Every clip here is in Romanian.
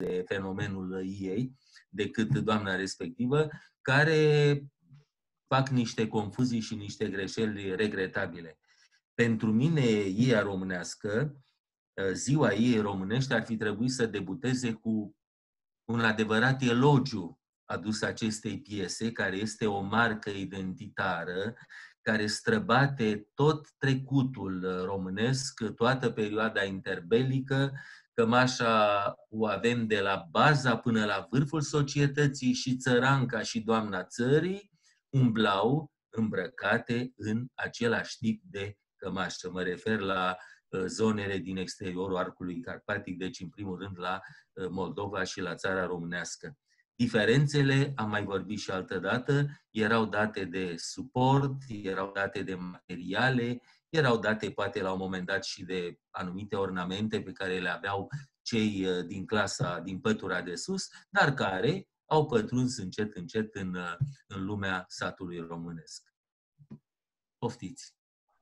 de fenomenul ei decât doamna respectivă, care fac niște confuzii și niște greșeli regretabile. Pentru mine, Iea românească, ziua ei românești, ar fi trebuit să debuteze cu un adevărat elogiu adus acestei piese, care este o marcă identitară, care străbate tot trecutul românesc, toată perioada interbelică. Cămașa o avem de la baza până la vârful societății și țăranca și doamna țării umblau îmbrăcate în același tip de cămașă. Mă refer la zonele din exteriorul arcului carpatic, deci în primul rând la Moldova și la țara românească. Diferențele, am mai vorbit și altădată, erau date de suport, erau date de materiale, erau date poate la un moment dat și de anumite ornamente pe care le aveau cei din clasa, din pătura de sus, dar care au pătruns încet, încet în lumea satului românesc. Poftiți!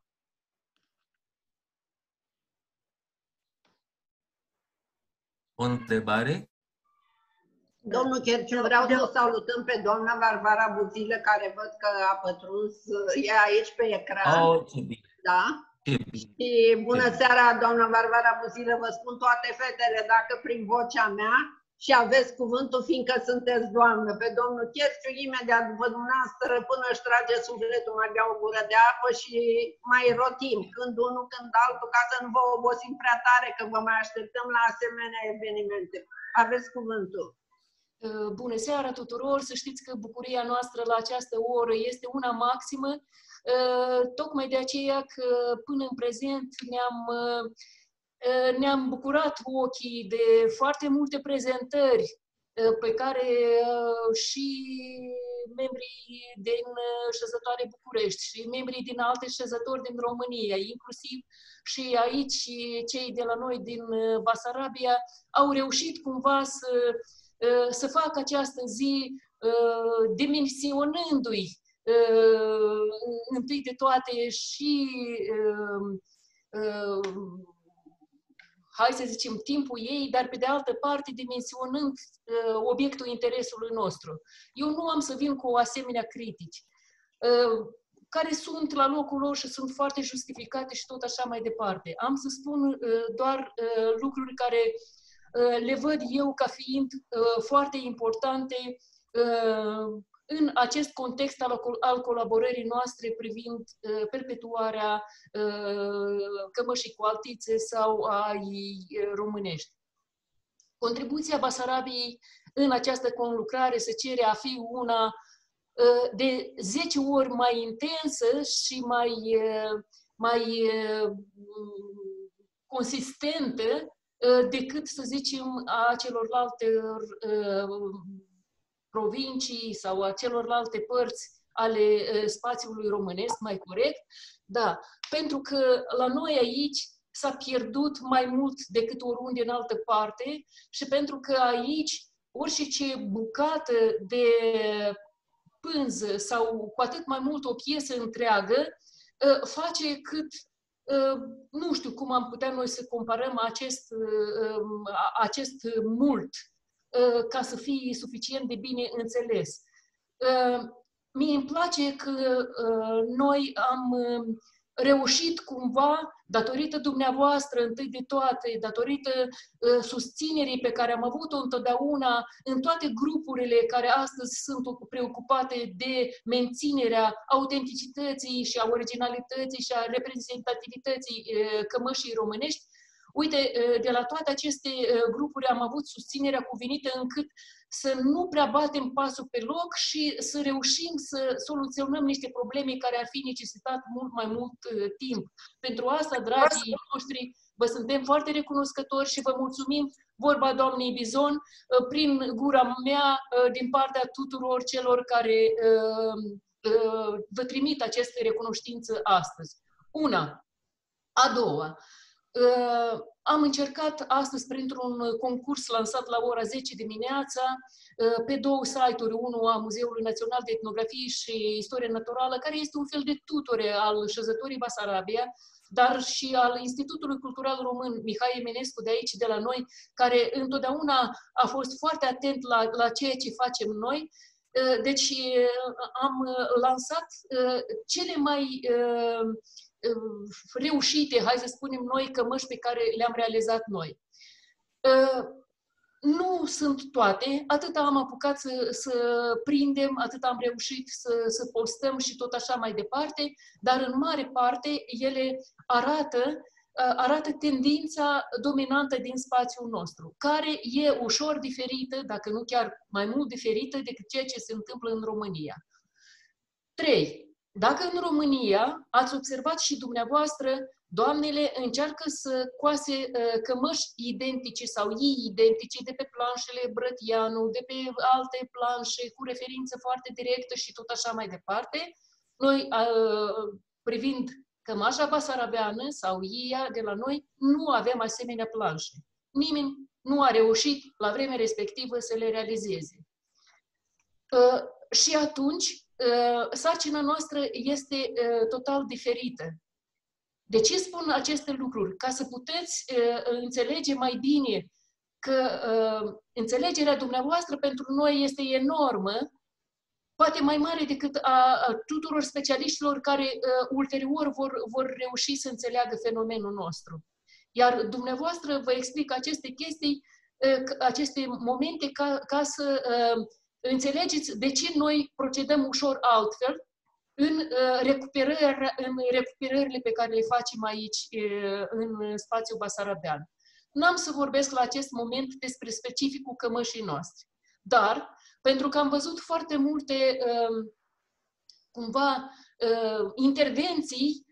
O întrebare? Domnul Cherciu, vreau să salutăm pe doamna Varvara Buzilă, care văd că a pătruns, e aici pe ecran. Ce bine. Da? Ce bine. Și bună seara, doamna Varvara Buzilă, vă spun toate fetele, dacă prin vocea mea, și aveți cuvântul, fiindcă sunteți doamnă. Pe domnul Cherciu, imediat după dumneavoastră, până își trage sufletul, mai bea o gură de apă și mai rotim, când unul, când altul, ca să nu vă obosim prea tare, că vă mai așteptăm la asemenea evenimente. Aveți cuvântul. Bună seara tuturor! Să știți că bucuria noastră la această oră este una maximă, tocmai de aceea că până în prezent ne-am bucurat ochii de foarte multe prezentări pe care și membrii din Șezătoare București și membrii din alte șezători din România, inclusiv și aici cei de la noi din Basarabia, au reușit cumva să facă această zi dimensionându-i întâi de toate și hai să zicem timpul ei, dar pe de altă parte dimensionând obiectul interesului nostru. Eu nu am să vin cu o asemenea critici care sunt la locul lor și sunt foarte justificate și tot așa mai departe. Am să spun doar lucruri care le văd eu ca fiind foarte importante în acest context al colaborării noastre privind perpetuarea cămășii cu altițe sau a românești. Contribuția Basarabiei în această conlucrare se cere a fi una de 10 ori mai intensă și mai consistentă decât, să zicem, a celorlalte provincii sau a celorlalte părți ale spațiului românesc, mai corect. Da, pentru că la noi aici s-a pierdut mai mult decât oriunde în altă parte și pentru că aici orice bucată de pânză sau cu atât mai mult o piesă întreagă face cât nu știu cum am putea noi să comparăm acest mult ca să fie suficient de bine înțeles. Mie îmi place că noi am reușit cumva, datorită dumneavoastră întâi de toate, datorită susținerii pe care am avut-o întotdeauna în toate grupurile care astăzi sunt preocupate de menținerea autenticității și a originalității și a reprezentativității cămășii românești. Uite, de la toate aceste grupuri am avut susținerea cuvenită încât să nu prea batem pasul pe loc și să reușim să soluționăm niște probleme care ar fi necesitat mult mai mult timp. Pentru asta, dragii noștri, vă suntem foarte recunoscători și vă mulțumim, vorba doamnei Bizon, prin gura mea, din partea tuturor celor care vă trimit aceste recunoștință astăzi. Una. A doua. am încercat astăzi, printr-un concurs lansat la ora 10 dimineața, pe 2 site-uri, unul a Muzeului Național de Etnografie și Istorie Naturală, care este un fel de tutore al Șezătorii Basarabia, dar și al Institutului Cultural Român Mihai Eminescu de aici, de la noi, care întotdeauna a fost foarte atent la ceea ce facem noi. Deci am lansat cele mai reușite, hai să spunem noi, cămăși pe care le-am realizat noi. Nu sunt toate, atât am apucat să prindem, atât am reușit să postăm și tot așa mai departe, dar în mare parte ele arată tendința dominantă din spațiul nostru, care e ușor diferită, dacă nu chiar mai mult diferită decât ceea ce se întâmplă în România. 3. Dacă în România ați observat și dumneavoastră, doamnele încearcă să coase cămăși identice sau ei identice de pe planșele Brătianu, de pe alte planșe cu referință foarte directă și tot așa mai departe, noi, privind cămașa basarabeană sau ea de la noi, nu avem asemenea planșe. Nimeni nu a reușit la vremea respectivă să le realizeze. Și atunci, sarcina noastră este total diferită. De ce spun aceste lucruri? Ca să puteți înțelege mai bine că înțelegerea dumneavoastră pentru noi este enormă, poate mai mare decât a tuturor specialiștilor care ulterior vor reuși să înțeleagă fenomenul nostru. Iar dumneavoastră vă explic aceste chestii, aceste momente ca să înțelegeți de ce noi procedăm ușor altfel în recuperările pe care le facem aici în spațiul basarabean. N-am să vorbesc la acest moment despre specificul cămășii noastre, dar pentru că am văzut foarte multe intervenții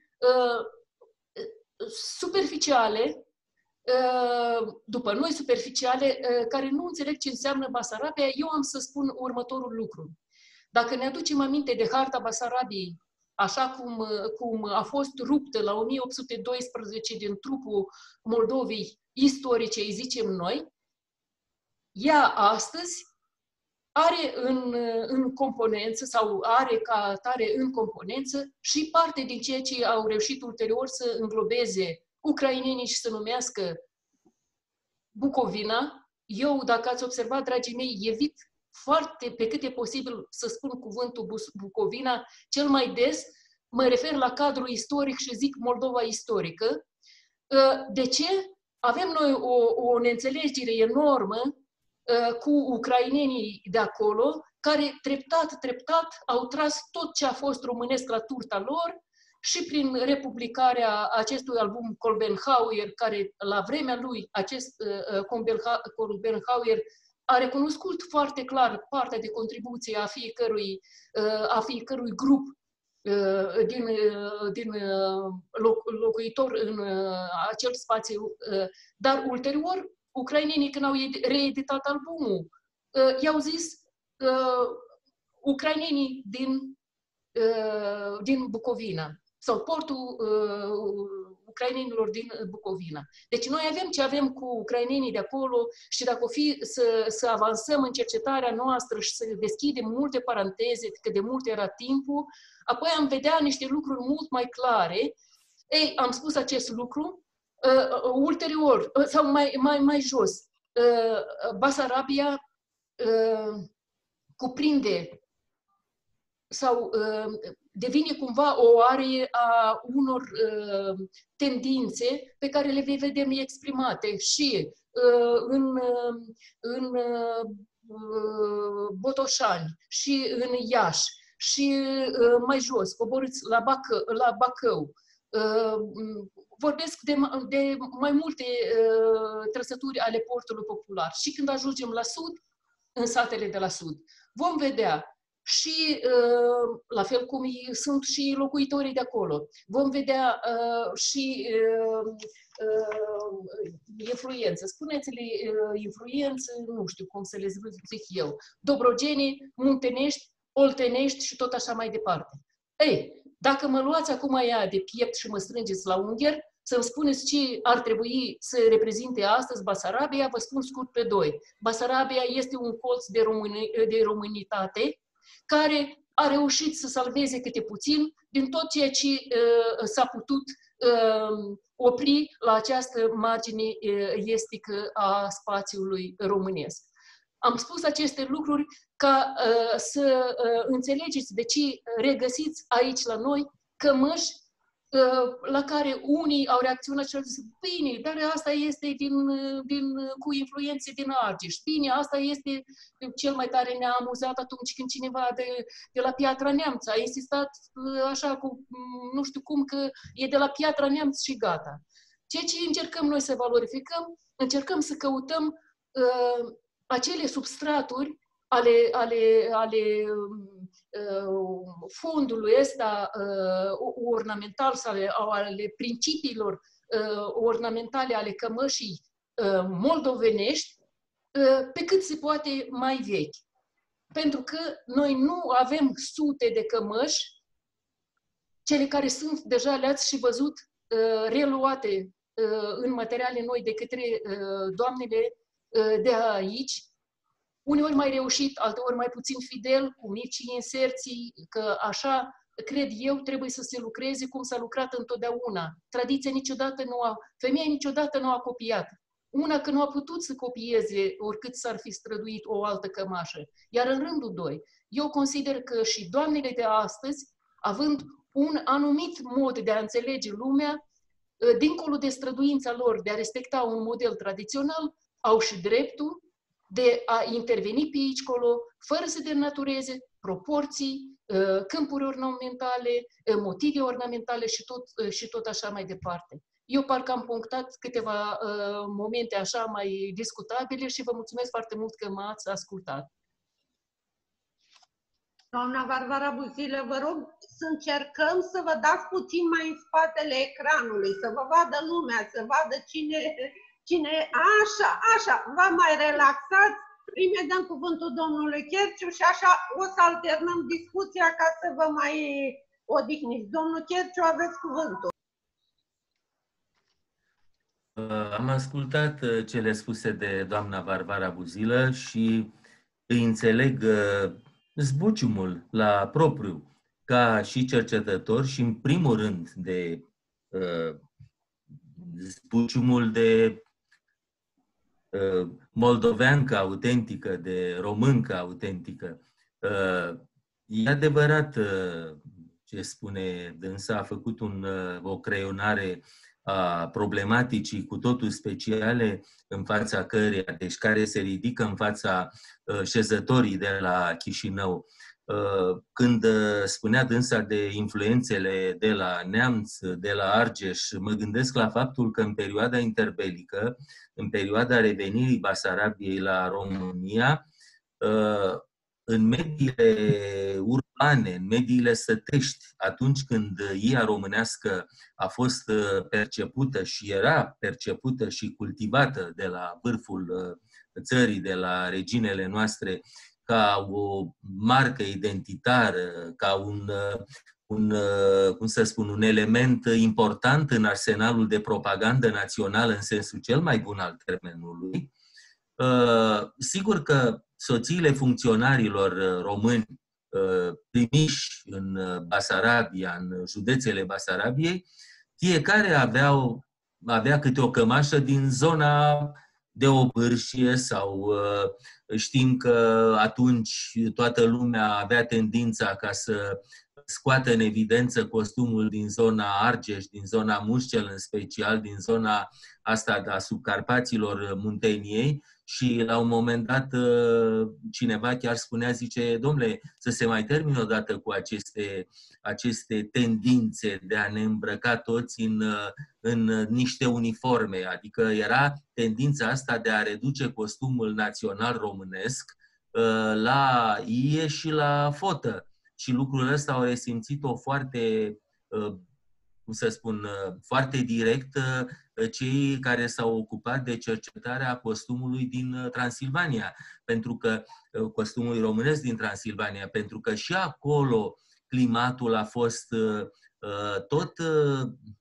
superficiale, după noi superficiale, care nu înțeleg ce înseamnă Basarabia, eu am să spun următorul lucru. Dacă ne aducem aminte de harta Basarabiei, așa cum a fost ruptă la 1812 din trupul Moldovei istorice, îi zicem noi, ea astăzi are în componență, sau are ca atare în componență, și parte din ceea ce au reușit ulterior să înglobeze ucrainenii și să numească Bucovina. Eu, dacă ați observat, dragii mei, evit foarte, pe cât e posibil, să spun cuvântul Bucovina, cel mai des mă refer la cadrul istoric și zic Moldova istorică. De ce? Avem noi o neînțelegere enormă cu ucrainenii de acolo, care treptat au tras tot ce a fost românesc la turta lor și prin republicarea acestui album Kolbenhauer, care la vremea lui, acest Kolbenhauer a recunoscut foarte clar partea de contribuție a fiecărui grup din locuitor în acel spațiu, dar ulterior ucrainenii, când au reeditat albumul, i-au zis ucrainenii din Bucovina sau portul ucrainenilor din Bucovina. Deci noi avem ce avem cu ucrainenii de acolo și dacă o fi să avansăm în cercetarea noastră și să deschidem multe paranteze, că de mult era timpul, apoi am vedea niște lucruri mult mai clare. Ei, am spus acest lucru. Ulterior, sau mai jos, Basarabia cuprinde sau devine cumva o arie a unor tendințe pe care le vedem exprimate și în Botoșani, și în Iași, și mai jos, coborâți la Bacău. Vorbesc de mai multe trăsături ale portului popular. Și când ajungem la sud, în satele de la sud, vom vedea și, la fel cum sunt și locuitorii de acolo, vom vedea și influență. Spuneți-le influență, nu știu cum să le zic eu, dobrogenii, muntenești, oltenești și tot așa mai departe. Ei, dacă mă luați acum ea de piept și mă strângeți la ungher, să-mi spuneți ce ar trebui să reprezinte astăzi Basarabia, vă spun scurt pe doi. Basarabia este un colț de românitate care a reușit să salveze câte puțin din tot ceea ce s-a putut opri la această margine estică a spațiului românesc. Am spus aceste lucruri ca să înțelegeți de ce regăsiți aici la noi cămăși la care unii au reacționat și au zis, bine, dar asta este cu influențe din Argeș. Bine, asta este cel mai tare ne-a amuzat atunci când cineva de la Piatra Neamț a insistat așa cu, nu știu cum, că e de la Piatra Neamț și gata. Ceea ce încercăm noi să valorificăm, încercăm să căutăm acele substraturi ale fondului ăsta ornamental sau ale principiilor ornamentale ale cămășii moldovenești pe cât se poate mai vechi. Pentru că noi nu avem sute de cămăși, cele care sunt deja, le-ați și văzut, reluate în materiale noi de către doamnele de aici, uneori mai reușit, alteori mai puțin fidel, cu mici inserții, că așa, cred eu, trebuie să se lucreze cum s-a lucrat întotdeauna. Tradiția femeia niciodată nu a copiat. Una că nu a putut să copieze oricât s-ar fi străduit o altă cămașă. Iar în rândul doi, eu consider că și doamnele de astăzi, având un anumit mod de a înțelege lumea, dincolo de străduința lor de a respecta un model tradițional, au și dreptul de a interveni pe aici, colo, fără să denatureze proporții, câmpuri ornamentale, motive ornamentale și tot așa mai departe. Eu parcă am punctat câteva momente așa mai discutabile și vă mulțumesc foarte mult că m-ați ascultat. Doamna Varvara Buzilă, vă rog să încercăm să vă dați puțin mai în spatele ecranului, să vă vadă lumea, să vadă cine... Așa, vă mai relaxați, îi dăm cuvântul domnului Cherciu și așa o să alternăm discuția ca să vă mai odihniți. Domnul Cherciu, aveți cuvântul. Am ascultat cele spuse de doamna Varvara Buzilă și îi înțeleg zbuciumul la propriu, ca și cercetător și în primul rând de zbuciumul de moldoveancă autentică, de româncă autentică. E adevărat ce spune dânsa, a făcut o creionare a problematicii cu totul speciale în fața căreia, deci care se ridică în fața șezătorii de la Chișinău. Când spunea dânsa de influențele de la Neamț, de la Argeș, mă gândesc la faptul că în perioada interbelică, în perioada revenirii Basarabiei la România, în mediile urbane, în mediile sătești, atunci când ea românească a fost percepută și era percepută și cultivată de la vârful țării, de la reginele noastre, ca o marcă identitară, ca un element important în arsenalul de propagandă națională în sensul cel mai bun al termenului. Sigur că soțiile funcționarilor români primiși în Basarabia, în județele Basarabiei, fiecare avea câte o cămașă din zona de Obârșie sau știm că atunci toată lumea avea tendința ca să scoată în evidență costumul din zona Argeș, din zona Mușcel în special, din zona asta a subcarpaților Munteniei și la un moment dat cineva chiar spunea, zice, domnule, să se mai termine odată cu aceste tendințe de a ne îmbrăca toți în niște uniforme, adică era tendința asta de a reduce costumul național românesc la ie și la fotă. Și lucrul ăsta au resimțit-o foarte, cum să spun, foarte direct cei care s-au ocupat de cercetarea costumului din Transilvania, pentru că costumului românesc din Transilvania, pentru că și acolo climatul a fost tot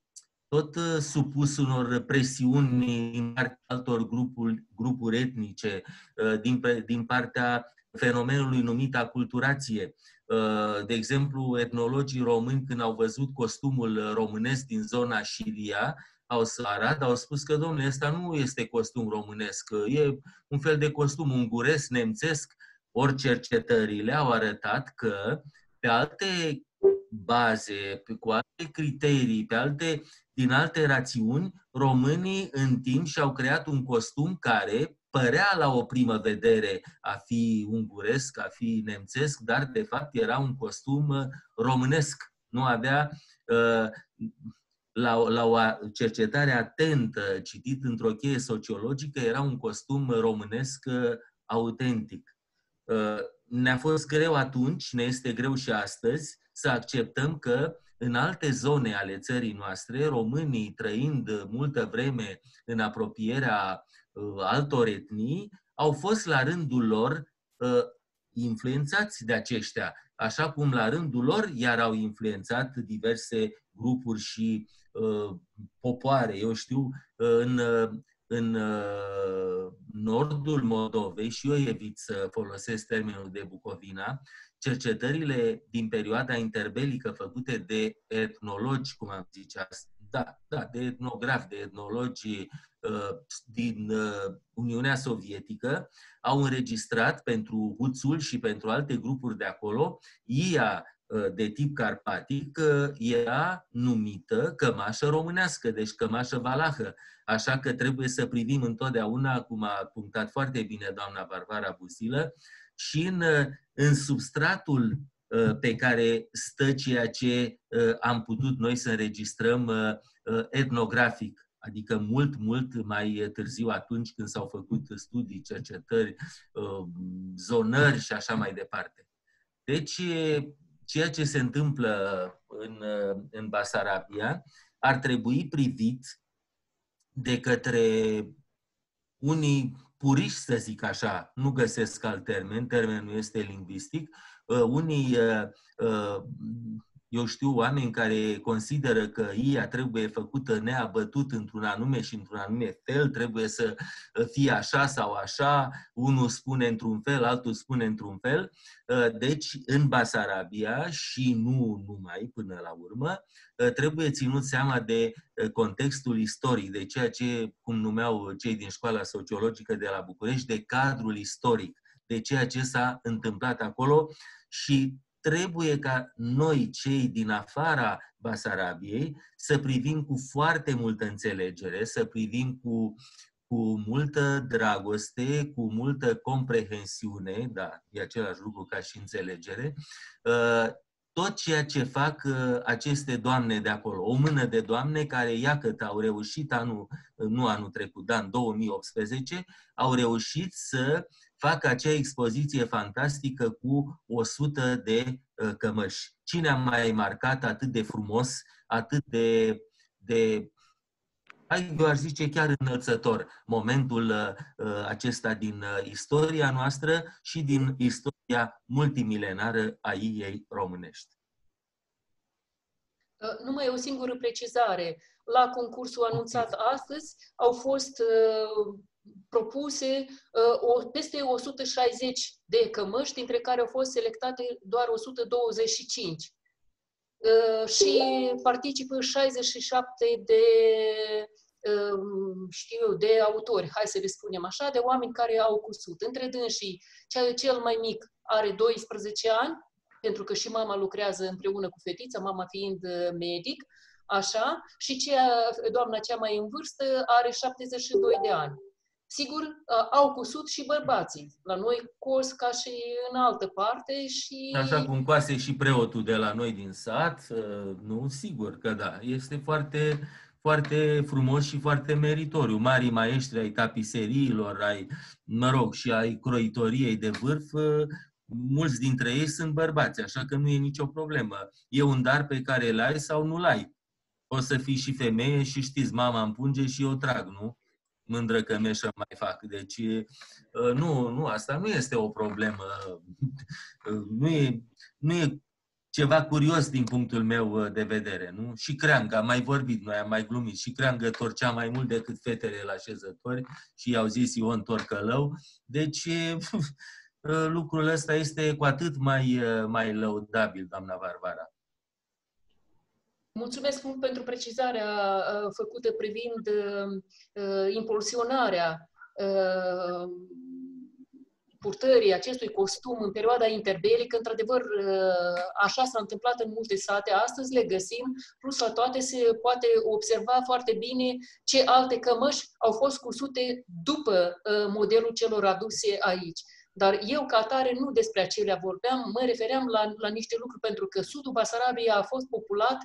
tot supus unor presiuni din partea altor grupuri etnice, din partea fenomenului numit aculturație. De exemplu, etnologii români, când au văzut costumul românesc din zona Șiria, au spus că, domnule, ăsta nu este costum românesc, e un fel de costum unguresc, nemțesc. Ori cercetările au arătat că pe alte baze, cu alte criterii, din alte rațiuni, românii în timp și-au creat un costum care părea la o primă vedere a fi unguresc, a fi nemțesc, dar de fapt era un costum românesc. Nu avea, la o cercetare atentă, citit într-o cheie sociologică, era un costum românesc autentic. Ne-a fost greu atunci, ne este greu și astăzi, să acceptăm că în alte zone ale țării noastre, românii trăind multă vreme în apropierea altor etnii, au fost la rândul lor influențați de aceștia, așa cum la rândul lor iar au influențat diverse grupuri și popoare. Eu știu, în nordul Moldovei, și eu evit să folosesc termenul de Bucovina, cercetările din perioada interbelică făcute de etnologi, cum am zice, de etnografi, de etnologi din Uniunea Sovietică, au înregistrat pentru Huțul și pentru alte grupuri de acolo, ia de tip carpatic era numită cămașă românească, deci cămașă valahă. Așa că trebuie să privim întotdeauna, cum a punctat foarte bine doamna Varvara Busilă, și în substratul pe care stă ceea ce am putut noi să înregistrăm etnografic, adică mult mai târziu, atunci când s-au făcut studii, cercetări, zonări și așa mai departe. Deci, ceea ce se întâmplă în Basarabia ar trebui privit de către unii puriști, să zic așa, nu găsesc alt termen, termenul este lingvistic, unii, eu știu, oameni care consideră că IA trebuie făcută neabătut într-un anume și într-un anume fel, trebuie să fie așa sau așa, unul spune într-un fel, altul spune într-un fel. Deci, în Basarabia și nu numai până la urmă, trebuie ținut seama de contextul istoric, de ceea ce, cum numeau cei din școala sociologică de la București, de cadrul istoric, de ceea ce s-a întâmplat acolo și trebuie ca noi, cei din afara Basarabiei, să privim cu foarte multă înțelegere, să privim cu multă dragoste, cu multă comprehensiune, da, e același lucru ca și înțelegere, tot ceea ce fac aceste doamne de acolo. O mână de doamne care, iată, au reușit nu anul trecut, dar în 2018, au reușit să facă acea expoziție fantastică cu 100 de cămăși. Cine a mai marcat atât de frumos, atât de eu aș zice chiar înălțător, momentul acesta din istoria noastră și din istoria multimilenară a ei românești. Numai o singură precizare. La concursul anunțat astăzi au fost propuse peste 160 de cămăși, dintre care au fost selectate doar 125. Și participă 67 de autori, hai să le spunem așa, de oameni care au cusut. Între dânsii, cel mai mic are 12 ani, pentru că și mama lucrează împreună cu fetița, mama fiind medic, așa, și doamna cea mai în vârstă are 72 de ani. Sigur, au cusut și bărbații. La noi cos ca și în altă parte și... Așa cum coase și preotul de la noi din sat, nu? Sigur că da. Este foarte, foarte frumos și foarte meritoriu. Marii maestri ai tapiseriilor, și ai croitoriei de vârf, mulți dintre ei sunt bărbați, așa că nu e nicio problemă. E un dar pe care îl ai sau nu-l ai. O să fii și femeie și știți, mama împunge și eu trag, nu? Mândră cămeșă mai fac. Deci, nu, asta nu este o problemă. Nu e ceva curios din punctul meu de vedere, nu? Și Creangă, am mai vorbit, noi am mai glumit, și Creangă torcea mai mult decât fetele la șezători și i-au zis Ion Torcălău. Deci lucrul ăsta este cu atât mai lăudabil, doamna Varvara. Mulțumesc mult pentru precizarea făcută privind impulsionarea purtării acestui costum în perioada interbelică. Într-adevăr, așa s-a întâmplat în multe sate. Astăzi le găsim, plus la toate se poate observa foarte bine ce alte cămăși au fost cusute după modelul celor aduse aici. Dar eu, ca atare, nu despre acelea vorbeam, mă refeream la niște lucruri, pentru că sudul Basarabiei a fost populat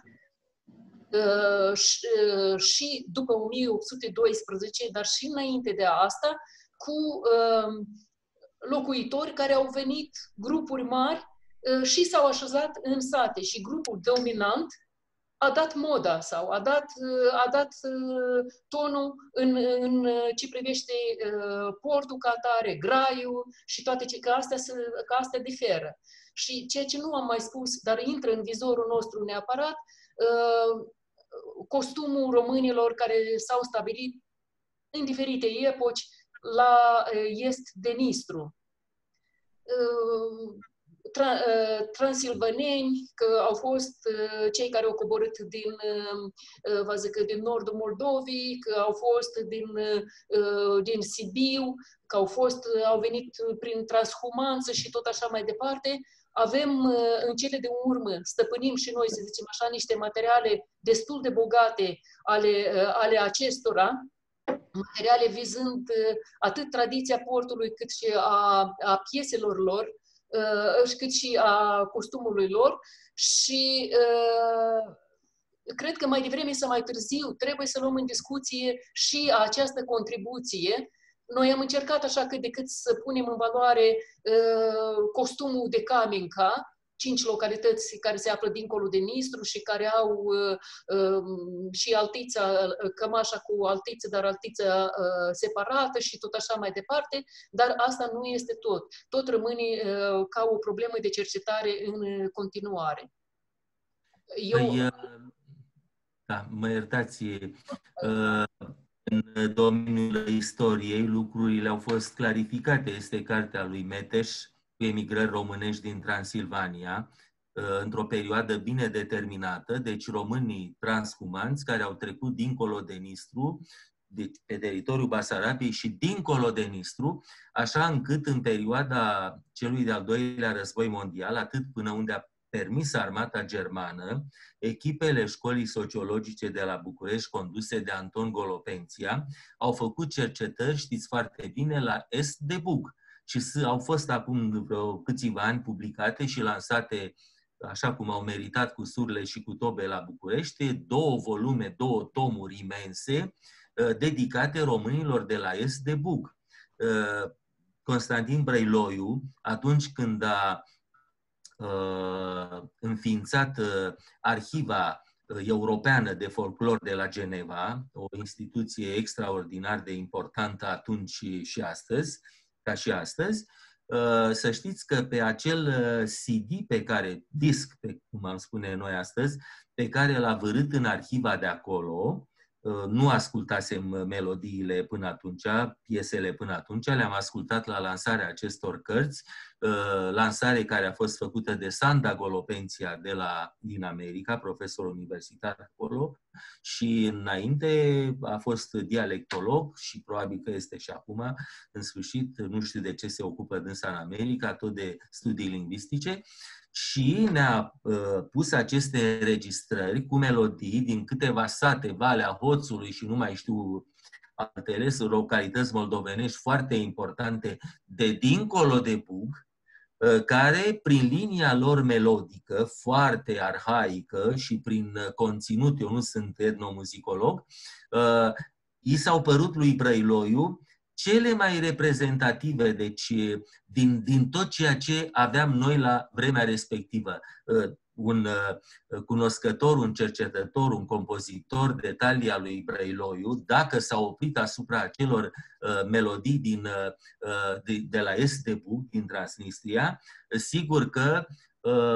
și după 1812, dar și înainte de asta, cu locuitori care au venit, grupuri mari, și s-au așezat în sate. Și grupul dominant a dat moda sau a dat tonul în ce privește portul ca atare, graiul și toate că astea diferă. Și ceea ce nu am mai spus, dar intră în vizorul nostru neapărat, costumul românilor care s-au stabilit în diferite epoci la est de Nistru. Transilvaneni, că au fost cei care au coborât din nordul Moldovei, că au fost din Sibiu, că au venit prin transhumanță și tot așa mai departe. Avem în cele de urmă, stăpânim și noi, să zicem așa, niște materiale destul de bogate ale acestora, materiale vizând atât tradiția portului, cât și a pieselor lor, cât și a costumului lor. Și cred că mai devreme sau mai târziu trebuie să luăm în discuție și această contribuție. Noi am încercat așa cât de cât să punem în valoare costumul de Caminca, 5 localități care se află dincolo de Nistru și care au și altița, cămașa cu altiță, dar altiță separată și tot așa mai departe, dar asta nu este tot. Tot rămâne ca o problemă de cercetare în continuare. Da, mă iertați, în domeniul istoriei lucrurile au fost clarificate. Este cartea lui Meteș, cu emigrări românești din Transilvania, într-o perioadă bine determinată, deci românii transhumanți care au trecut dincolo de Nistru, deci pe teritoriul Basarabiei și dincolo de Nistru, așa încât în perioada celui de-al doilea război mondial, atât până unde a permis armata germană, echipele școlii sociologice de la București, conduse de Anton Golopenția, au făcut cercetări, știți foarte bine, la est de Bug. Și au fost acum vreo câțiva ani publicate și lansate, așa cum au meritat, cu surle și cu tobe la București, 2 volume, 2 tomuri imense, dedicate românilor de la est de Bug. Constantin Brăiloiu, atunci când a înființat Arhiva Europeană de Folclor de la Geneva, o instituție extraordinar de importantă atunci și astăzi, ca și astăzi, să știți că pe acel CD disc, cum am spune noi astăzi, pe care l-a vărât în arhiva de acolo, nu ascultasem melodiile până atunci, piesele până atunci, le-am ascultat la lansarea acestor cărți, lansare care a fost făcută de Sanda Golopenția din America, profesor universitar acolo, și înainte a fost dialectolog și probabil că este și acum, în sfârșit, nu știu de ce se ocupă dânsa în America, tot de studii lingvistice, și ne-a pus aceste înregistrări cu melodii din câteva sate, Valea Hoțului și nu mai știu altele, sunt localități moldovenești foarte importante de dincolo de Bug, care, prin linia lor melodică, foarte arhaică și prin conținut, eu nu sunt etnomuzicolog, i s-au părut lui Brăiloiu cele mai reprezentative, deci din tot ceea ce aveam noi la vremea respectivă. Un cunoscător, un cercetător, un compozitor de talia lui Brăiloiu, dacă s-a oprit asupra acelor melodii de la est de Bug, din Transnistria, sigur că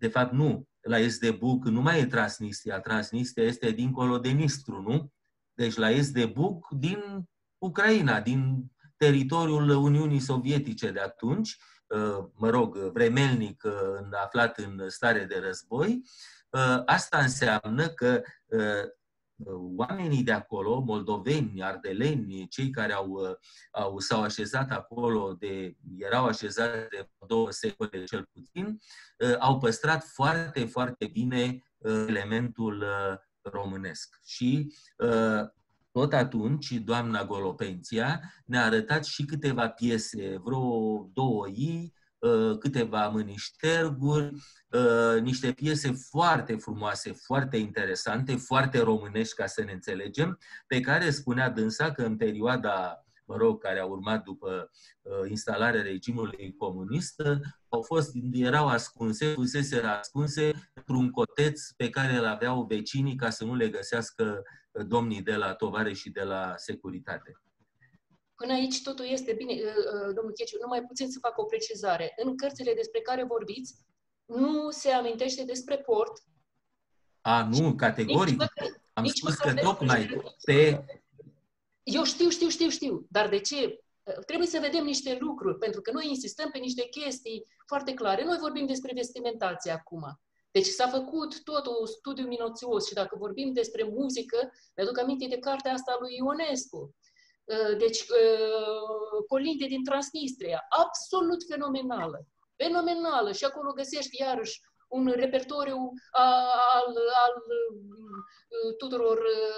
De fapt, nu. La Est de Bug nu mai e Transnistria. Transnistria este dincolo de Nistru, nu? Deci la Est de Bug din Ucraina, din teritoriul Uniunii Sovietice de atunci, mă rog, vremelnic aflat în stare de război. Asta înseamnă că oamenii de acolo, moldoveni, ardeleni, cei care s-au așezat acolo, erau așezați de 2 secole cel puțin, au păstrat foarte, foarte bine elementul românesc. Și tot atunci, doamna Golopenția ne-a arătat și câteva piese, vreo 2 câteva mânișterguri, niște piese foarte frumoase, foarte interesante, foarte românești, ca să ne înțelegem, pe care spunea dânsa că în perioada, mă rog, care a urmat după instalarea regimului comunist, erau ascunse, fuseseră ascunse într-un coteț pe care îl aveau vecinii ca să nu le găsească domnii de la tovare și de la securitate. Până aici totul este bine, domnul Checiu, numai puțin să fac o precizare. În cărțile despre care vorbiți, nu se amintește despre port. Nu, categoric. Am spus că tocmai pe... Eu știu. Dar de ce? Trebuie să vedem niște lucruri, pentru că noi insistăm pe niște chestii foarte clare. Noi vorbim despre vestimentație acum. Deci s-a făcut tot un studiu minuțios și dacă vorbim despre muzică, mi-aduc aminte de cartea asta lui Ionescu. Deci, Colinde din Transnistria, absolut fenomenală. Fenomenală. Și acolo găsești iarăși un repertoriu al tuturor.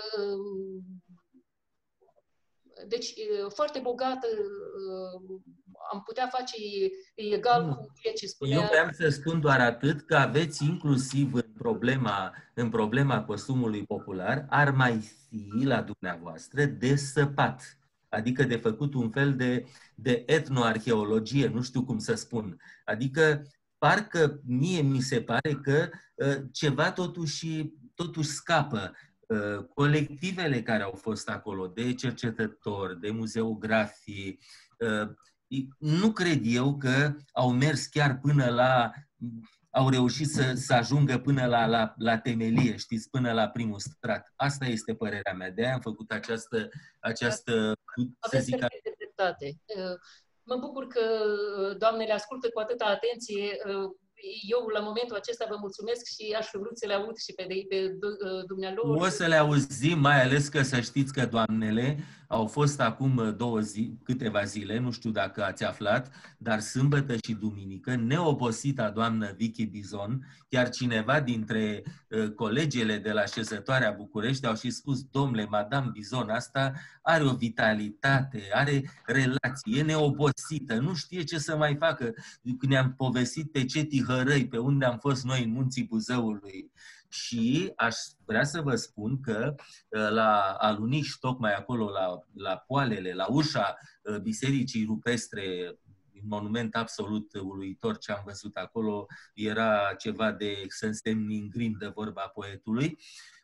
Deci, foarte bogată, am putea face egal cu ceea ce spunea. Eu vreau să spun doar atât, că aveți inclusiv în problema costumului popular, ar mai fi la dumneavoastră de săpat. Adică de făcut un fel de etnoarheologie, nu știu cum să spun. Adică parcă mie mi se pare că ceva totuși scapă. Colectivele care au fost acolo, de cercetători, de muzeografii, nu cred eu că au mers chiar până au reușit să ajungă până la temelie, știți, până la primul strat. Asta este părerea mea. De-aia am făcut această să zic... dreptate. Mă bucur că doamnele ascultă cu atâta atenție. Eu, la momentul acesta, vă mulțumesc și aș fi vrut să le aud și pe dumnealor. O să le auzim, mai ales că să știți că doamnele au fost acum câteva zile, nu știu dacă ați aflat, dar sâmbătă și duminică, neobosita doamnă Vicky Bizon, chiar cineva dintre colegele de la Șezătoarea București au și spus: domnule, Madame Bizon, asta are o vitalitate, are relații, e neobosită, nu știe ce să mai facă. Ne-am povestit pe ce tihărăi, pe unde am fost noi în munții Buzăului. Și aș vrea să vă spun că la Aluniș, tocmai acolo, la poalele, la ușa Bisericii Rupestre, un monument absolut uluitor ce am văzut acolo, era ceva de să însemni în grindă, vorba poetului,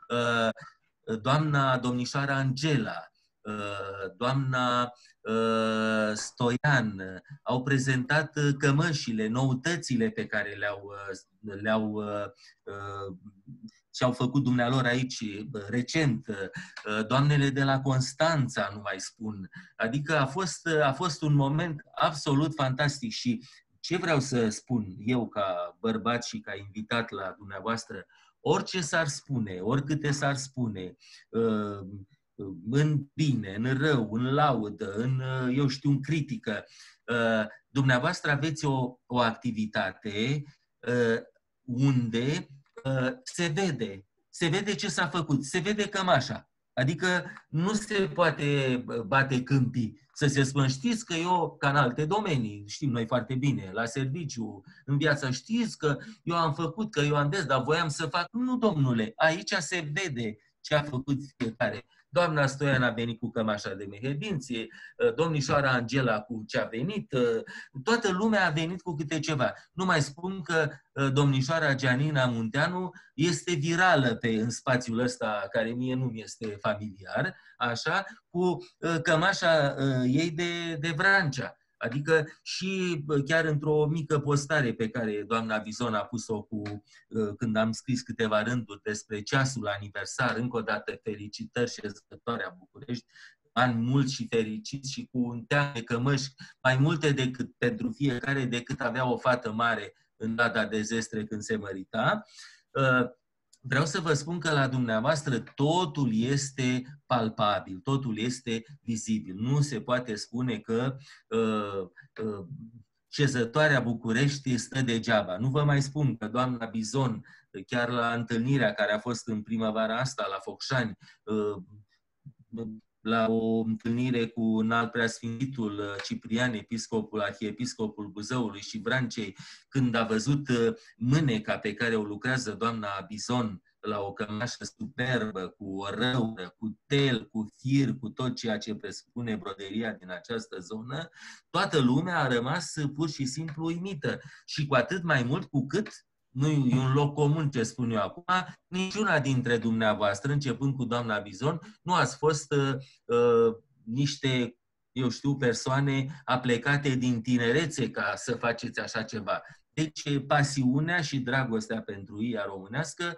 domnișoara Angela, doamna Stoian au prezentat cămășile, noutățile pe care și-au făcut dumnealor aici recent, doamnele de la Constanța, nu mai spun. Adică a fost un moment absolut fantastic. Și ce vreau să spun eu ca bărbat și ca invitat la dumneavoastră, orice s-ar spune, oricâte s-ar spune, în bine, în rău, în laudă, în critică, dumneavoastră aveți o activitate unde se vede ce s-a făcut, se vede cămașa. Adică nu se poate bate câmpii să se spun: știți că eu, ca în alte domenii, știm noi foarte bine, la serviciu, în viață, știți că eu am făcut, că eu am dar voiam să fac. Nu, domnule, aici se vede ce a făcut fiecare. Doamna Stoian a venit cu cămașa de mehedinție, domnișoara Angela cu ce a venit, toată lumea a venit cu câte ceva. Nu mai spun că domnișoara Gianina Munteanu este virală în spațiul ăsta, care mie nu mi este familiar, așa, cu cămașa ei de Vrancea. Adică și chiar într-o mică postare pe care doamna Bizon a pus-o când am scris câteva rânduri despre ceasul aniversar, încă o dată felicitări Șezătoarea București, ani mulți și fericiți și cu un team de cămăși mai multe decât pentru fiecare, decât avea o fată mare în data de zestre când se mărita. Vreau să vă spun că la dumneavoastră totul este palpabil, totul este vizibil. Nu se poate spune că Șezătoarea București stă degeaba. Nu vă mai spun că doamna Bizon, chiar la întâlnirea care a fost în primăvara asta la Focșani, la o întâlnire cu înalt preasfințitul Ciprian, arhiepiscopul Buzăului și Vrancei, când a văzut mâneca pe care o lucrează doamna Bizon la o cămașă superbă, cu o răură, cu tel, cu fir, cu tot ceea ce presupune broderia din această zonă, toată lumea a rămas pur și simplu uimită. Și cu atât mai mult cu cât, nu e un loc comun ce spun eu acum, niciuna dintre dumneavoastră, începând cu doamna Bizon, nu ați fost niște, eu știu, persoane aplecate din tinerețe ca să faceți așa ceva. Deci pasiunea și dragostea pentru ea românească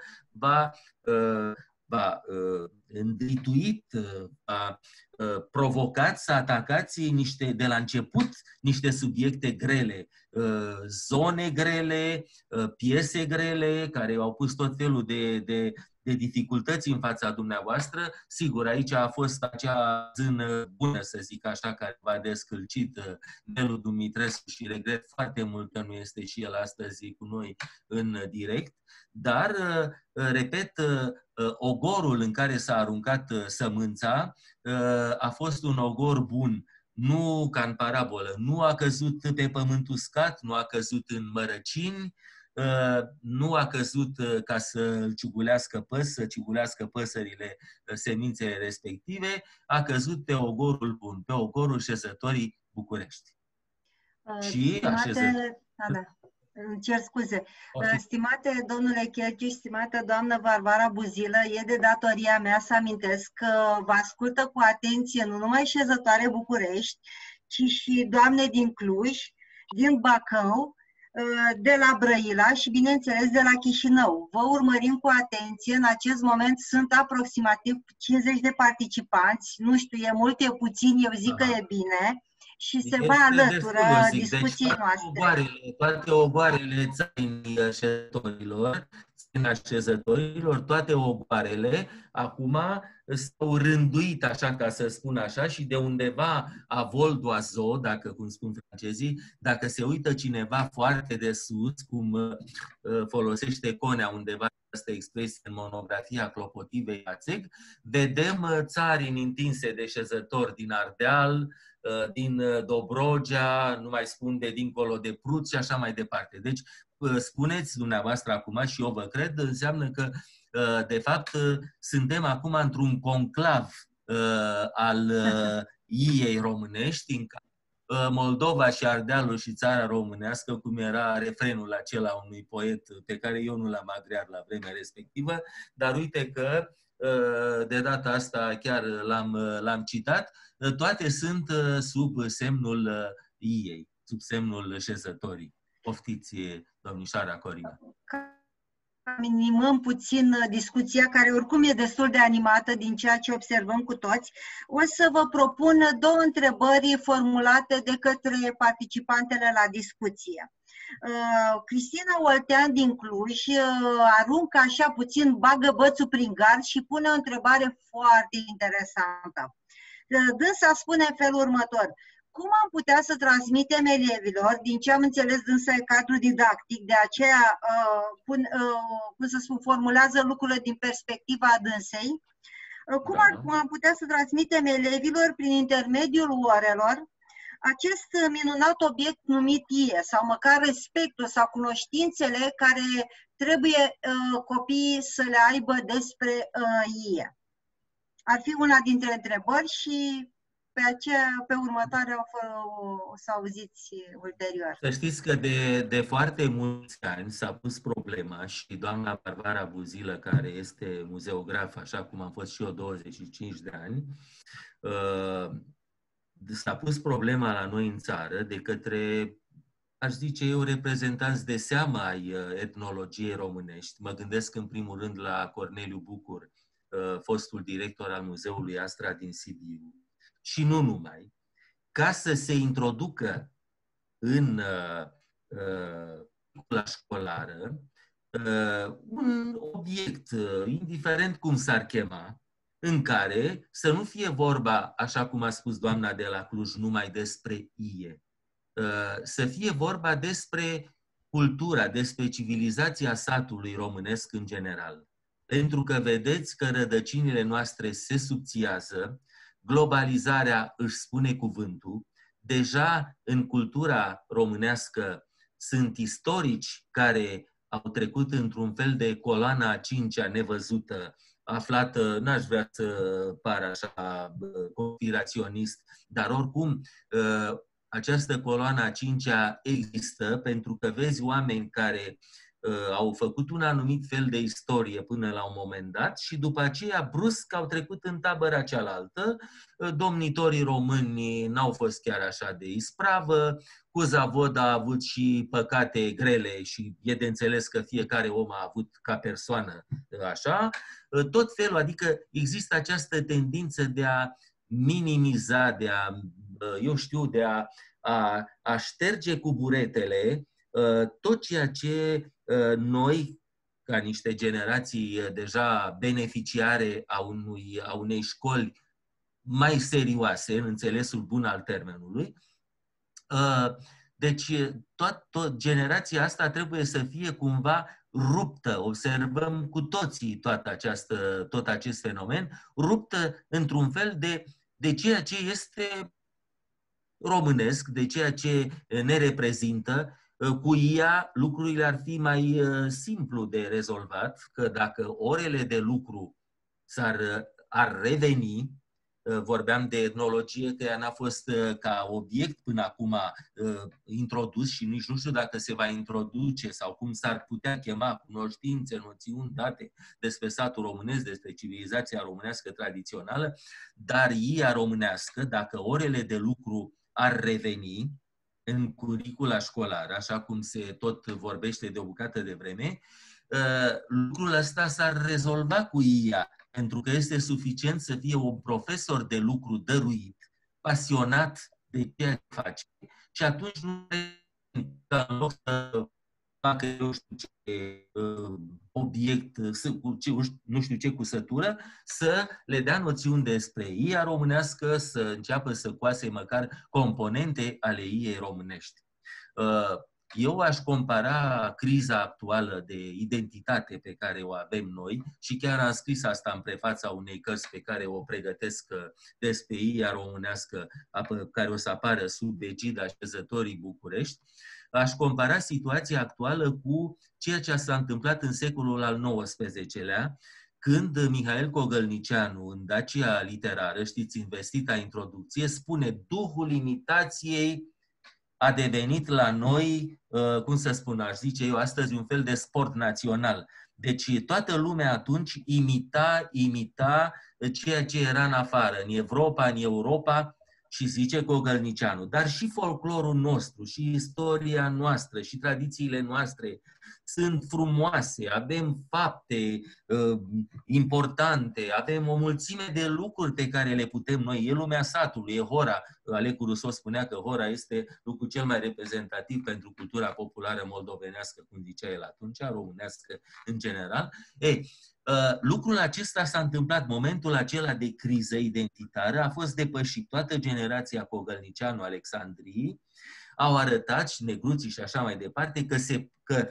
v-a îndrituit, a provocat să atacați de la început niște subiecte grele, zone grele, piese grele, care au pus tot felul de dificultăți în fața dumneavoastră. Sigur, aici a fost acea zână bună, să zic așa, care v-a descălcit Nelu Dumitrescu și regret foarte mult că nu este și el astăzi cu noi în direct. Dar, repet, ogorul în care s-a aruncat sămânța a fost un ogor bun. Nu ca în parabolă, nu a căzut pe pământ uscat, nu a căzut în mărăcini, nu a căzut ca să ciugulească păsările semințele respective, a căzut pe ogorul bun, pe ogorul Șezătorii București. Și îmi cer scuze. Stimate domnule Cherciu și stimată doamnă Varvara Buzilă, e de datoria mea să amintesc că vă ascultă cu atenție nu numai Șezătoare București, ci și doamne din Cluj, din Bacău, de la Brăila și, bineînțeles, de la Chișinău. Vă urmărim cu atenție. În acest moment sunt aproximativ 50 de participanți. Nu știu, e mult, e puțin, eu zic că e bine. Și se va alătură discuției noastre. Toate ogoarele țării așezătorilor, toate ogoarele, acum s-au rânduit, așa ca să spun așa, și de undeva a vol d'oiseau, dacă cum spun francezii, dacă se uită cineva foarte de sus, cum folosește Conea undeva această expresie în monografia Clopotivei Iațeg, vedem țarini întinse de șezători din Ardeal, din Dobrogea, nu mai spun de dincolo de Prut și așa mai departe. Deci, spuneți dumneavoastră acum, și eu vă cred, înseamnă că, de fapt, suntem acum într-un conclav al iei românești, în care Moldova și Ardealul și țara românească, cum era refrenul acela unui poet pe care eu nu l-am agreat la vremea respectivă, dar uite că de data asta chiar l-am citat, toate sunt sub semnul iei, sub semnul Șezătorii. Poftiți, domnișoara Corina. Minimăm puțin discuția, care oricum e destul de animată din ceea ce observăm cu toți. O să vă propun două întrebări formulate de către participantele la discuție. Cristina Oltean din Cluj aruncă așa puțin, bagă bățul prin gard și pune o întrebare foarte interesantă. Dânsa spune în felul următor: cum am putea să transmitem elevilor, din ce am înțeles dânsa e cadru didactic, de aceea, cum să spun, formulează lucrurile din perspectiva dânsei, cum am putea să transmitem elevilor prin intermediul orelor acest minunat obiect numit ie, sau măcar respectul sau cunoștințele care trebuie copiii să le aibă despre ie. Ar fi una dintre întrebări și pe următoarea o să auziți ulterior. Să știți că de foarte mulți ani s-a pus problema și doamna Varvara Buzilă, care este muzeograf, așa cum am fost și eu 25 de ani, s-a pus problema la noi în țară de către, aș zice eu, reprezentanți de seamă ai etnologiei românești. Mă gândesc în primul rând la Corneliu Bucur, fostul director al Muzeului Astra din Sibiu, și nu numai, ca să se introducă în la școlară un obiect, indiferent cum s-ar chema, în care să nu fie vorba, așa cum a spus doamna de la Cluj, numai despre ie, să fie vorba despre cultura, despre civilizația satului românesc în general. Pentru că vedeți că rădăcinile noastre se subțiază, globalizarea își spune cuvântul, deja în cultura românească sunt istorici care au trecut într-un fel de coloana a cincea nevăzută, aflată, n-aș vrea să par așa conspiraționist, dar oricum această coloană a cincea există pentru că vezi oameni care au făcut un anumit fel de istorie până la un moment dat și după aceea brusc au trecut în tabăra cealaltă. Domnitorii români n-au fost chiar așa de ispravă, Cuza Vodă a avut și păcate grele și e de înțeles că fiecare om a avut ca persoană așa. Tot felul, adică există această tendință de a minimiza, de a, eu știu, de a șterge cu buretele tot ceea ce noi, ca niște generații deja beneficiare a unei școli mai serioase, în înțelesul bun al termenului, deci tot generația asta trebuie să fie cumva ruptă, observăm cu toții tot acest fenomen, ruptă într-un fel de ceea ce este românesc, de ceea ce ne reprezintă. Cu ea lucrurile ar fi mai simplu de rezolvat, că dacă orele de lucru ar reveni, vorbeam de etnologie, că ea n-a fost ca obiect până acum introdus și nici nu știu dacă se va introduce sau cum s-ar putea chema, cunoștințe, noțiuni, date despre satul românesc, despre civilizația românească tradițională, dar ea românească, dacă orele de lucru ar reveni în curicula școlară, așa cum se tot vorbește de o bucată de vreme, lucrul ăsta s-ar rezolva cu ea, pentru că este suficient să fie un profesor de lucru dăruit, pasionat de ceea ce face. Și atunci nu ca în loc să facă eu știu ce obiect, nu știu ce cusătură, să le dea noțiuni despre IA românească, să înceapă să coase măcar componente ale ei românești. Eu aș compara criza actuală de identitate pe care o avem noi și chiar am scris asta în prefața unei cărți pe care o pregătesc despre IA românească, care o să apară sub egida Așezătorii București. Aș compara situația actuală cu ceea ce s-a întâmplat în secolul al XIX-lea, când Mihail Cogălnicianu, în Dacia literară, știți, investita introducție, spune: duhul imitației a devenit la noi, cum să spun, aș zice eu, astăzi un fel de sport național. Deci toată lumea atunci imita ceea ce era în afară, în Europa, și zice Cogălnicianu, dar și folclorul nostru, și istoria noastră, și tradițiile noastre sunt frumoase, avem fapte importante, avem o mulțime de lucruri pe care le putem noi. E lumea satului, e Hora. Alecu Rousseau spunea că Hora este lucrul cel mai reprezentativ pentru cultura populară moldovenească, cum zicea el atunci, românească în general. Lucrul acesta s-a întâmplat, momentul acela de criză identitară a fost depășit. Toată generația Cogălnicianu-Alexandrii au arătat, și negruții și așa mai departe, că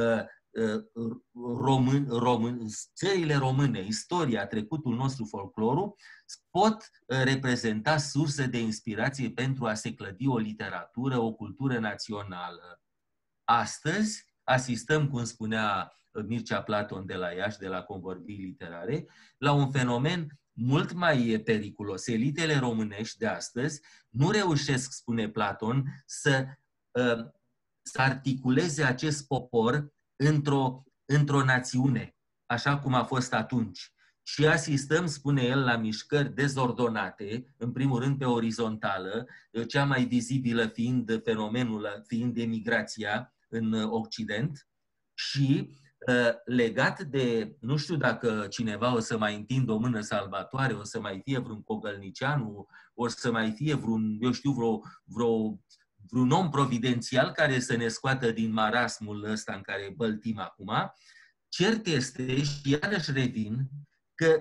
țările române, istoria, trecutul nostru, folclorul, pot reprezenta surse de inspirație pentru a se clădi o literatură, o cultură națională. Astăzi asistăm, cum spunea Mircea Platon de la Iași, de la Convorbiri Literare, la un fenomen mult mai periculos. Elitele românești de astăzi nu reușesc, spune Platon, să articuleze acest popor într-o națiune, așa cum a fost atunci. și asistăm, spune el, la mișcări dezordonate, în primul rând pe orizontală, cea mai vizibilă fiind fenomenul, fiind emigrația în Occident, și legat de, nu știu dacă cineva o să mai întindă o mână salvatoare, o să mai fie vreun Cogălnicianu, o să mai fie vreun, eu știu, vreun om providențial care să ne scoată din marasmul ăsta în care băltim acum. Cert este, și iarăși revin, că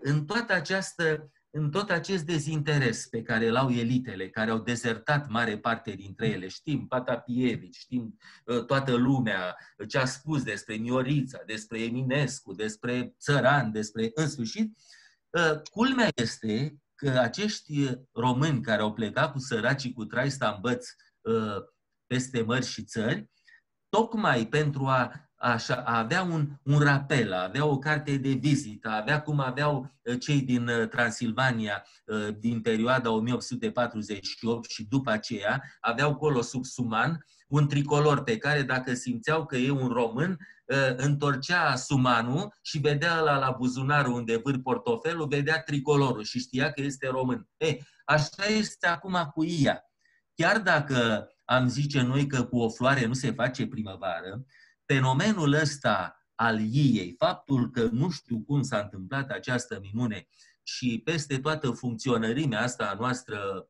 în tot acest dezinteres pe care l-au elitele, care au dezertat mare parte dintre ele, știm Patapievici, știm toată lumea ce a spus despre Miorița, despre Eminescu, despre Țăran, în sfârșit, culmea este că acești români care au plecat cu săracii cu trai stambăți peste mări și țări, tocmai pentru a avea un rapel, a avea o carte de vizită, a avea cum aveau cei din Transilvania din perioada 1848 și după aceea, aveau acolo sub suman un tricolor pe care, dacă simțeau că e un român, întorcea sumanul și vedea la buzunarul unde vâr portofelul, vedea tricolorul și știa că este român. Așa este acum cu IA. Chiar dacă am zice noi că cu o floare nu se face primăvară, fenomenul ăsta al iei, faptul că nu știu cum s-a întâmplat această minune și peste toată funcționărimea asta a noastră,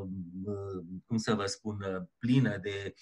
cum să vă spun, plină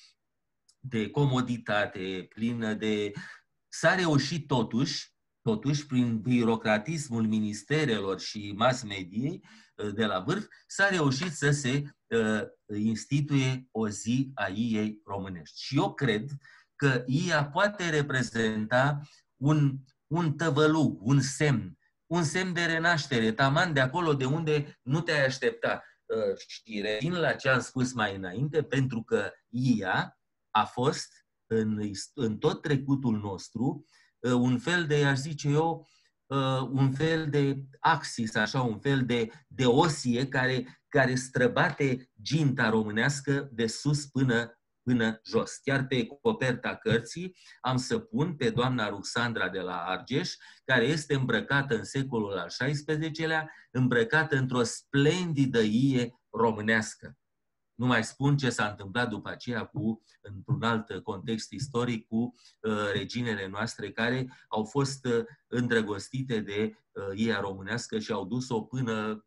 de comoditate, plină de... S-a reușit totuși, prin birocratismul ministerelor și mass-mediei de la vârf, s-a reușit să se instituie o zi a iei românești. Și eu cred că IA poate reprezenta un tăvălug, un semn de renaștere, taman de acolo de unde nu te-ai aștepta. Și revin la ce am spus mai înainte, pentru că IA a fost în tot trecutul nostru un fel de, aș zice eu, un fel de axis, așa, un fel de osie care străbate ginta românească de sus până jos. Chiar pe coperta cărții am să pun pe doamna Ruxandra de la Argeș, care este îmbrăcată în secolul al XVI-lea, îmbrăcată într-o splendidă ie românească. Nu mai spun ce s-a întâmplat după aceea într-un alt context istoric cu reginele noastre care au fost îndrăgostite de ia românească și au dus-o până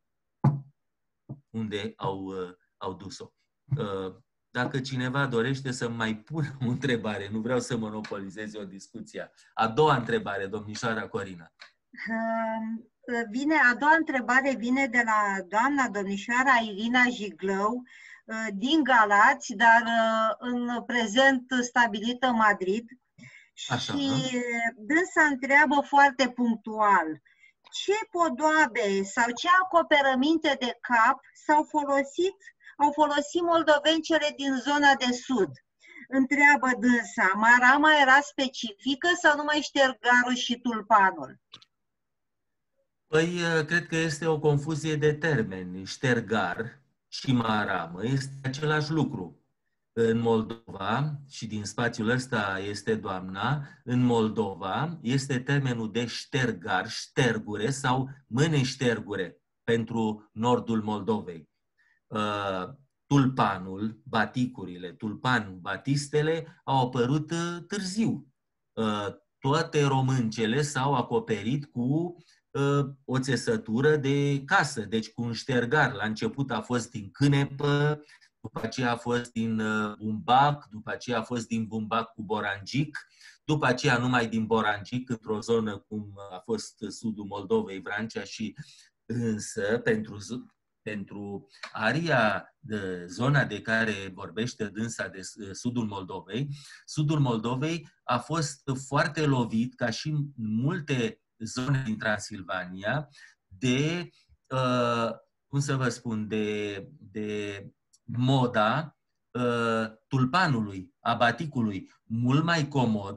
unde au dus-o. Dacă cineva dorește să mai pună o întrebare, nu vreau să monopolizez o discuție. A doua întrebare, domnișoara Corina. A doua întrebare vine de la doamna domnișoara Irina Jiglău, din Galați, dar în prezent stabilită în Madrid. Așa, și dânsa întreabă foarte punctual: ce podoabe sau ce acoperăminte de cap au folosit moldovencele din zona de sud? Întreabă dânsa, marama era specifică sau numai ștergarul și tulpanul? Păi, cred că este o confuzie de termeni. Ștergar și maramă este același lucru. În Moldova, și din spațiul ăsta este doamna, în Moldova este termenul de ștergar, ștergure sau mâneștergure pentru nordul Moldovei. Tulpanul, baticurile, batistele au apărut târziu. Toate româncele s-au acoperit cu o țesătură de casă, deci cu un ștergar. La început a fost din cânepă, după aceea a fost din bumbac, după aceea a fost din bumbac cu borangic, după aceea numai din borangic, într-o zonă cum a fost sudul Moldovei, Vrancea, și însă pentru aria de zona de care vorbește dânsa de sudul Moldovei a fost foarte lovit, ca și multe zone din Transilvania, de, cum să vă spun, de moda tulpanului, a baticului, mult mai comod,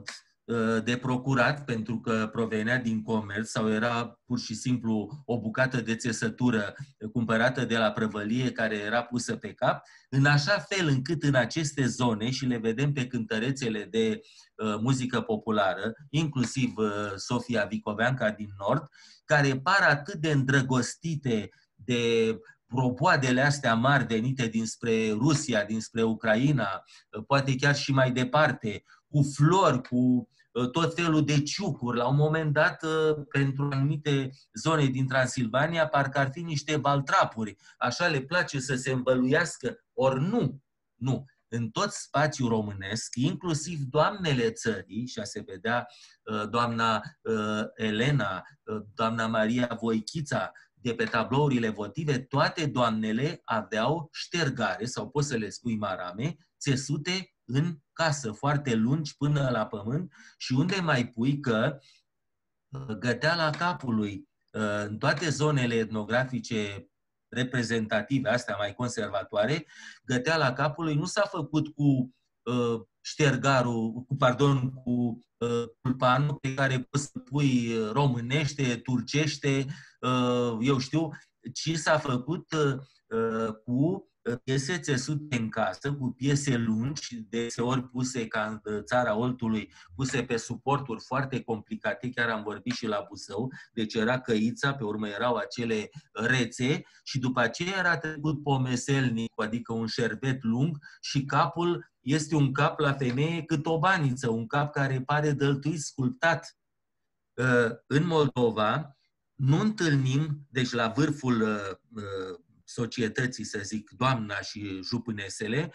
de procurat pentru că provenea din comerț sau era pur și simplu o bucată de țesătură cumpărată de la prăvălie care era pusă pe cap, în așa fel încât în aceste zone, și le vedem pe cântărețele de muzică populară, inclusiv Sofia Vicoveanca din Nord, care par atât de îndrăgostite de propoadele astea mari venite dinspre Rusia, dinspre Ucraina, poate chiar și mai departe, cu flori, cu tot felul de ciucuri. La un moment dat, pentru anumite zone din Transilvania, parcă ar fi niște valtrapuri. Așa le place să se învăluiască. Ori nu, nu. În tot spațiul românesc, inclusiv doamnele țării, și a se vedea doamna Elena, doamna Maria Voichița, de pe tablourile votive, toate doamnele aveau ștergare, sau poți să le spui marame, țesute în casă, foarte lungi până la pământ, și unde mai pui că găteala capului în toate zonele etnografice reprezentative, astea mai conservatoare, găteala capului nu s-a făcut cu ștergarul, cu tulpanul pe care poți să pui românește, turcește, eu știu, ci s-a făcut cu piese țesute în casă, cu piese lungi, deseori puse ca în țara Oltului, puse pe suporturi foarte complicate, chiar am vorbit și la Buzău, deci era căița, pe urmă erau acele rețe și după aceea era trecut pomeselnic, adică un șerbet lung, și capul este un cap la femeie cât o baniță, un cap care pare dăltuit, sculptat. În Moldova nu întâlnim, deci la vârful societății, să zic, doamna și jupânesele,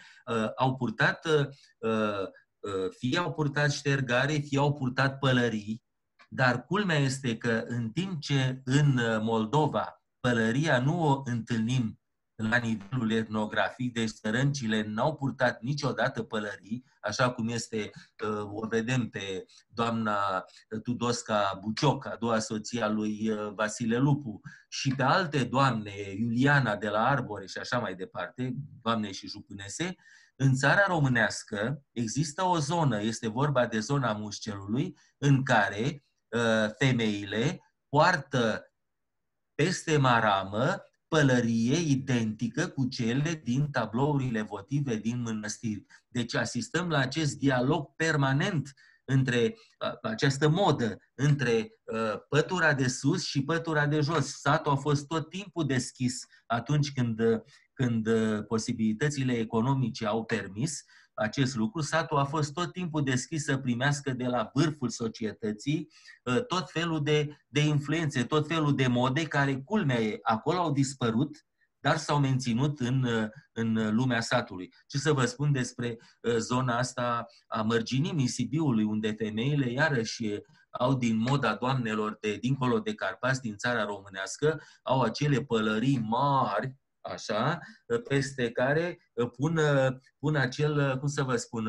fie au purtat ștergare, fie au purtat pălării, dar culmea este că în timp ce în Moldova pălăria nu o întâlnim la nivelul etnografic, deci țărâncile n-au purtat niciodată pălării, așa cum este, o vedem pe doamna Tudosca Bucioc, a doua soție a lui Vasile Lupu, și pe alte doamne, Iuliana de la Arbore și așa mai departe, doamne și jupânese. În țara românească există o zonă, este vorba de zona Mușcelului, în care femeile poartă peste maramă pălărie identică cu cele din tablourile votive din mănăstiri. Deci asistăm la acest dialog permanent între această modă, între pătura de sus și pătura de jos. Satul a fost tot timpul deschis atunci când posibilitățile economice au permis acest lucru. Satul a fost tot timpul deschis să primească de la vârful societății tot felul de influențe, tot felul de mode care, culmea e, acolo au dispărut, dar s-au menținut în lumea satului. Ce să vă spun despre zona asta a mărginimii Sibiului, unde femeile iarăși au din moda doamnelor de dincolo de Carpați, din țara românească, au acele pălării mari, așa, peste care pun acel, cum să vă spun,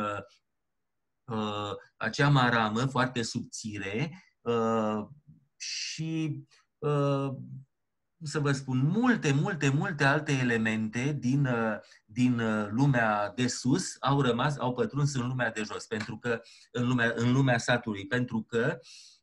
acea maramă foarte subțire și, cum să vă spun, multe alte elemente din lumea de sus au pătruns în lumea de jos, pentru că în lumea satului, pentru că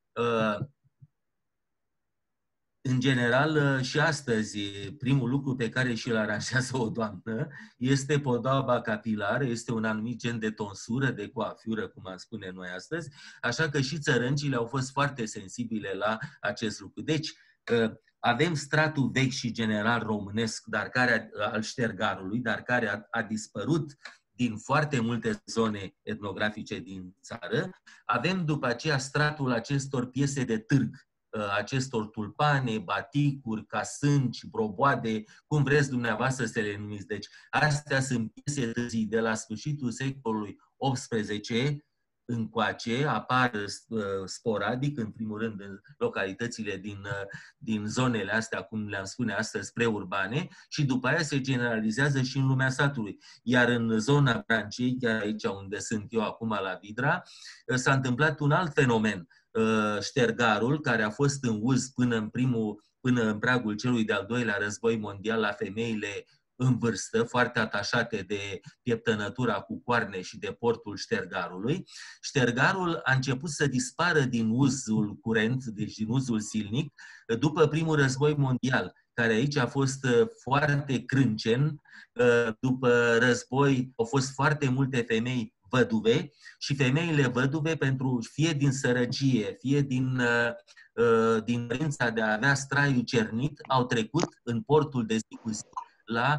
în general, și astăzi, primul lucru pe care și-l aranjează o doamnă este podoaba capilară, este un anumit gen de tonsură, de coafură, cum am spune noi astăzi, așa că și țărâncile au fost foarte sensibile la acest lucru. Deci, avem stratul vechi și general românesc, dar al ștergarului, dar care a dispărut din foarte multe zone etnografice din țară. Avem după aceea stratul acestor piese de târg, acestor tulpane, baticuri, casânci, broboade, cum vreți dumneavoastră să le numiți. Deci, astea sunt piese târzii de la sfârșitul secolului XVIII încoace, apar sporadic, în primul rând, în localitățile din zonele astea, cum le-am spune astăzi, preurbane, și după aia se generalizează și în lumea satului. Iar în zona Brancei, chiar aici unde sunt eu acum la Vidra, s-a întâmplat un alt fenomen. Ștergarul, care a fost în uz până în pragul celui de-al doilea război mondial la femeile în vârstă, foarte atașate de pieptănătura cu coarne și de portul ștergarului. Ștergarul a început să dispară din uzul curent, deci din uzul silnic, după primul război mondial, care aici a fost foarte crâncen. După război au fost foarte multe femei văduve și femeile văduve, pentru fie din sărăcie, fie din dorința de a avea straiul cernit, au trecut în portul de zi cu zi la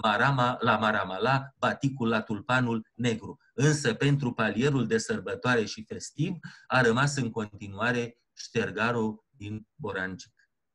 baticul, la tulpanul negru. Însă pentru palierul de sărbătoare și festiv a rămas în continuare ștergarul din Borancic.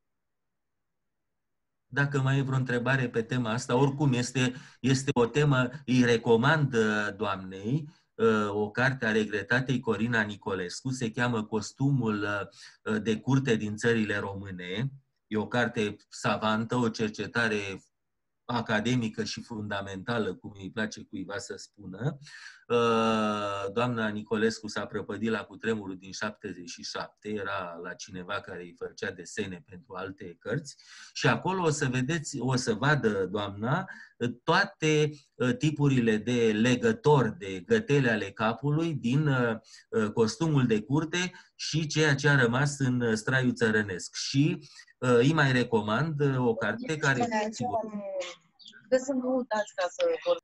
Dacă mai e vreo întrebare pe tema asta, oricum este o temă, îi recomand doamnei o carte a regretatei Corina Nicolescu, se cheamă Costumul de curte din țările române. E o carte savantă, o cercetare academică și fundamentală, cum îi place cuiva să spună. Doamna Nicolescu s-a prăpădit la cutremurul din 77, era la cineva care îi făcea desene pentru alte cărți și acolo o să vadă doamna toate tipurile de legători, de gătele ale capului din costumul de curte și ceea ce a rămas în straiul țărănesc. Și îi mai recomand o carte care... Să nu uitați ca să vorbim.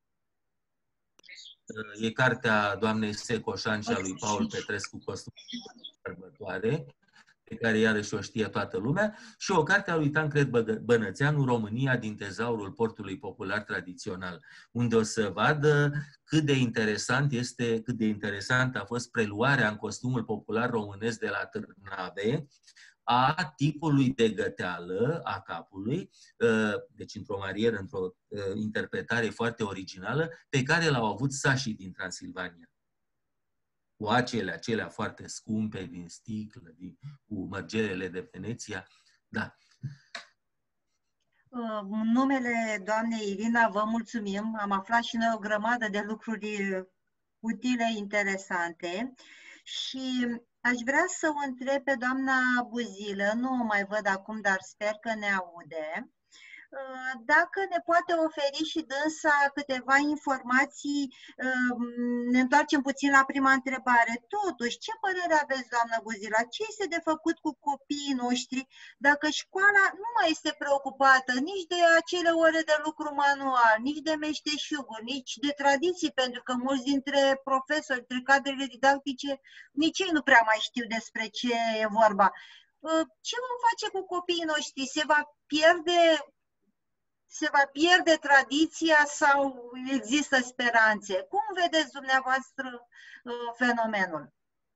E cartea doamnei Secoșan și a lui Paul Petrescu, Costumul de sărbătoare, pe care iarăși o știe toată lumea, și o carte a lui Tancred Bănățeanu, România din tezaurul portului popular tradițional, unde o să vadă cât de interesant a fost preluarea în costumul popular românesc de la Târnave a tipului de găteală a capului, deci într-o manieră, într-o interpretare foarte originală, pe care l-au avut sașii din Transilvania. Cu acelea foarte scumpe, din sticlă, cu mărgelele de Veneția. Da. În numele doamnei Irina vă mulțumim. Am aflat și noi o grămadă de lucruri utile, interesante și aș vrea să o întreb pe doamna Buzilă, nu o mai văd acum, dar sper că ne aude, dacă ne poate oferi și dânsa câteva informații. Ne întoarcem puțin la prima întrebare. Totuși, ce părere aveți, doamnă Buzila? Ce este de făcut cu copiii noștri dacă școala nu mai este preocupată nici de acele ore de lucru manual, nici de meșteșuguri, nici de tradiții, pentru că mulți dintre profesori, dintre cadrele didactice, nici ei nu prea mai știu despre ce e vorba. Ce vom face cu copiii noștri? Se va pierde tradiția sau există speranțe? Cum vedeți dumneavoastră fenomenul?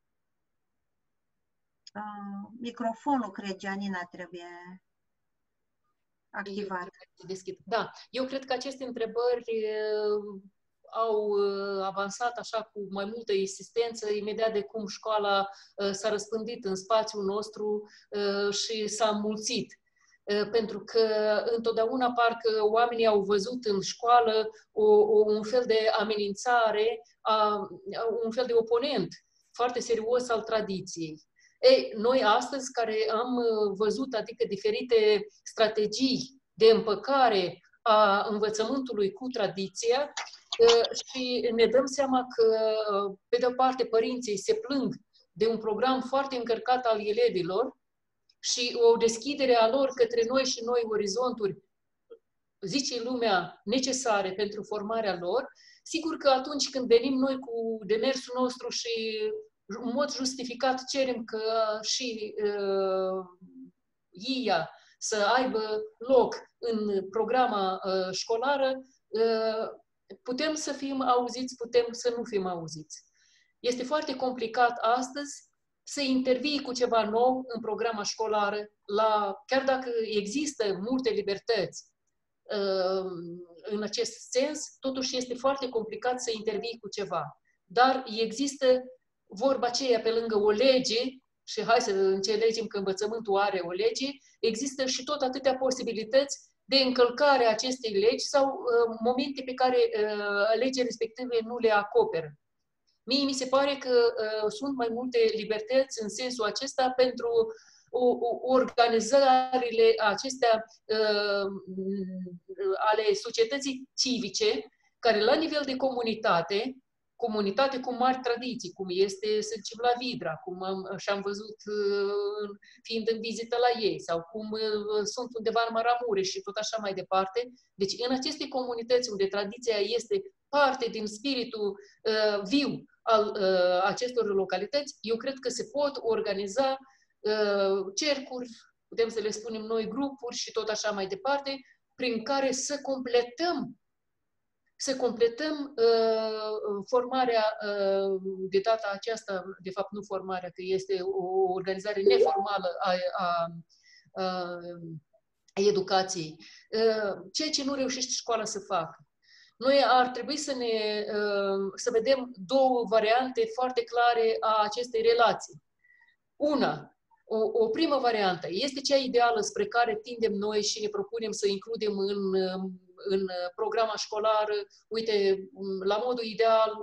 Microfonul, cred, Gianina, trebuie activat. Da, eu cred că aceste întrebări au avansat așa cu mai multă insistență imediat de cum școala s-a răspândit în spațiul nostru și s-a înmulțit. Pentru că întotdeauna parcă oamenii au văzut în școală un fel de amenințare, un fel de oponent foarte serios al tradiției. Ei, noi astăzi care am văzut, adică diferite strategii de împăcare a învățământului cu tradiția și ne dăm seama că, pe de-o parte, părinții se plâng de un program foarte încărcat al elevilor, și o deschidere a lor către noi și noi orizonturi, zice lumea, necesare pentru formarea lor. Sigur că atunci când venim noi cu demersul nostru și în mod justificat cerem că și IA să aibă loc în programa școlară, putem să fim auziți, putem să nu fim auziți. Este foarte complicat astăzi să intervii cu ceva nou în programa școlară, chiar dacă există multe libertăți în acest sens, totuși este foarte complicat să intervii cu ceva. Dar există vorba aceea pe lângă o lege, și hai să înțelegem că învățământul are o lege, există și tot atâtea posibilități de încălcare a acestei legi sau momente pe care legea respective nu le acoperă. Mie mi se pare că sunt mai multe libertăți în sensul acesta pentru organizările acestea ale societății civice, care la nivel de comunitate cu mari tradiții, cum este, să zicem, la Vidra, cum am văzut fiind în vizită la ei, sau cum sunt undeva în Maramureș și tot așa mai departe. Deci în aceste comunități unde tradiția este parte din spiritul viu al acestor localități, eu cred că se pot organiza cercuri, putem să le spunem noi, grupuri și tot așa mai departe, prin care să completăm formarea de data aceasta, de fapt nu formarea, că este o organizare neformală a educației, ceea ce nu reușește școala să facă. Noi ar trebui să vedem două variante foarte clare a acestei relații. Una, o primă variantă este cea ideală spre care tindem noi și ne propunem să includem în programa școlară, uite, la modul ideal,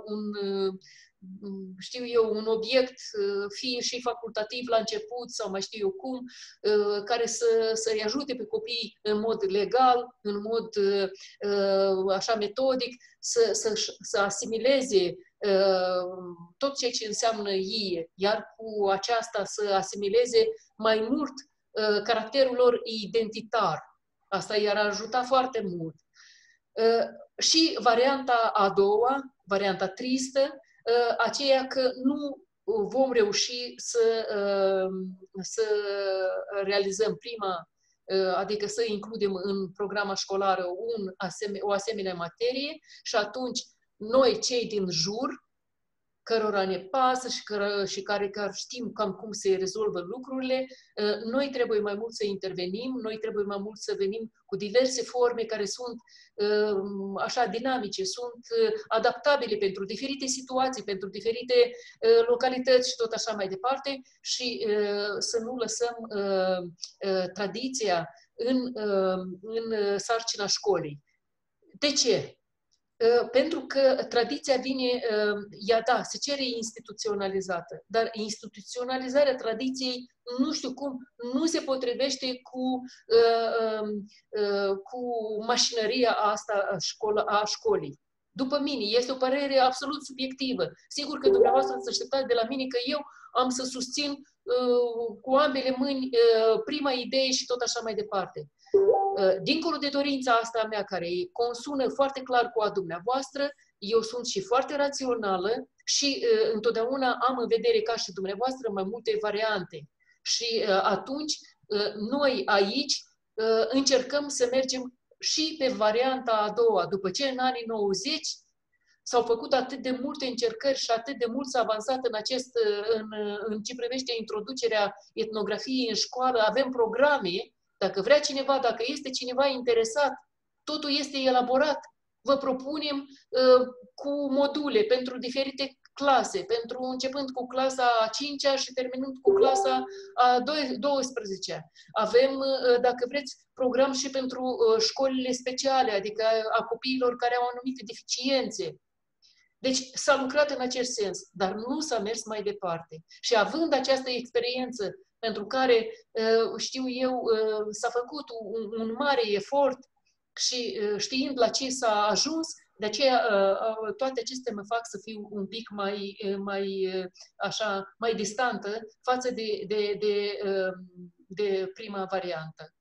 un obiect, fie și facultativ la început sau mai știu eu cum, care să-i ajute pe copii în mod legal, în mod așa metodic, să asimileze tot ceea ce înseamnă ie, iar cu aceasta să asimileze mai mult caracterul lor identitar. Asta i-ar ajuta foarte mult. Și varianta a doua, varianta tristă, aceea că nu vom reuși să realizăm prima, adică să includem în programa școlară o asemenea materie și atunci noi, cei din jur, cărora ne pasă și care știm cam cum se rezolvă lucrurile, noi trebuie mai mult să intervenim, noi trebuie mai mult să venim cu diverse forme care sunt așa dinamice, sunt adaptabile pentru diferite situații, pentru diferite localități și tot așa mai departe și să nu lăsăm tradiția în sarcina școlii. De ce? Pentru că tradiția vine, se cere instituționalizată, dar instituționalizarea tradiției, nu știu cum, nu se potrivește cu mașinăria asta a școlii. După mine, este o părere absolut subiectivă. Sigur că dumneavoastră ați așteptat de la mine că eu am să susțin cu ambele mâini prima idee și tot așa mai departe. Dincolo de dorința asta a mea, care consună foarte clar cu a dumneavoastră, eu sunt și foarte rațională și întotdeauna am în vedere, ca și dumneavoastră, mai multe variante. Și atunci, noi aici încercăm să mergem și pe varianta a doua. După ce în anii 90 s-au făcut atât de multe încercări și atât de mult s-a avansat în ce privește introducerea etnografiei în școală, avem programe. Dacă vrea cineva, dacă este cineva interesat, totul este elaborat. Vă propunem cu module pentru diferite clase, începând cu clasa a 5-a și terminând cu clasa a 12-a. Avem, dacă vreți, program și pentru școlile speciale, adică a copiilor care au anumite deficiențe. Deci s-a lucrat în acest sens, dar nu s-a mers mai departe. Și având această experiență pentru care, știu eu, s-a făcut un mare efort și știind la ce s-a ajuns, de aceea toate acestea mă fac să fiu un pic mai distantă față de prima variantă.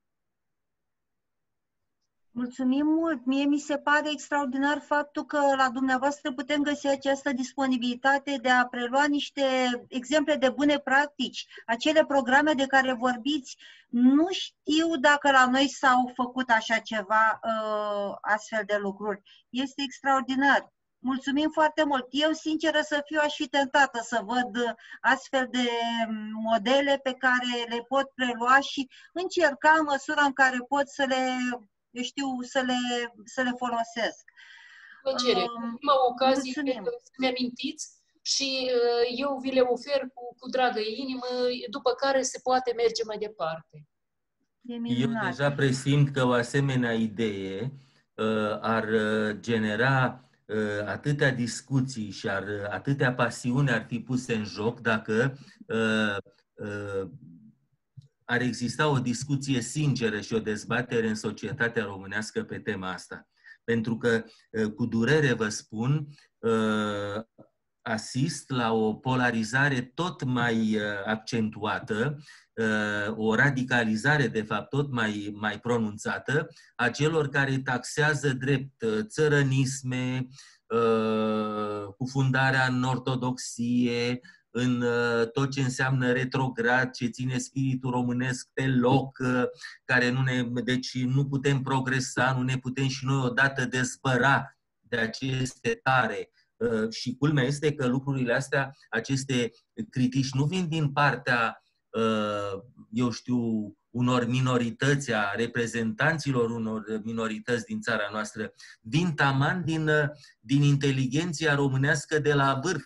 Mulțumim mult! Mie mi se pare extraordinar faptul că la dumneavoastră putem găsi această disponibilitate de a prelua niște exemple de bune practici. Acele programe de care vorbiți, nu știu dacă la noi s-au făcut așa ceva, astfel de lucruri. Este extraordinar! Mulțumim foarte mult! Eu, sinceră să fiu, aș fi tentată să văd astfel de modele pe care le pot prelua și încerca în măsura în care pot să le folosesc. Plăcere. Prima ocazie să mi amintiți și eu vi le ofer cu dragă inimă, după care se poate merge mai departe. Eu deja presimt că o asemenea idee ar genera atâtea discuții și atâtea pasiuni ar fi puse în joc dacă ar exista o discuție sinceră și o dezbatere în societatea românească pe tema asta. Pentru că, cu durere vă spun, asist la o polarizare tot mai accentuată, o radicalizare, de fapt, tot mai pronunțată a celor care taxează drept țărănisme, cufundarea în ortodoxie, în tot ce înseamnă retrograd, ce ține spiritul românesc pe loc, deci nu putem progresa, nu ne putem și noi odată dezbăra de aceste tare. Și culmea este că lucrurile astea, aceste critici, nu vin din partea, eu știu, unor minorități, a reprezentanților unor minorități din țara noastră, vin taman din inteligenția românească de la vârf.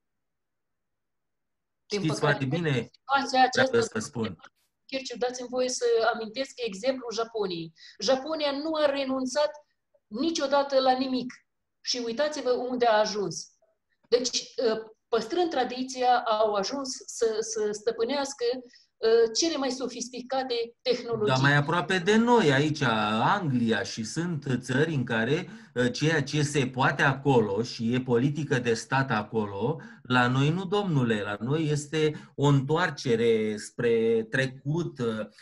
Știți foarte bine dacă să spun. Kirciu, dați-mi voie să amintesc exemplul Japoniei. Japonia nu a renunțat niciodată la nimic. Și uitați-vă unde a ajuns. Deci, păstrând tradiția, au ajuns să stăpânească cele mai sofisticate tehnologii. Dar mai aproape de noi, aici, Anglia, și sunt țări în care ceea ce se poate acolo și e politică de stat acolo, la noi nu, domnule, la noi este o întoarcere spre trecut,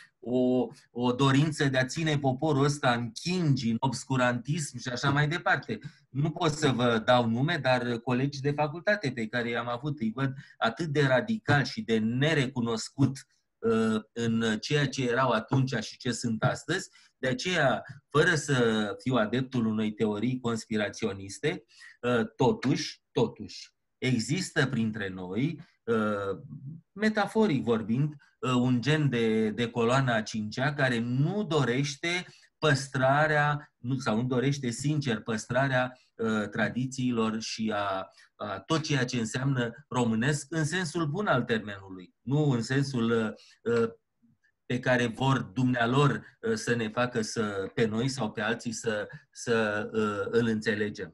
o dorință de a ține poporul ăsta în chingi, în obscurantism și așa mai departe. Nu pot să vă dau nume, dar colegii de facultate pe care i-am avut, îi văd atât de radical și de nerecunoscut în ceea ce erau atunci și ce sunt astăzi. De aceea, fără să fiu adeptul unei teorii conspiraționiste, totuși, există printre noi, metaforic vorbind, un gen de coloana a cincea care nu dorește păstrarea, sau nu dorește sincer păstrarea tradițiilor și a tot ceea ce înseamnă românesc în sensul bun al termenului, nu în sensul pe care vor dumnealor să ne facă pe noi sau pe alții să îl înțelegem.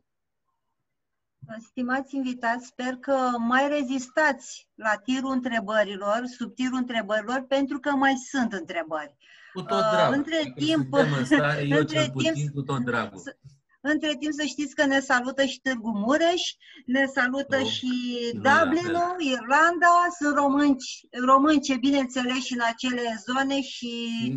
Stimați invitați, sper că mai rezistați la tirul întrebărilor, sub tirul întrebărilor, pentru că mai sunt întrebări. Cu tot dragul. Între timp, cu tot dragul. Între timp să știți că ne salută și Târgu Mureș, ne salută și Dublinul, Irlanda, sunt români ce bineînțeles și în acele zone și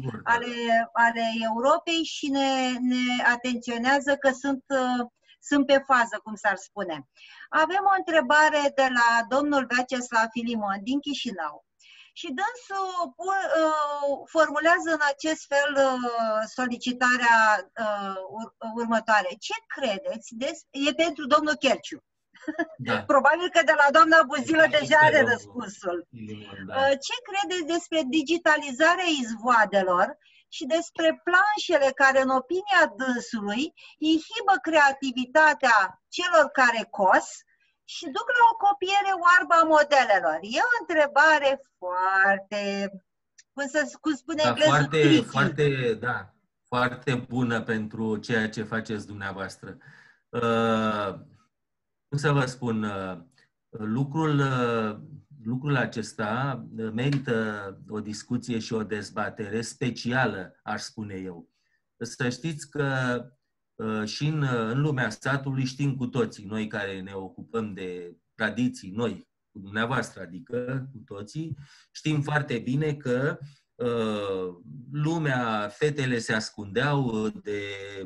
ale Europei și ne atenționează că sunt pe fază, cum s-ar spune. Avem o întrebare de la domnul Vyacheslav Filimon din Chișinău. Și dânsul formulează în acest fel solicitarea următoare. Ce credeți? E pentru domnul Kirciu. Da. Probabil că de la doamna Buzilă deja are răspunsul. Da. Ce credeți despre digitalizarea izvoadelor și despre planșele care, în opinia dânsului, inhibă creativitatea celor care cos și duc la o copiere oarbă a modelelor? E o întrebare foarte, cum spune englezul, foarte bună pentru ceea ce faceți dumneavoastră. Cum să vă spun, lucrul acesta merită o discuție și o dezbatere specială, aș spune eu. Să știți că și în lumea statului știm cu toții, noi care ne ocupăm de tradiții, noi, cu dumneavoastră, adică cu toții, știm foarte bine că fetele se ascundeau de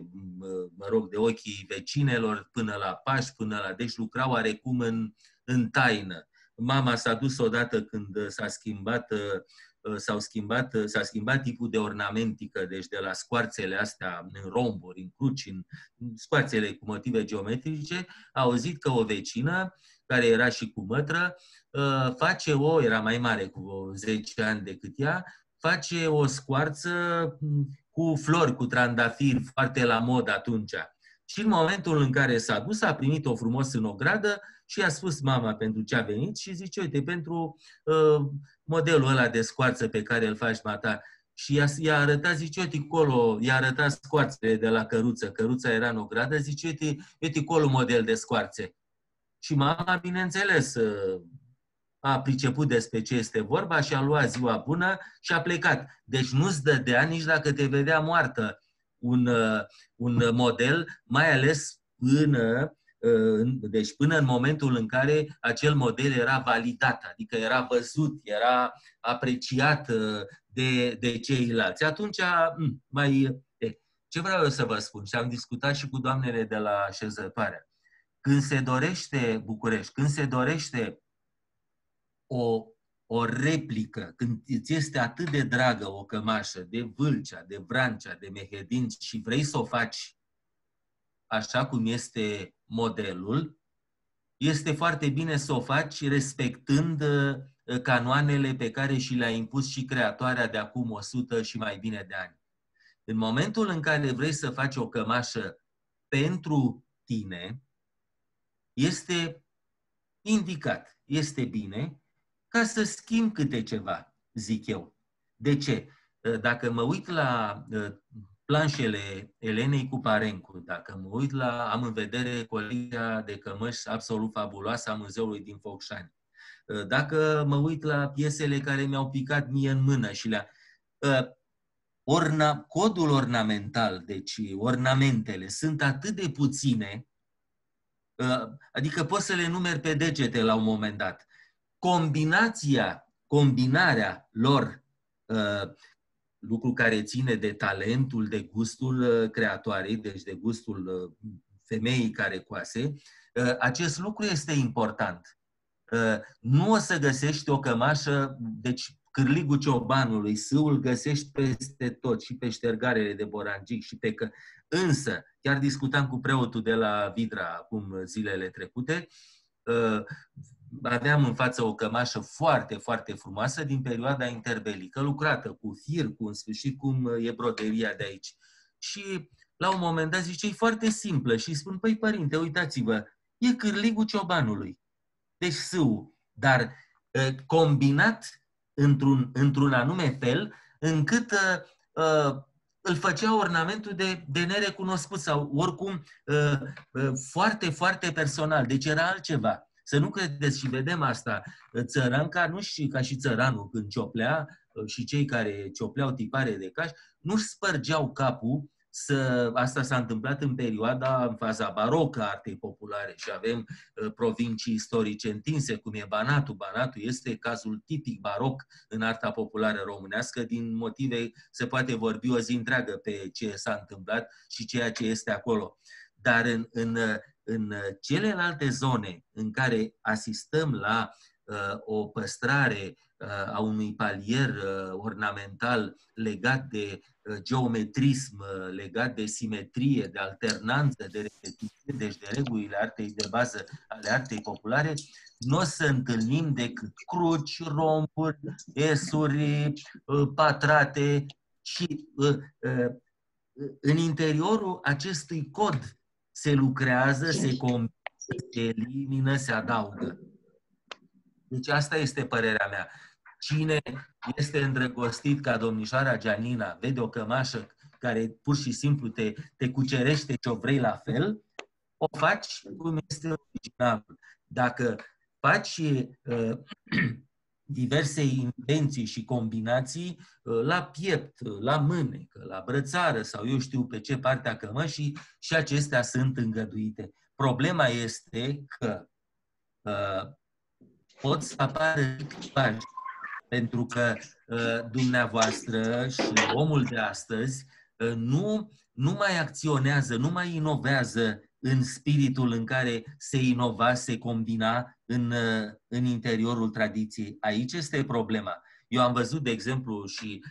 ochii vecinelor până la Paști, deci lucrau oarecum în taină. Mama s-a dus odată când s-a schimbat tipul de ornamentică, deci de la scoarțele astea în romburi, în cruci, în scoarțele cu motive geometrice, a auzit că o vecină, care era și cu mătră, era mai mare cu 10 ani decât ea, face o scoarță cu flori, cu trandafiri, foarte la mod atunci. Și în momentul în care s-a dus, a primit-o frumos în ogradă și a spus mama pentru ce a venit și zice, uite, pentru modelul ăla de scoarță pe care îl faci mata. și i-a arătat, zice, uite, colo, i-a arătat scoarțele de la căruță. Căruța era în ogradă, zice, uite, colo model de scoarțe. Și mama, bineînțeles, a priceput despre ce este vorba și a luat ziua bună și a plecat. Deci nu-ți dădea nici dacă te vedea moartă un model, mai ales până în momentul în care acel model era validat, adică era văzut, era apreciat de ceilalți. Atunci, ce vreau eu să vă spun, și am discutat și cu doamnele de la așezătoare, când se dorește București, când se dorește o replică, când îți este atât de dragă o cămașă de Vâlcea, de Vrancea, de Mehedin și vrei să o faci așa cum este modelul, este foarte bine să o faci respectând canoanele pe care și le-a impus și creatoarea de acum 100 și mai bine de ani. În momentul în care vrei să faci o cămașă pentru tine, este indicat, este bine ca să schimb câte ceva, zic eu. De ce? Dacă mă uit la planșele Elenei Cuparencu, dacă mă uit am în vedere colecția de cămăși absolut fabuloasă a Muzeului din Focșani, dacă mă uit la piesele care mi-au picat mie în mână și codul ornamental, deci ornamentele, sunt atât de puține, adică poți să le numeri pe degete la un moment dat. Combinarea lor, lucru care ține de talentul, de gustul creatoarei, deci de gustul femeii care coase, acest lucru este important. Nu o să găsești o cămașă, deci cârligul ciobanului, sâul găsești peste tot, și pe ștergarele de borangic și pe Însă, chiar discutam cu preotul de la Vidra acum zilele trecute, aveam în față o cămașă foarte, foarte frumoasă din perioada interbelică, lucrată cu fir, cu în sfârșit cum e broderia de aici. Și la un moment dat zice, e foarte simplă și spun, păi părinte, uitați-vă, e cârligul ciobanului. Deci sâul, dar combinat într-un anume fel, încât îl făcea ornamentul de nerecunoscut sau oricum foarte, foarte personal. Deci era altceva. Să nu credeți, și vedem asta, țăranca, nu știu, ca și țăranul când cioplea, și cei care ciopleau tipare de caș, nu-și spărgeau capul. Asta s-a întâmplat în perioada, în faza barocă a artei populare și avem provincii istorice întinse, cum e Banatul. Banatul este cazul tipic baroc în arta populară românească, din motive se poate vorbi o zi întreagă pe ce s-a întâmplat și ceea ce este acolo. Dar în celelalte zone în care asistăm la o păstrare a unui palier ornamental legat de geometrism, legat de simetrie, de alternanță, de repetiție, deci de regulile artei de bază ale artei populare, nu o să întâlnim decât cruci, romburi, esuri, patrate și în interiorul acestui cod se lucrează, se combină, se elimină, se adaugă. Deci asta este părerea mea. Cine este îndrăgostit ca domnișoara Gianina, vede o cămașă care pur și simplu te cucerește ce o vrei la fel, o faci cum este originalul. Dacă faci diverse invenții și combinații la piept, la mânecă, la brățară sau eu știu pe ce parte a cămășii, și acestea sunt îngăduite. Problema este că pot să apară echipaj, pentru că dumneavoastră și omul de astăzi nu mai acționează, nu mai inovează în spiritul în care se inova, se combina în interiorul tradiției. Aici este problema. Eu am văzut, de exemplu, și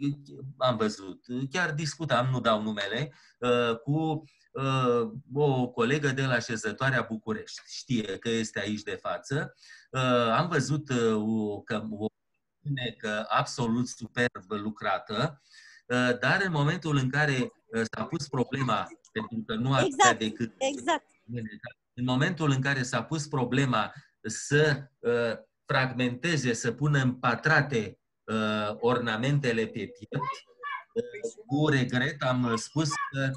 chiar discutam, nu dau numele, cu o colegă de la Așezătoarea București. Știe că este aici de față. Am văzut o mânecă absolut superb lucrată, dar în momentul în care s-a pus problema, pentru că nu avea decât... Exact. În momentul în care s-a pus problema să fragmenteze, să pună împatrate ornamentele pe piept. Cu regret am spus că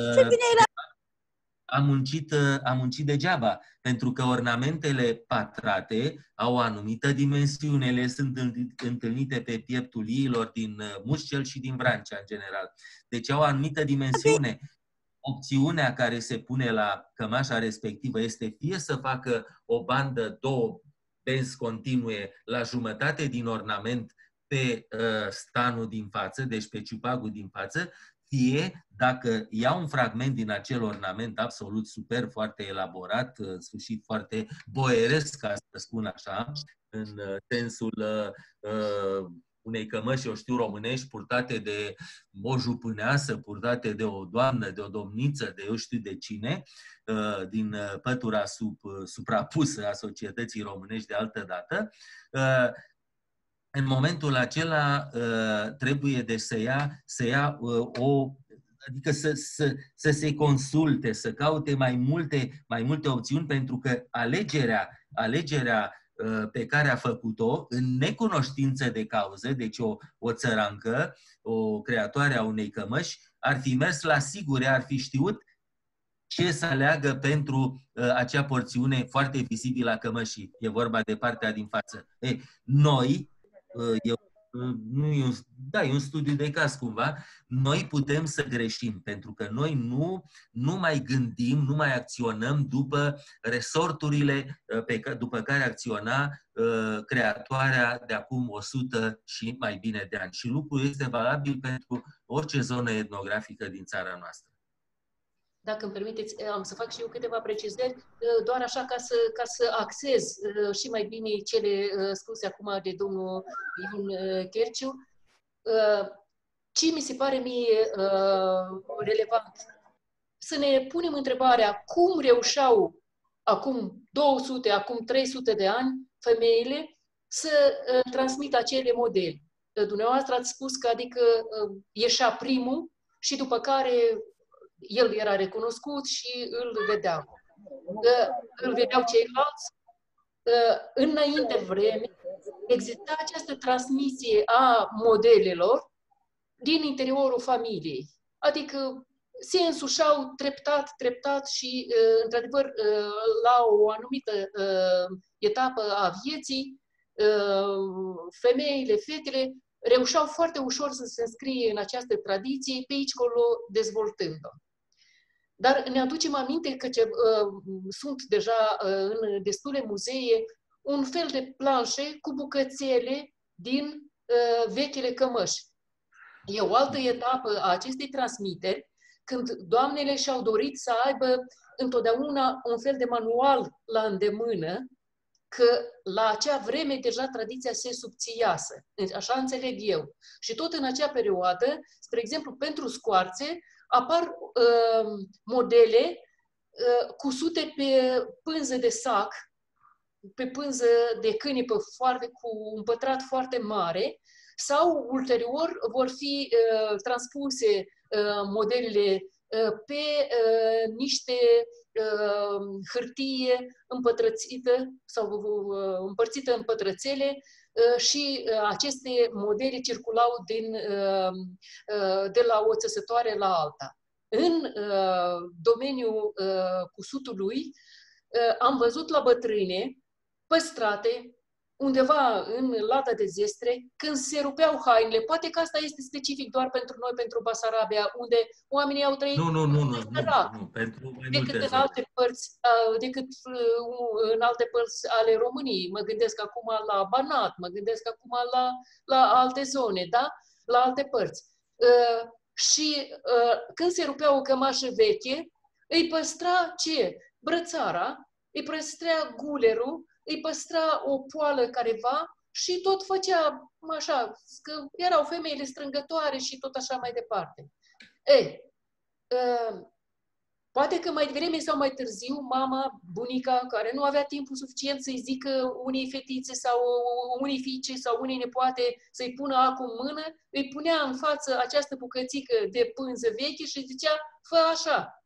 am muncit degeaba, pentru că ornamentele patrate au o anumită dimensiune, ele sunt întâlnite pe pieptul iilor din Mușcel și din Vrancea, în general. Deci au o anumită dimensiune. Opțiunea care se pune la cămașa respectivă este fie să facă o bandă, două benzi continue la jumătate din ornament pe stanul din față, deci pe ciupagul din față, fie, dacă ia un fragment din acel ornament absolut super, foarte elaborat, în sfârșit foarte boieresc, ca să spun așa, în sensul unei cămăși, eu știu, românești, purtate de o jupâneasă, purtate de o doamnă, de o domniță, de eu știu de cine, din pătura suprapusă a societății românești de altă dată, în momentul acela trebuie de să ia adică să se consulte, să caute mai multe opțiuni, pentru că alegerea pe care a făcut-o în necunoștință de cauză, deci o țărancă, o creatoare a unei cămăși, ar fi mers la sigure, ar fi știut ce să aleagă pentru acea porțiune foarte vizibilă a cămășii. E vorba de partea din față. Noi, e un studiu de caz cumva, noi putem să greșim, pentru că noi nu mai gândim, nu mai acționăm după resorturile după care acționa creatoarea de acum 100 și mai bine de ani. Și lucrul este valabil pentru orice zonă etnografică din țara noastră. Dacă îmi permiteți, am să fac și eu câteva precizări, doar așa ca să axez și mai bine cele spuse acum de domnul Ion Cherciu. Ce mi se pare mie relevant? Să ne punem întrebarea cum reușeau acum 200, acum 300 de ani femeile să transmită acele modele. Dumneavoastră ați spus că adică ieșea primul și după care el era recunoscut și îl vedeau ceilalți. Înainte vreme exista această transmisie a modelelor din interiorul familiei. Adică se însușau treptat și, într-adevăr, la o anumită etapă a vieții, femeile, fetele reușeau foarte ușor să se înscrie în această tradiție, pe aici colo dezvoltând-o. Dar ne aducem aminte că sunt deja în destule muzee un fel de planșe cu bucățele din vechile cămăși. E o altă etapă a acestei transmiteri, când doamnele și-au dorit să aibă întotdeauna un fel de manual la îndemână, că la acea vreme deja tradiția se subțiase. Așa înțeleg eu. Și tot în acea perioadă, spre exemplu, pentru scoarțe, apar modele cusute pe pânză de sac, pe pânză de cânepă cu un pătrat foarte mare, sau ulterior vor fi transpuse modelele pe niște hârtie împătrățită sau împărțită în pătrățele și aceste modele circulau de la o țesătoare la alta. În domeniul cusutului am văzut la bătrâne păstrate undeva în lada de zestre, când se rupeau hainele. Poate că asta este specific doar pentru noi, pentru Basarabia, unde oamenii au trăit decât în alte părți ale României. Mă gândesc acum la Banat, mă gândesc acum la alte zone, da? La alte părți. Și când se rupea o cămașă veche, îi păstra ce? Brățara, îi păstra gulerul, îi păstra o poală careva și tot făcea așa, că erau femeile strângătoare și tot așa mai departe. Poate că mai devreme sau mai târziu, mama, bunica, care nu avea timpul suficient să-i zică unei fetițe sau unei fiice sau unei nepoate să-i pună acum mână, îi punea în față această bucățică de pânză veche și zicea, fă așa.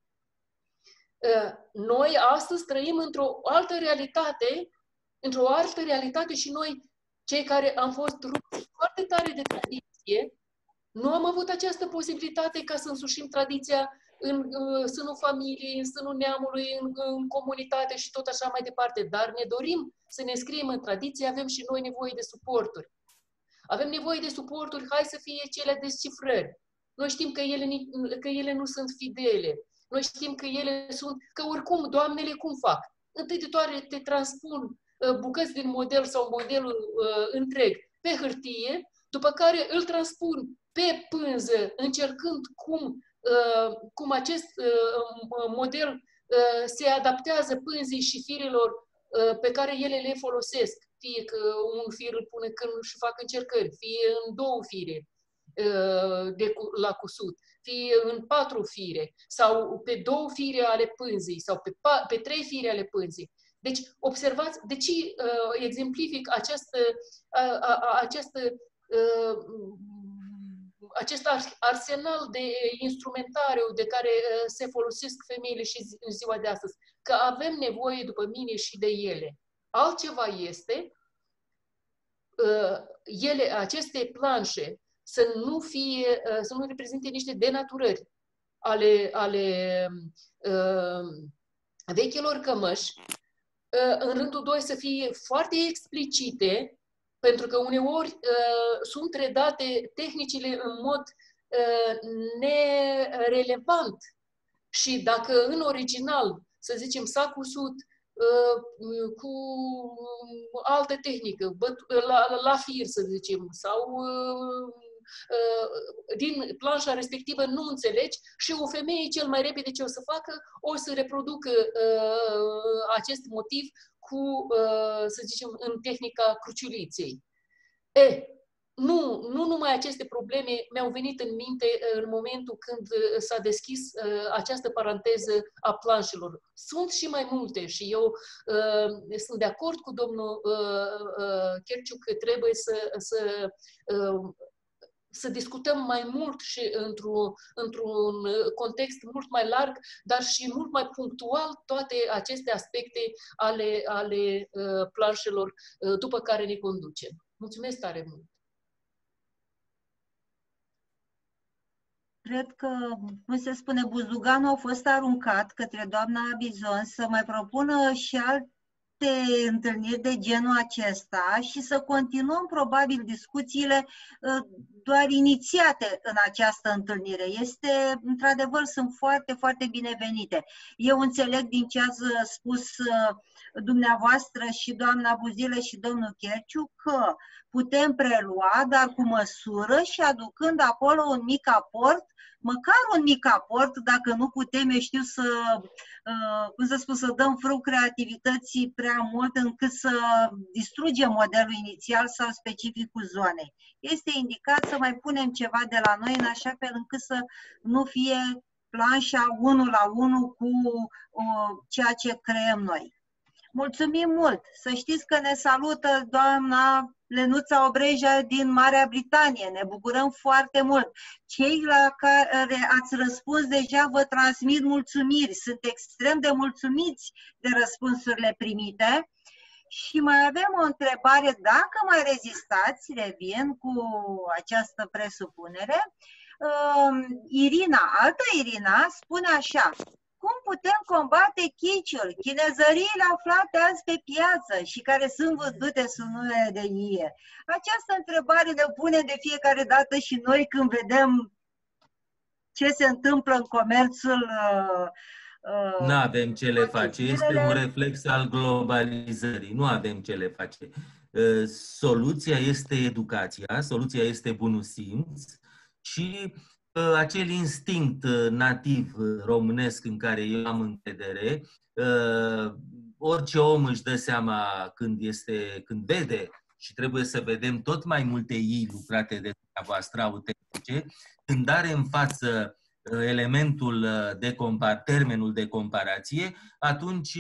Noi astăzi trăim într-o altă realitate și noi, cei care am fost rupți foarte tare de tradiție, nu am avut această posibilitate ca să însușim tradiția în sânul familiei, în sânul neamului, în comunitate și tot așa mai departe. Dar ne dorim să ne scriem în tradiție, avem și noi nevoie de suporturi. Avem nevoie de suporturi, hai să fie cele descifrări. Noi știm că ele nu sunt fidele. Noi știm că ele sunt, că oricum, doamnele cum fac? Întâi de toate te transpun bucăți din model sau modelul întreg pe hârtie, după care îl transpun pe pânză, încercând cum acest model se adaptează pânzii și firelor pe care ele le folosesc. Fie că un fir îl pune când și fac încercări, fie în 2 fire la cusut, fie în 4 fire, sau pe 2 fire ale pânzii, sau pe 3 fire ale pânzii. Deci, observați, deci exemplific acest arsenal de instrumentariu de care se folosesc femeile și în ziua de astăzi, că avem nevoie, după mine, și de ele. Altceva este aceste planșe să nu reprezinte niște denaturări ale vechilor cămăși, în rândul 2 să fie foarte explicite, pentru că uneori sunt redate tehnicile în mod nerelevant. Și dacă în original, să zicem, s-a cusut cu altă tehnică, la fir, să zicem, sau din planșa respectivă nu înțelegi și o femeie cel mai repede ce o să facă, o să reproducă acest motiv cu, să zicem, în tehnica cruciuliței. Nu numai aceste probleme mi-au venit în minte în momentul când s-a deschis această paranteză a planșelor. Sunt și mai multe și eu sunt de acord cu domnul Cherciu că trebuie să discutăm mai mult și într-un context mult mai larg, dar și mult mai punctual toate aceste aspecte ale planșelor după care ne conducem. Mulțumesc tare mult! Cred că, cum se spune, buzuganul a fost aruncat către doamna Bizon să mai propună și alte întâlniri de genul acesta și să continuăm probabil discuțiile doar inițiate în această întâlnire. Într-adevăr, sunt foarte, foarte binevenite. Eu înțeleg din ce ați spus dumneavoastră și doamna Buzilă și domnul Cherciu că putem prelua, dar cu măsură și aducând acolo un mic aport, măcar un mic aport, dacă nu putem, eu știu, să dăm frâu creativității prea mult încât să distrugem modelul inițial sau specificul zonei. Este indicat să mai punem ceva de la noi în așa fel încât să nu fie planșa 1 la 1 cu ceea ce creăm noi. Mulțumim mult! Să știți că ne salută doamna Lenuța Obreja din Marea Britanie. Ne bucurăm foarte mult. Cei la care ați răspuns deja vă transmit mulțumiri. Sunt extrem de mulțumiți de răspunsurile primite. Și mai avem o întrebare. Dacă mai rezistați, revin cu această presupunere. Altă Irina, spune așa: cum putem combate chiciul, chinezăriile aflate azi pe piață și care sunt vândute sub numele de ie? Această întrebare ne punem de fiecare dată și noi când vedem ce se întâmplă în comerțul. Nu avem ce le face. Este un reflex al globalizării. Nu avem ce le face. Soluția este educația, soluția este bunul simț și acel instinct nativ românesc în care eu am încredere. Orice om își dă seama când vede, și trebuie să vedem tot mai multe ei lucrate de dumneavoastră autentice, când are în față elementul termenul de comparație, atunci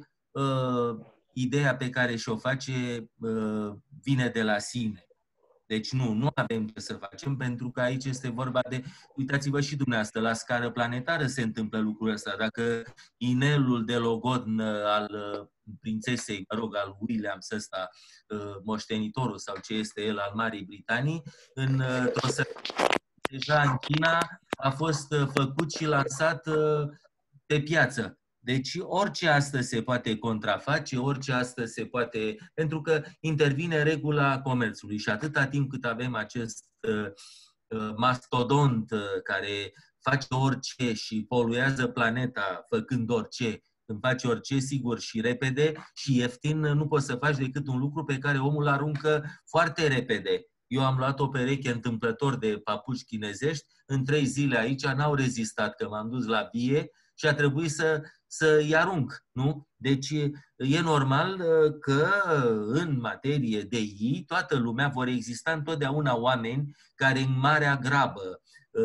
ideea pe care și-o face vine de la sine. Deci nu avem ce să facem, pentru că aici este vorba de, uitați-vă și dumneavoastră, la scară planetară se întâmplă lucrul ăsta. Dacă inelul de logodn al prințesei, mă rog, al Williams ăsta, moștenitorul sau ce este el al Marii Britanii, într-o deja în China a fost făcut și lansat pe piață. Deci orice astăzi se poate contraface, orice astăzi se poate... Pentru că intervine regula comerțului și atâta timp cât avem acest mastodont care face orice și poluează planeta făcând orice, când faci orice, sigur și repede și ieftin, nu poți să faci decât un lucru pe care omul aruncă foarte repede. Eu am luat o pereche întâmplător de papuci chinezești, în 3 zile aici n-au rezistat, că m-am dus la bie și a trebuit să-i arunc, nu? Deci e normal că în materie de ei, toată lumea vor exista întotdeauna oameni care în marea grabă,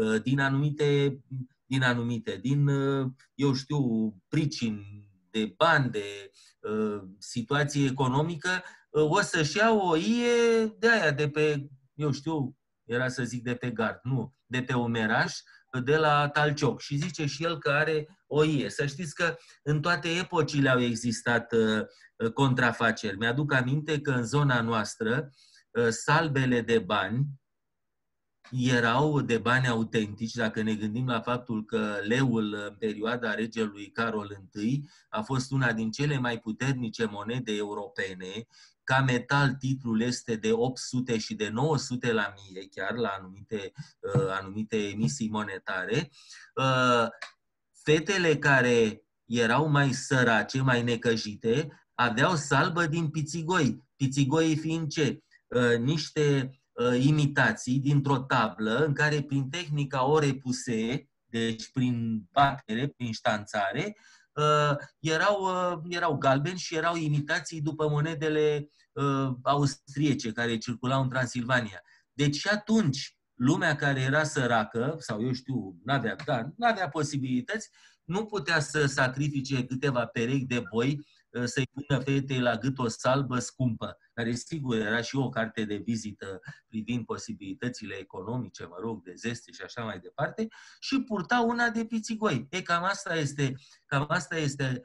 din eu știu, pricini de bani, de situație economică, o să-și iau o ie de aia, de pe, eu știu, era să zic de pe gard, nu, de pe umeraș, de la Talcioc. Și zice și el că are o ie. Să știți că în toate epocile au existat contrafaceri. Mi-aduc aminte că în zona noastră salbele de bani erau de bani autentici, dacă ne gândim la faptul că leul în perioada regelui Carol I a fost una din cele mai puternice monede europene. Ca metal, titlul este de 800 și de 900 la mie, chiar la anumite emisii monetare. Fetele care erau mai sărace, mai necăjite, aveau salbă din pițigoi. Pițigoii fiind ce? Niște imitații dintr-o tablă în care prin tehnica ore puse, deci prin batere, prin ștanțare, erau galbeni și erau imitații după monedele austriece care circulau în Transilvania. Deci și atunci lumea care era săracă, sau eu știu, n-avea posibilități, nu putea să sacrifice câteva perechi de boi, să-i pună fetei la gât o salbă scumpă, care sigur era și o carte de vizită privind posibilitățile economice, mă rog, de zeste și așa mai departe, și purta una de pițigoi. Cam asta este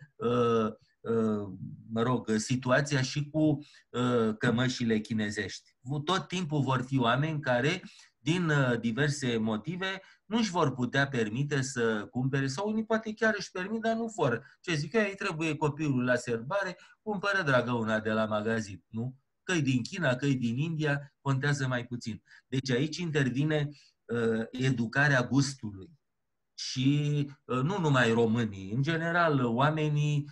mă rog, situația și cu cămășile chinezești. Tot timpul vor fi oameni care, din diverse motive, nu își vor putea permite să cumpere, sau unii poate chiar își permit, dar nu vor. Ce zic eu, îi trebuie copilul la serbare, cumpără, dragă, una de la magazin, nu? Că-i din China, că-i din India, contează mai puțin. Deci aici intervine educarea gustului. Și nu numai românii, în general, oamenii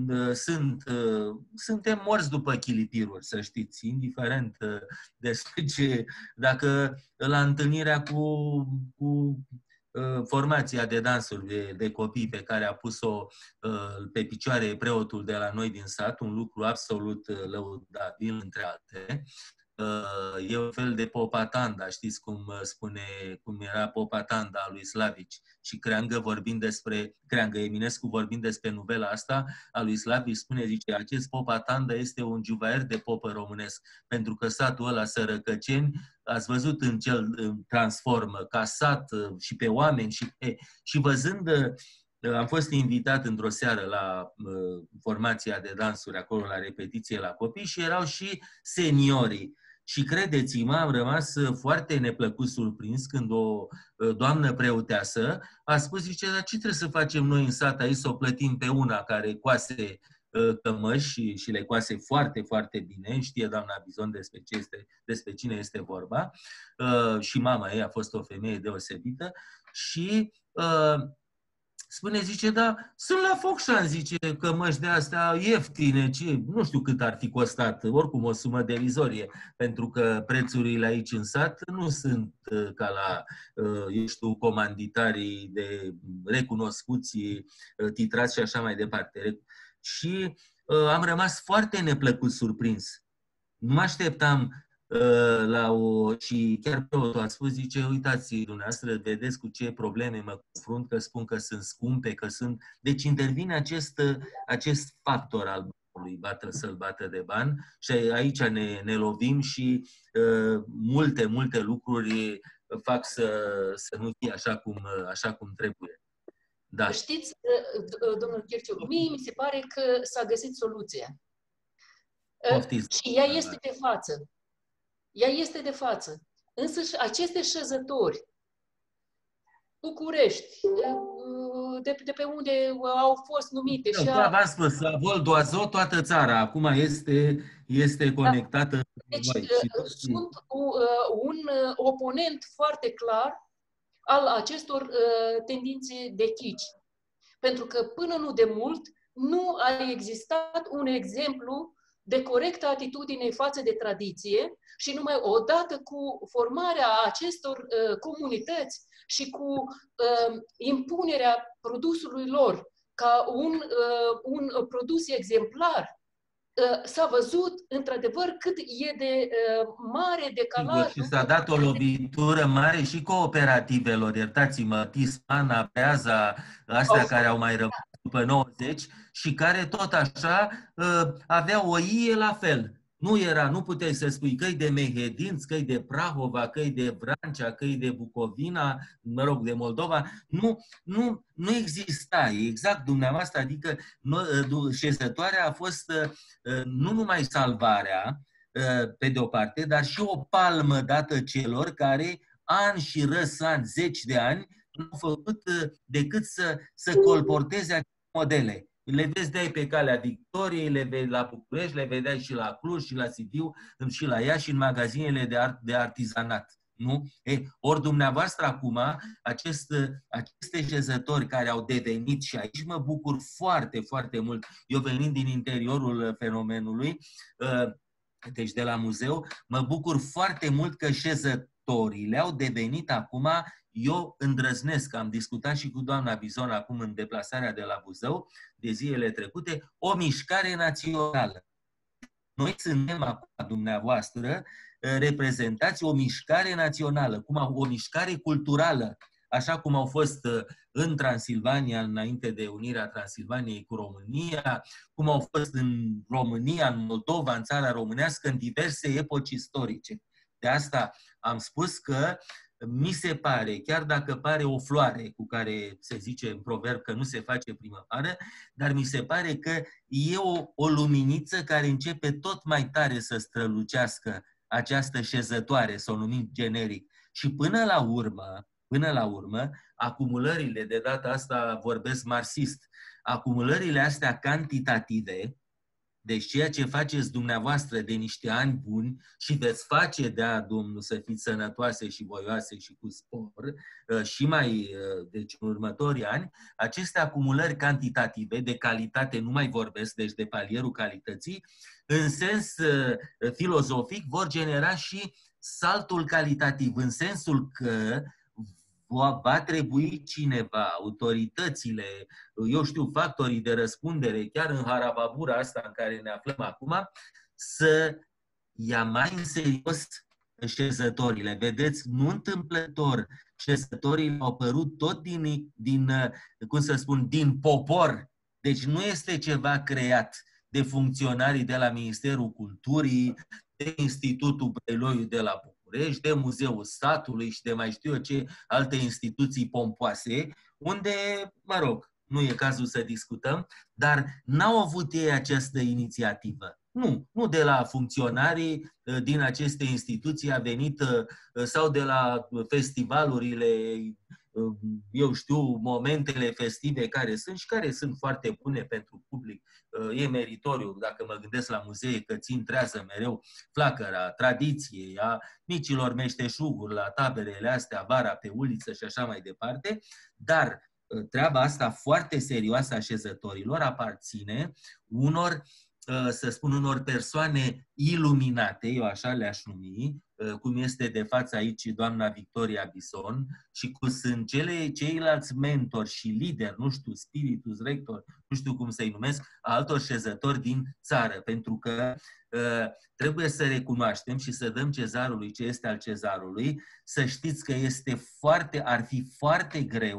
suntem morți după chilipiruri, să știți, indiferent despre ce. Dacă la întâlnirea cu formația de dansuri de copii pe care a pus-o pe picioare preotul de la noi din sat, un lucru absolut lăudabil, între alte, e un fel de popatanda, știți cum era popatanda a lui Slavici și Creangă Eminescu vorbind despre novela asta a lui Slavici zice, acest popatanda este un juvaier de popă românesc, pentru că satul ăla Sărăcăceni, ați văzut în ce îl transformă, ca sat și pe oameni și văzând. Am fost invitat într-o seară la formația de dansuri acolo la repetiție la copii și erau și seniorii. Și credeți-mă, am rămas foarte neplăcut surprins când o doamnă preoteasă a spus, zice, dar ce trebuie să facem noi în sat aici, să o plătim pe una care coase cămăși și le coase foarte, foarte bine, știe doamna Bizon despre cine este vorba, și mama ei a fost o femeie deosebită și spune, zice, da, sunt la Focșani, zice, cămăși de astea ieftine, nu știu cât ar fi costat, oricum o sumă derizorie, pentru că prețurile aici în sat nu sunt ca la, eu știu, comanditarii de recunoscuți, titrați și așa mai departe. Și am rămas foarte neplăcut surprins. Nu mă așteptam și chiar preotul a spus, zice, uitați dumneavoastră, vedeți cu ce probleme mă confrunt, că spun că sunt scumpe, că sunt... Deci intervine acest factor al diavolului să-l bată de bani și aici ne lovim și multe lucruri fac să nu fie așa cum trebuie. Da. Știți, domnul Chirciu, mie mi se pare că s-a găsit soluția. Și ea este de față. Ea este de față. Însă aceste șezători, București, de pe unde au fost numite. V-am spus, Voldoazo, toată țara, acum este conectată. Deci sunt un oponent foarte clar al acestor tendințe de kitsch. Pentru că până nu de mult nu a existat un exemplu de corectă atitudine față de tradiție și numai odată cu formarea acestor comunități și cu impunerea produsului lor ca un produs exemplar, s-a văzut într-adevăr cât e de mare decalaj. Și s-a dat o lovitură mare și cooperativelor, iertați-mă, Tismana, Peaza, astea care au mai rămas după 90 și care tot așa aveau o ie la fel. Nu puteai să spui că-i de Mehedinți, că-i de Prahova, că-i de Vrancea, că-i de Bucovina, de Moldova. Nu exista. Exact dumneavoastră, adică șezătoarea a fost nu numai salvarea, pe de o parte, dar și o palmă dată celor care ani și răsani, zeci de ani, nu au făcut decât să colporteze aceste modele. Le vezi de-ai pe calea Victoriei, le vezi la București, le vedeai și la Cluj, și la Sibiu, și la Iași, și în magazinele de artizanat. Nu? Ori dumneavoastră acum, aceste șezători care au devenit, și aici mă bucur foarte, foarte mult, eu venind din interiorul fenomenului, deci de la muzeu, mă bucur foarte mult că șezătorile au devenit acum, eu îndrăznesc, am discutat și cu doamna Bizon acum în deplasarea de la Buzău, de zilele trecute, o mișcare națională. Noi suntem acum, dumneavoastră, reprezentați o mișcare națională, o mișcare culturală, așa cum au fost în Transilvania, înainte de unirea Transilvaniei cu România, cum au fost în România, în Moldova, în țara românească, în diverse epoci istorice. De asta am spus că mi se pare, chiar dacă pare o floare cu care se zice în proverb că nu se face primăvară, dar mi se pare că e o luminiță care începe tot mai tare să strălucească această șezătoare, să o numim generic. Și până la urmă, acumulările, de data asta vorbesc marxist, acumulările astea cantitative, deci ceea ce faceți dumneavoastră de niște ani buni și veți face, de-a Domnul, să fiți sănătoase și voioase și cu spor și deci în următorii ani, aceste acumulări cantitative de calitate, nu mai vorbesc, deci de palierul calității, în sens filozofic vor genera și saltul calitativ, în sensul că va trebui cineva, autoritățile, eu știu, factorii de răspundere, chiar în harababura asta în care ne aflăm acum, să ia mai în serios șezătorile. Vedeți, nu întâmplător, șezătorile au apărut tot din popor. Deci nu este ceva creat de funcționarii de la Ministerul Culturii, de Institutul Brailoiu de la București, de Muzeul Statului și de mai știu eu ce alte instituții pompoase, unde, mă rog, nu e cazul să discutăm, dar n-au avut ei această inițiativă. Nu de la funcționarii din aceste instituții a venit, sau de la festivalurile, eu știu, momentele festive care sunt și care sunt foarte bune pentru public. E meritoriu, dacă mă gândesc la muzee, că țin trează mereu flacăra tradiției, a micilor meșteșuguri, la taberele astea, vara pe uliță și așa mai departe, dar treaba asta foarte serioasă a șezătorilor aparține unor, să spun, unor persoane iluminate, eu așa le-aș numi, cum este de față aici doamna Victoria Bison și cum sunt ceilalți mentori și lideri, nu știu, spiritus rector, nu știu cum să-i numesc, altor șezători din țară, pentru că trebuie să recunoaștem și să dăm cezarului ce este al cezarului, să știți că ar fi foarte greu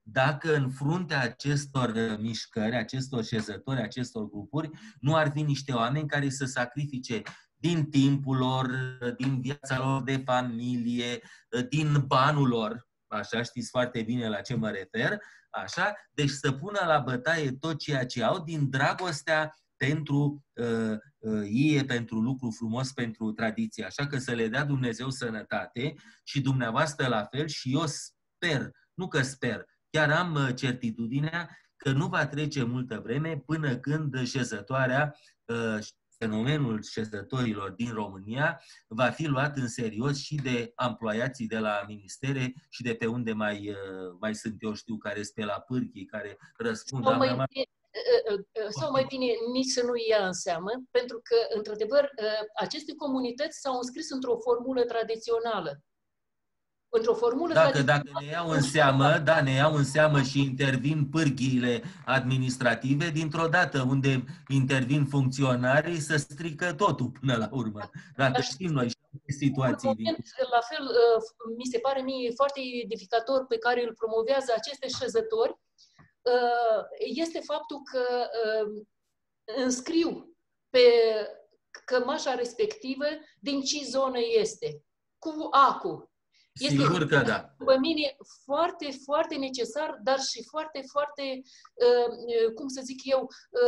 dacă în fruntea acestor mișcări, acestor șezători, acestor grupuri, nu ar fi niște oameni care să sacrifice din timpul lor, din viața lor de familie, din banul lor, așa, știți foarte bine la ce mă refer, așa, deci să pună la bătaie tot ceea ce au din dragostea pentru ei, pentru lucru frumos, pentru tradiție. Așa că să le dea Dumnezeu sănătate și dumneavoastră la fel și eu sper, nu că sper, chiar am certitudinea că nu va trece multă vreme până când șezătoarea, fenomenul șezătorilor din România va fi luat în serios și de amploiații de la ministere și de pe unde mai sunt, eu știu, care sunt pe la pârchii, care răspund. Sau mai bine nici să nu ia în seamă, pentru că, într-adevăr, aceste comunități s-au înscris într-o formulă tradițională. Într-o formulă dacă ne iau în seamă, da, ne iau în seamă și intervin pârghiile administrative, dintr-o dată unde intervin funcționarii, să strică totul până la urmă. Dacă știm noi situații. La fel, mi se pare mie foarte edificator pe care îl promovează aceste șezători, este faptul că înscriu pe cămașa respectivă din ce zonă este, cu acul. Sigur că da. După mine, foarte, foarte necesar, dar și foarte, foarte, cum să zic eu,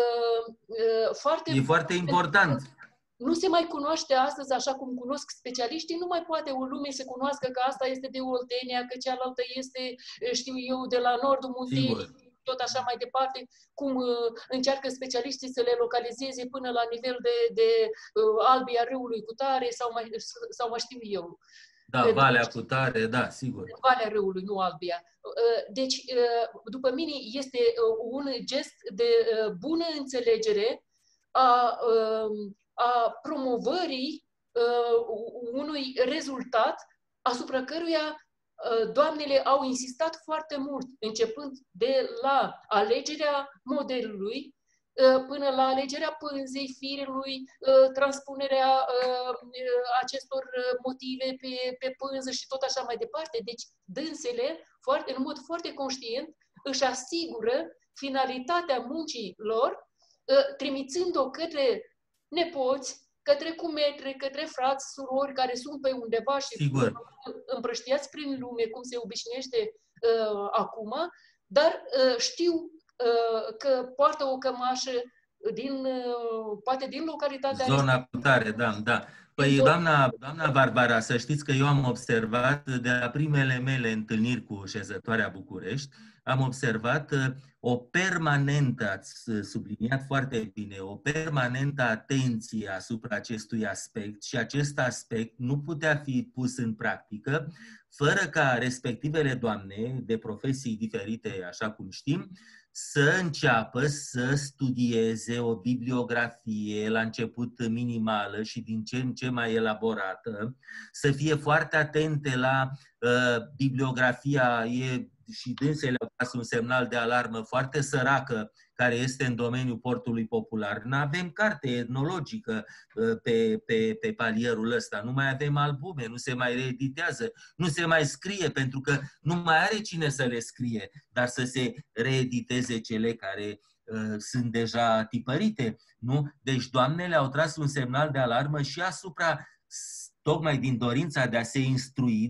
e foarte important. Nu se mai cunoaște astăzi, așa cum cunosc specialiștii, nu mai poate o lume să cunoască că asta este de Oltenia, că cealaltă este, știu eu, de la nordul muntenii, tot așa mai departe, cum încearcă specialiștii să le localizeze până la nivel de Albia râului cu tare sau mai știu eu. Da, Valea cu tare, da, sigur. Valea râului, nu Albia. Deci, după mine, este un gest de bună înțelegere a promovării unui rezultat asupra căruia doamnele au insistat foarte mult, începând de la alegerea modelului până la alegerea pânzei, firului, transpunerea acestor motive pe pânză și tot așa mai departe. Deci, dânsele, în mod foarte conștient, își asigură finalitatea muncii lor, trimițând-o către nepoți, către cumetre, către frați, surori care sunt pe undeva și împrăștiați prin lume, cum se obișnuiește acum, dar știu că poartă o cămașă poate din localitatea... Zona cu tare, da. Păi, doamna Barbara, să știți că eu am observat de la primele mele întâlniri cu șezătoarea București, am observat o permanentă, ați subliniat foarte bine, o permanentă atenție asupra acestui aspect și acest aspect nu putea fi pus în practică fără ca respectivele doamne de profesii diferite, așa cum știm, să înceapă să studieze o bibliografie la început minimală și din ce în ce mai elaborată, să fie foarte atente la bibliografia, și dânsele au tras un semnal de alarmă foarte săracă care este în domeniul portului popular. Nu avem carte etnologică pe palierul ăsta, nu mai avem albume, nu se mai reeditează, nu se mai scrie pentru că nu mai are cine să le scrie, dar să se reediteze cele care sunt deja tipărite. Nu? Deci doamnele au tras un semnal de alarmă și asupra, tocmai din dorința de a se instrui,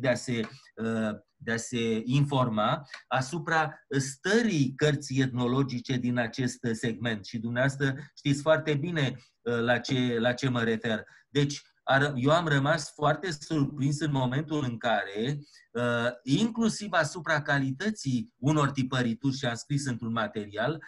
de a se informa asupra stării cărții etnologice din acest segment. Și dumneavoastră știți foarte bine la ce mă refer. Deci, eu am rămas foarte surprins în momentul în care, inclusiv asupra calității unor tipărituri, și am scris într-un material,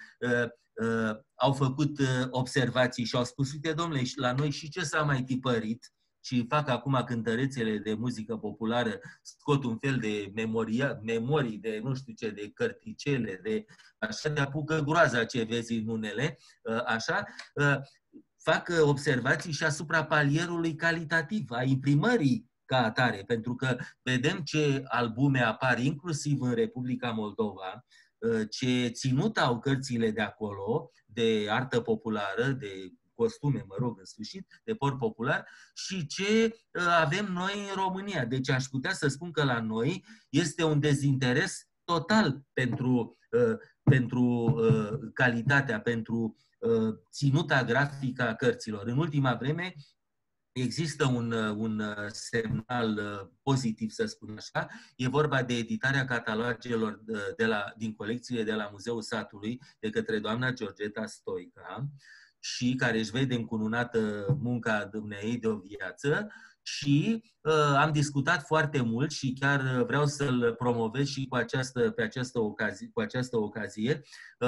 au făcut observații și au spus, uite, domnule, la noi și ce s-a mai tipărit, și fac acum cântărețele de muzică populară, scot un fel de memorii de nu știu ce, de cărticele, de așa, de apucă groaza ce vezi în unele, așa, fac observații și asupra palierului calitativ, a imprimării ca atare, pentru că vedem ce albume apar inclusiv în Republica Moldova, ce ținut au cărțile de acolo, de artă populară, de costume, mă rog, în sfârșit, de port popular, și ce avem noi în România. Deci aș putea să spun că la noi este un dezinteres total pentru calitatea, pentru ținuta grafică a cărților. În ultima vreme există un semnal pozitiv, să spun așa. E vorba de editarea catalogelor din colecțiile de la Muzeul Satului de către doamna Georgeta Stoica, și care își vede încununată munca dumneei de o viață. Și am discutat foarte mult și chiar vreau să-l promovez și cu această ocazie,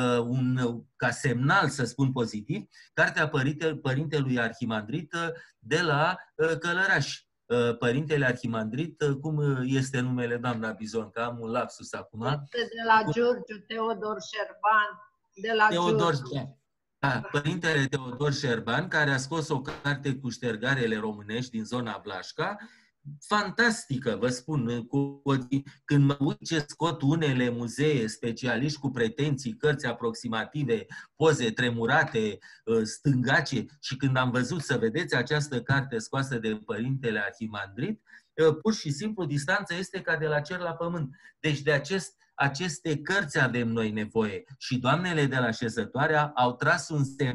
ca semnal, să spun pozitiv, cartea Părintelui Arhimandrit de la Călăraș. Părintele Arhimandrit, cum este numele, doamna Bizon, că am un lapsus acum? Este de la Giurgiu, Teodor Șerban, de la Giurgiu. Da, Părintele Teodor Șerban, care a scos o carte cu ștergarele românești din zona Vlașca, fantastică, vă spun, când mă uit ce scot unele muzee, specialiști cu pretenții, cărți aproximative, poze tremurate, stângace, și când am văzut, să vedeți, această carte scoasă de Părintele Arhimandrit, pur și simplu distanța este ca de la cer la pământ. Deci de aceste cărți avem noi nevoie. Și doamnele de la Șezătoarea au tras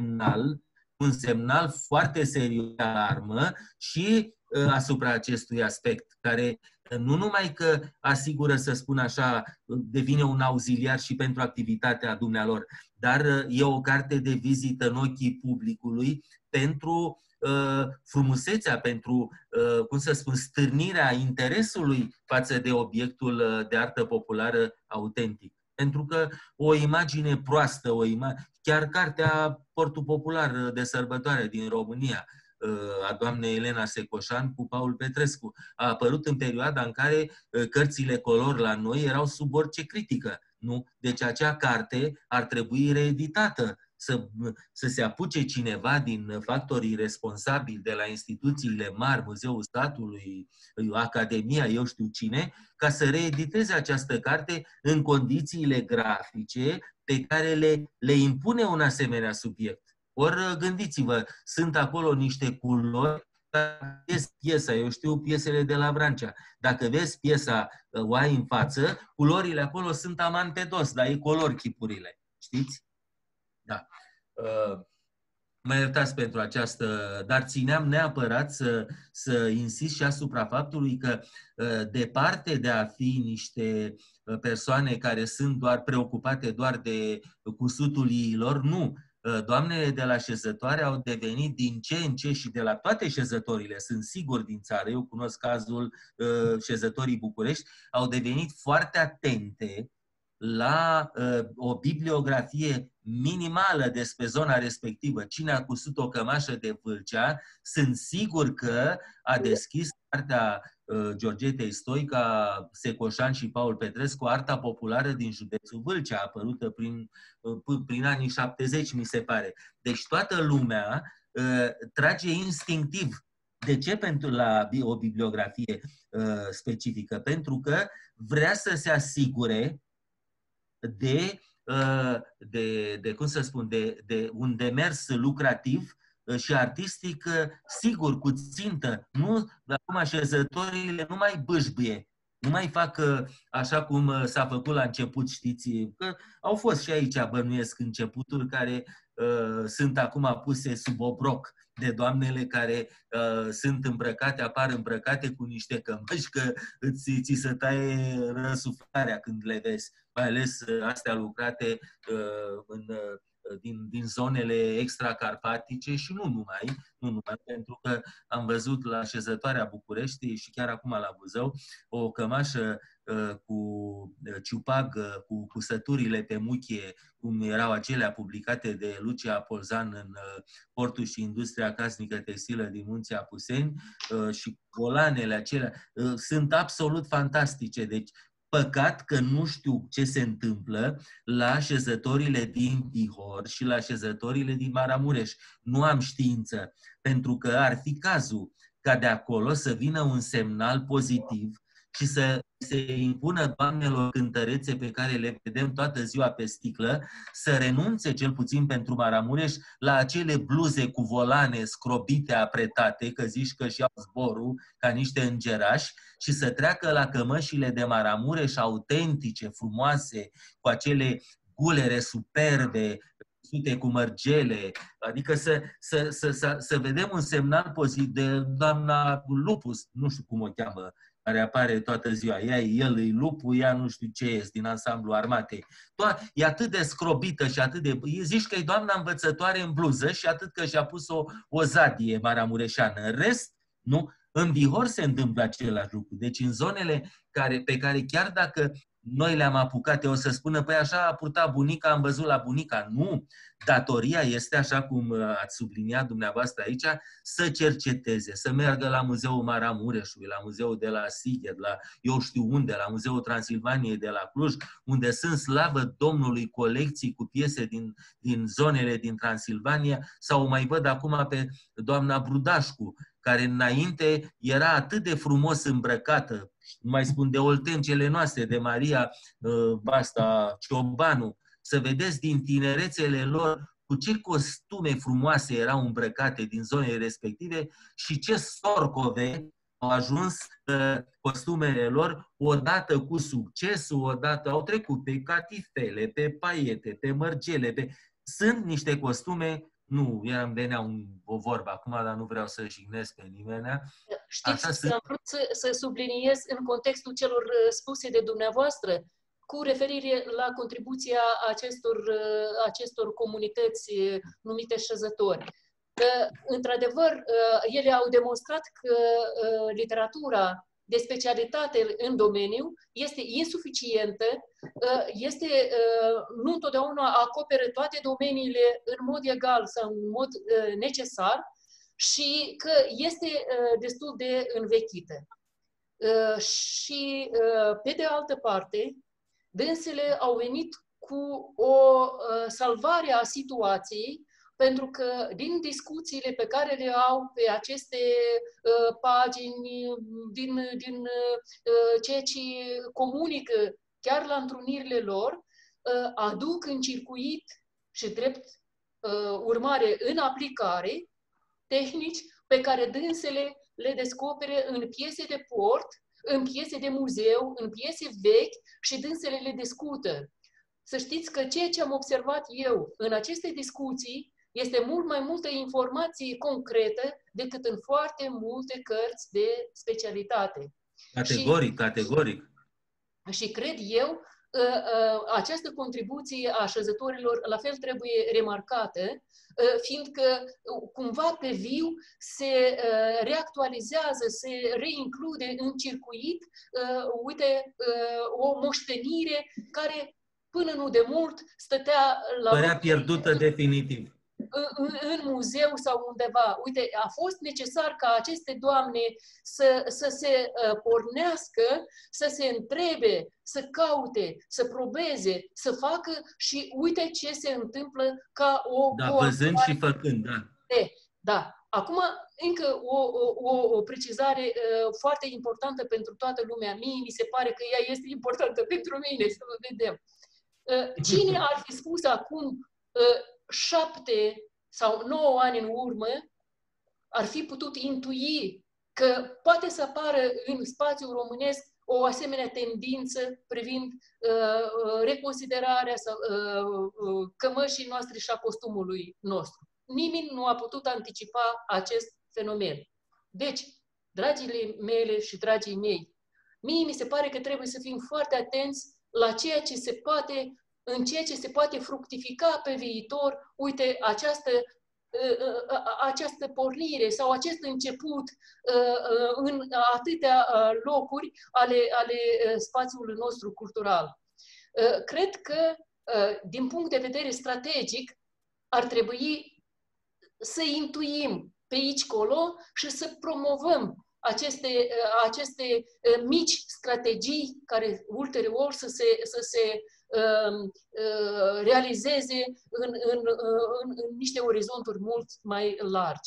un semnal foarte serios de alarmă și asupra acestui aspect, care nu numai că asigură, să spun așa, devine un auxiliar și pentru activitatea dumnealor, dar e o carte de vizită în ochii publicului pentru frumusețea, pentru, cum să spun, stârnirea interesului față de obiectul de artă populară autentic. Pentru că o imagine proastă, chiar cartea Portul Popular de sărbătoare din România, a doamnei Elena Secoșan cu Paul Petrescu, a apărut în perioada în care cărțile color la noi erau sub orice critică. Nu? Deci acea carte ar trebui reeditată, să se apuce cineva din factorii responsabili de la instituțiile mari, Muzeul Statului, Academia, eu știu cine, ca să reediteze această carte în condițiile grafice pe care le impune un asemenea subiect. Ori gândiți-vă, sunt acolo niște culori. Dacă vezi piesa, eu știu piesele de la Vrancea, dacă vezi piesa, o ai în față, culorile acolo sunt aman pe dos, dar e color chipurile. Știți? Da. Mă iertați pentru această, dar țineam neapărat să insist și asupra faptului că, departe de a fi niște persoane care sunt doar preocupate doar de cusutul iilor, nu. Doamnele de la Șezătoare au devenit din ce în ce, și de la toate șezătorile, sunt sigur din țară, eu cunosc cazul Șezătorii București, au devenit foarte atente la o bibliografie minimală despre zona respectivă. Cine a cusut o cămașă de Vâlcea, sunt sigur că a deschis cartea Georgetei Stoica, Secoșan și Paul Petrescu, Arta populară din județul Vâlcea, apărută prin anii 70, mi se pare. Deci toată lumea trage instinctiv. De ce la o bibliografie specifică? Pentru că vrea să se asigure de cum să spun, de un demers lucrativ și artistic sigur, cu țintă. Nu, acum Șezătorile nu mai bâșbâie, nu mai fac așa cum s-a făcut la început, știți, că au fost și aici, bănuiesc, începuturi care sunt acum puse sub obroc de doamnele care sunt îmbrăcate, apar îmbrăcate cu niște cămăși, că ți se taie răsuflarea când le vezi, mai ales astea lucrate din zonele extracarpatice și nu numai, pentru că am văzut la Șezătoarea București și chiar acum la Buzău o cămașă cu ciupag, cu cusăturile pe muchie, cum erau acelea publicate de Lucia Polzan în Portul și Industria Casnică Textilă din Munții Apuseni, și volanele acelea sunt absolut fantastice. Deci păcat că nu știu ce se întâmplă la Șezătorile din Tihor și la Șezătorile din Maramureș. Nu am știință, pentru că ar fi cazul ca de acolo să vină un semnal pozitiv și să se impună doamnelor cântărețe pe care le vedem toată ziua pe sticlă, să renunțe cel puțin pentru Maramureș la acele bluze cu volane scrobite, apretate, că zici că și-au zborul ca niște îngerași, și să treacă la cămășile de Maramureș autentice, frumoase, cu acele gulere superbe, sute cu mărgele, adică să vedem un semnal pozitiv de doamna Lupus, nu știu cum o cheamă, care apare toată ziua. El e lupul, ea nu știu ce este, din ansamblu armatei. E atât de scrobită și atât de... Zici că e doamna învățătoare în bluză și atât că și-a pus o zadie maramureșeană. În rest, nu? În Bihor se întâmplă același lucru. Deci în zonele pe care chiar dacă noi le-am apucat, o să spună, păi așa a purtat bunica, am văzut la bunica. Nu! Datoria este, așa cum ați subliniat dumneavoastră aici, să cerceteze, să meargă la Muzeul Maramureșului, la Muzeul de la Sighet, la eu știu unde, la Muzeul Transilvaniei de la Cluj, unde sunt, slavă Domnului, colecții cu piese din zonele din Transilvania, sau mai văd acum pe doamna Brudașcu, care înainte era atât de frumos îmbrăcată, nu mai spun de oltencele noastre, de Maria Ciobanu, să vedeți din tinerețele lor cu ce costume frumoase erau îmbrăcate din zonele respective și ce sorcove au ajuns costumele lor odată cu succesul, odată au trecut pe catifele, pe paiete, pe mărgele, sunt niște costume. Nu, îmi venea o vorbă acum, dar nu vreau să jignesc pe nimeni. Știți, am vrut să subliniez în contextul celor spuse de dumneavoastră, cu referire la contribuția acestor comunități numite șezători. Într-adevăr, ele au demonstrat că literatura de specialitate în domeniu este insuficientă, nu întotdeauna acoperă toate domeniile în mod egal sau în mod necesar și că este destul de învechită. Și, pe de altă parte, dânsele au venit cu o salvare a situației, pentru că din discuțiile pe care le au pe aceste pagini, din ceea ce comunică chiar la întrunirile lor, aduc în circuit și drept urmare în aplicare tehnici pe care dânsele le descopere în piese de port, în piese de muzeu, în piese vechi și dânsele le discută. Să știți că ceea ce am observat eu în aceste discuții este mult mai multă informație concretă decât în foarte multe cărți de specialitate. Categoric. Și cred eu, această contribuție a șezătorilor la fel trebuie remarcată, fiindcă cumva pe viu se reactualizează, se reinclude în circuit, o moștenire care până nu de mult stătea la... Părea pierdută definitiv. În muzeu sau undeva. Uite, a fost necesar ca aceste doamne să se pornească, să se întrebe, să caute, să probeze, să facă și uite ce se întâmplă ca o... Da, văzând și făcând, da. Da. Acum, încă o precizare foarte importantă pentru toată lumea. Mie mi se pare că ea este importantă pentru mine, să vă vedem. Cine ar fi spus acum 7 sau 9 ani în urmă, ar fi putut intui că poate să apară în spațiul românesc o asemenea tendință privind reconsiderarea cămășii noastre și a costumului nostru. Nimeni nu a putut anticipa acest fenomen. Deci, dragile mele și dragii mei, mie mi se pare că trebuie să fim foarte atenți la ceea ce se poate, în ceea ce se poate fructifica pe viitor, uite, această pornire sau acest început în atâtea locuri ale spațiului nostru cultural. Cred că, din punct de vedere strategic, ar trebui să intuim pe aici-colo și să promovăm aceste mici strategii care ulterior să se realizeze în niște orizonturi mult mai largi.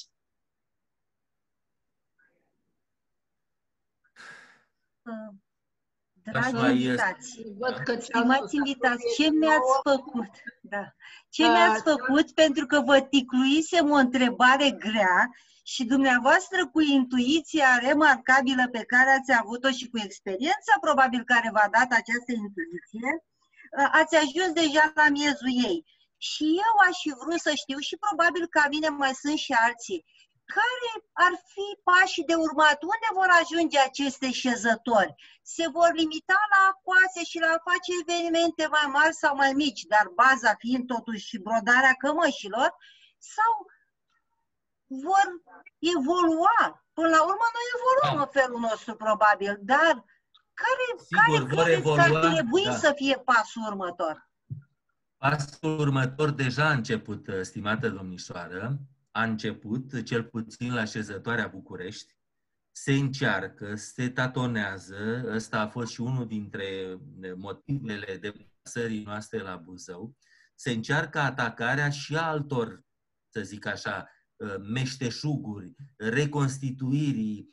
Dragi invitați, văd că stimați invitați, ce mi-ați făcut? Da. Ce mi-ați făcut? Pentru că vă ticluisem o întrebare grea și dumneavoastră, cu intuiția remarcabilă pe care ați avut-o și cu experiența probabil care v-a dat această intuiție, ați ajuns deja la miezul ei. Și eu aș fi vrut să știu, și probabil ca mine mai sunt și alții, care ar fi pașii de urmat? Unde vor ajunge aceste șezători? Se vor limita la coase și la a face evenimente mai mari sau mai mici, dar baza fiind totuși brodarea cămășilor? Sau vor evolua? Până la urmă noi evoluăm în felul nostru probabil, dar care credeți că ar trebui să fie pasul următor? Pasul următor deja a început, stimată domnișoară, a început, cel puțin la Șezătoarea București, se încearcă, se tatonează, ăsta a fost și unul dintre motivele deplasării noastre la Buzău, se încearcă atacarea și altor, să zic așa, meșteșuguri, reconstituirii,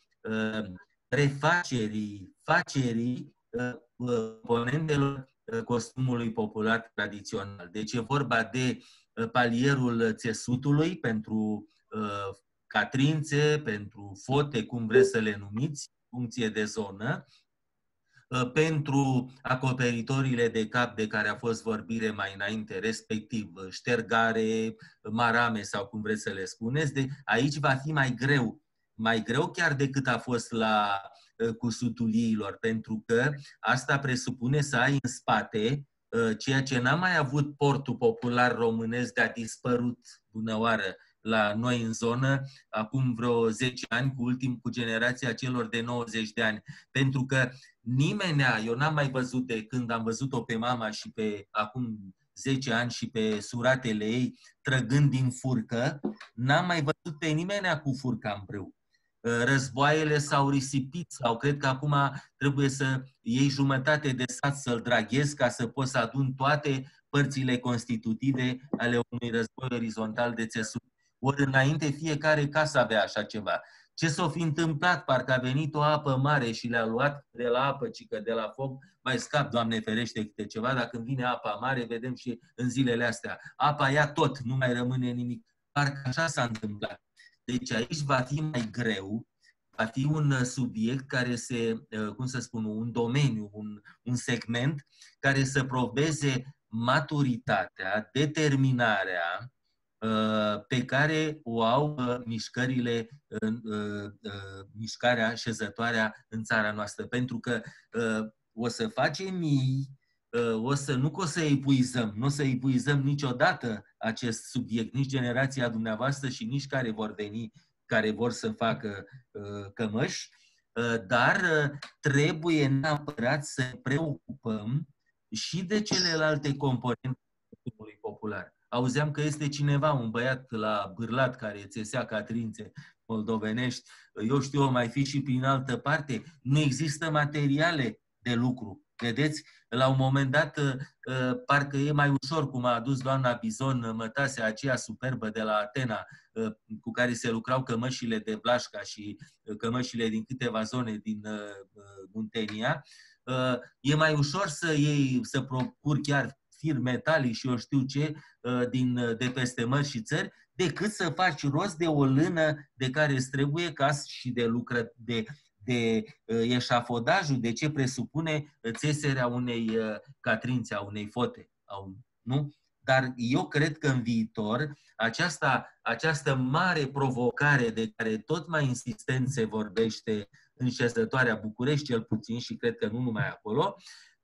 facerii componentelor costumului popular tradițional. Deci e vorba de palierul țesutului pentru catrințe, pentru fote, cum vreți să le numiți, funcție de zonă, pentru acoperitorile de cap de care a fost vorbire mai înainte, respectiv ștergare, marame sau cum vreți să le spuneți, aici va fi mai greu chiar decât a fost la cusutul iilor, pentru că asta presupune să ai în spate ceea ce n-a mai avut portul popular românesc, de-a dispărut bună oară la noi în zonă, acum vreo 10 ani, cu generația celor de 90 de ani. Pentru că eu n-am mai văzut de când am văzut-o pe mama și pe acum 10 ani și pe suratele ei trăgând din furcă, n-am mai văzut pe nimenea cu furca în brâu. Războaiele s-au risipit sau cred că acum trebuie să iei jumătate de sat să-l draghezi ca să poți să aduni toate părțile constitutive ale unui război orizontal de țesut. Ori înainte fiecare casă avea așa ceva. Ce s-a fi întâmplat? Parcă a venit o apă mare și le-a luat de la apă, ci că de la foc mai scap, Doamne ferește, câte ceva. Dacă vine apa mare, vedem și în zilele astea. Apa ia tot, nu mai rămâne nimic. Parcă așa s-a întâmplat. Deci aici va fi mai greu, va fi un subiect care un domeniu, un segment care să probeze maturitatea, determinarea pe care o au mișcarea șezătoarea în țara noastră. Pentru că o să facem nu o să epuizăm, nu o să epuizăm niciodată acest subiect, nici generația dumneavoastră și nici care vor veni, care vor să facă cămăși, dar trebuie neapărat să ne preocupăm și de celelalte componente costumului popular. Auzeam că este cineva, un băiat la Bârlat care țesea catrințe moldovenești, eu știu, o mai fi și prin altă parte, nu există materiale de lucru. Vedeți, la un moment dat, parcă e mai ușor, cum a adus doamna Bizon mătasea aceea superbă de la Atena, cu care se lucrau cămășile de Blașca și cămășile din câteva zone din Muntenia. E mai ușor să procuri chiar fir metalii și eu știu ce de peste mări și țări, decât să faci rost de o lână de care îți trebuie ca și de eșafodajul, de ce presupune țeserea unei catrințe, a unei fote. Nu? Dar eu cred că în viitor această mare provocare de care tot mai insistent se vorbește în Șezătoarea București, cel puțin, și cred că nu numai acolo,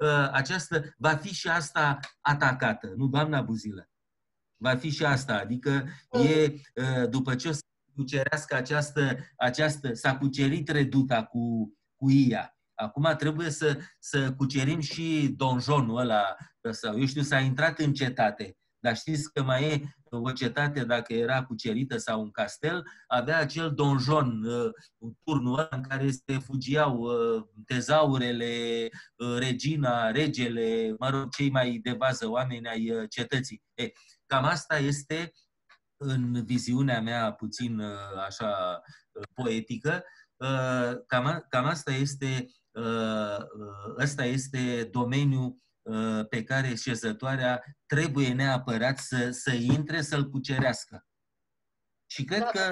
va fi și asta atacată, nu, doamna Buzilă? Va fi și asta, adică după ce o să cucerească s-a cucerit Reduta cu Ia. Acum trebuie să cucerim și donjonul ăla, sau eu știu, s-a intrat în cetate. Dar știți că mai e o cetate, dacă era cucerită sau un castel, avea acel donjon, turnul ăla în care se fugiau tezaurele, regina, regele, mă rog, cei mai de bază oameni ai cetății. Cam asta este, în viziunea mea puțin așa poetică, cam asta este ăsta este domeniul pe care șezătoarea trebuie neapărat să intre, să-l cucerească. Și cred că...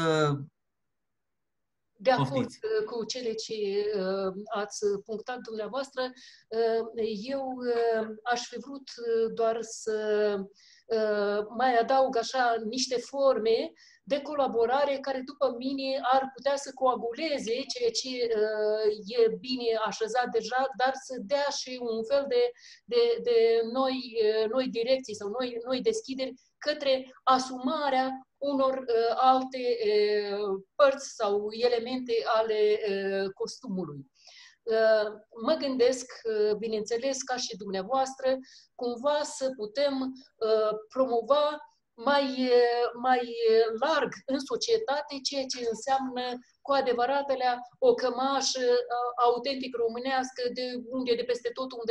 De acord cu cele ce ați punctat dumneavoastră, eu aș fi vrut doar să mai adaug așa niște forme de colaborare care, după mine, ar putea să coaguleze ceea ce e bine așezat deja, dar să dea și un fel de noi direcții sau noi deschideri către asumarea unor alte părți sau elemente ale costumului. Mă gândesc, bineînțeles, ca și dumneavoastră, cumva să putem promova mai larg în societate ceea ce înseamnă cu adevărat o cămașă autentic românească de peste tot unde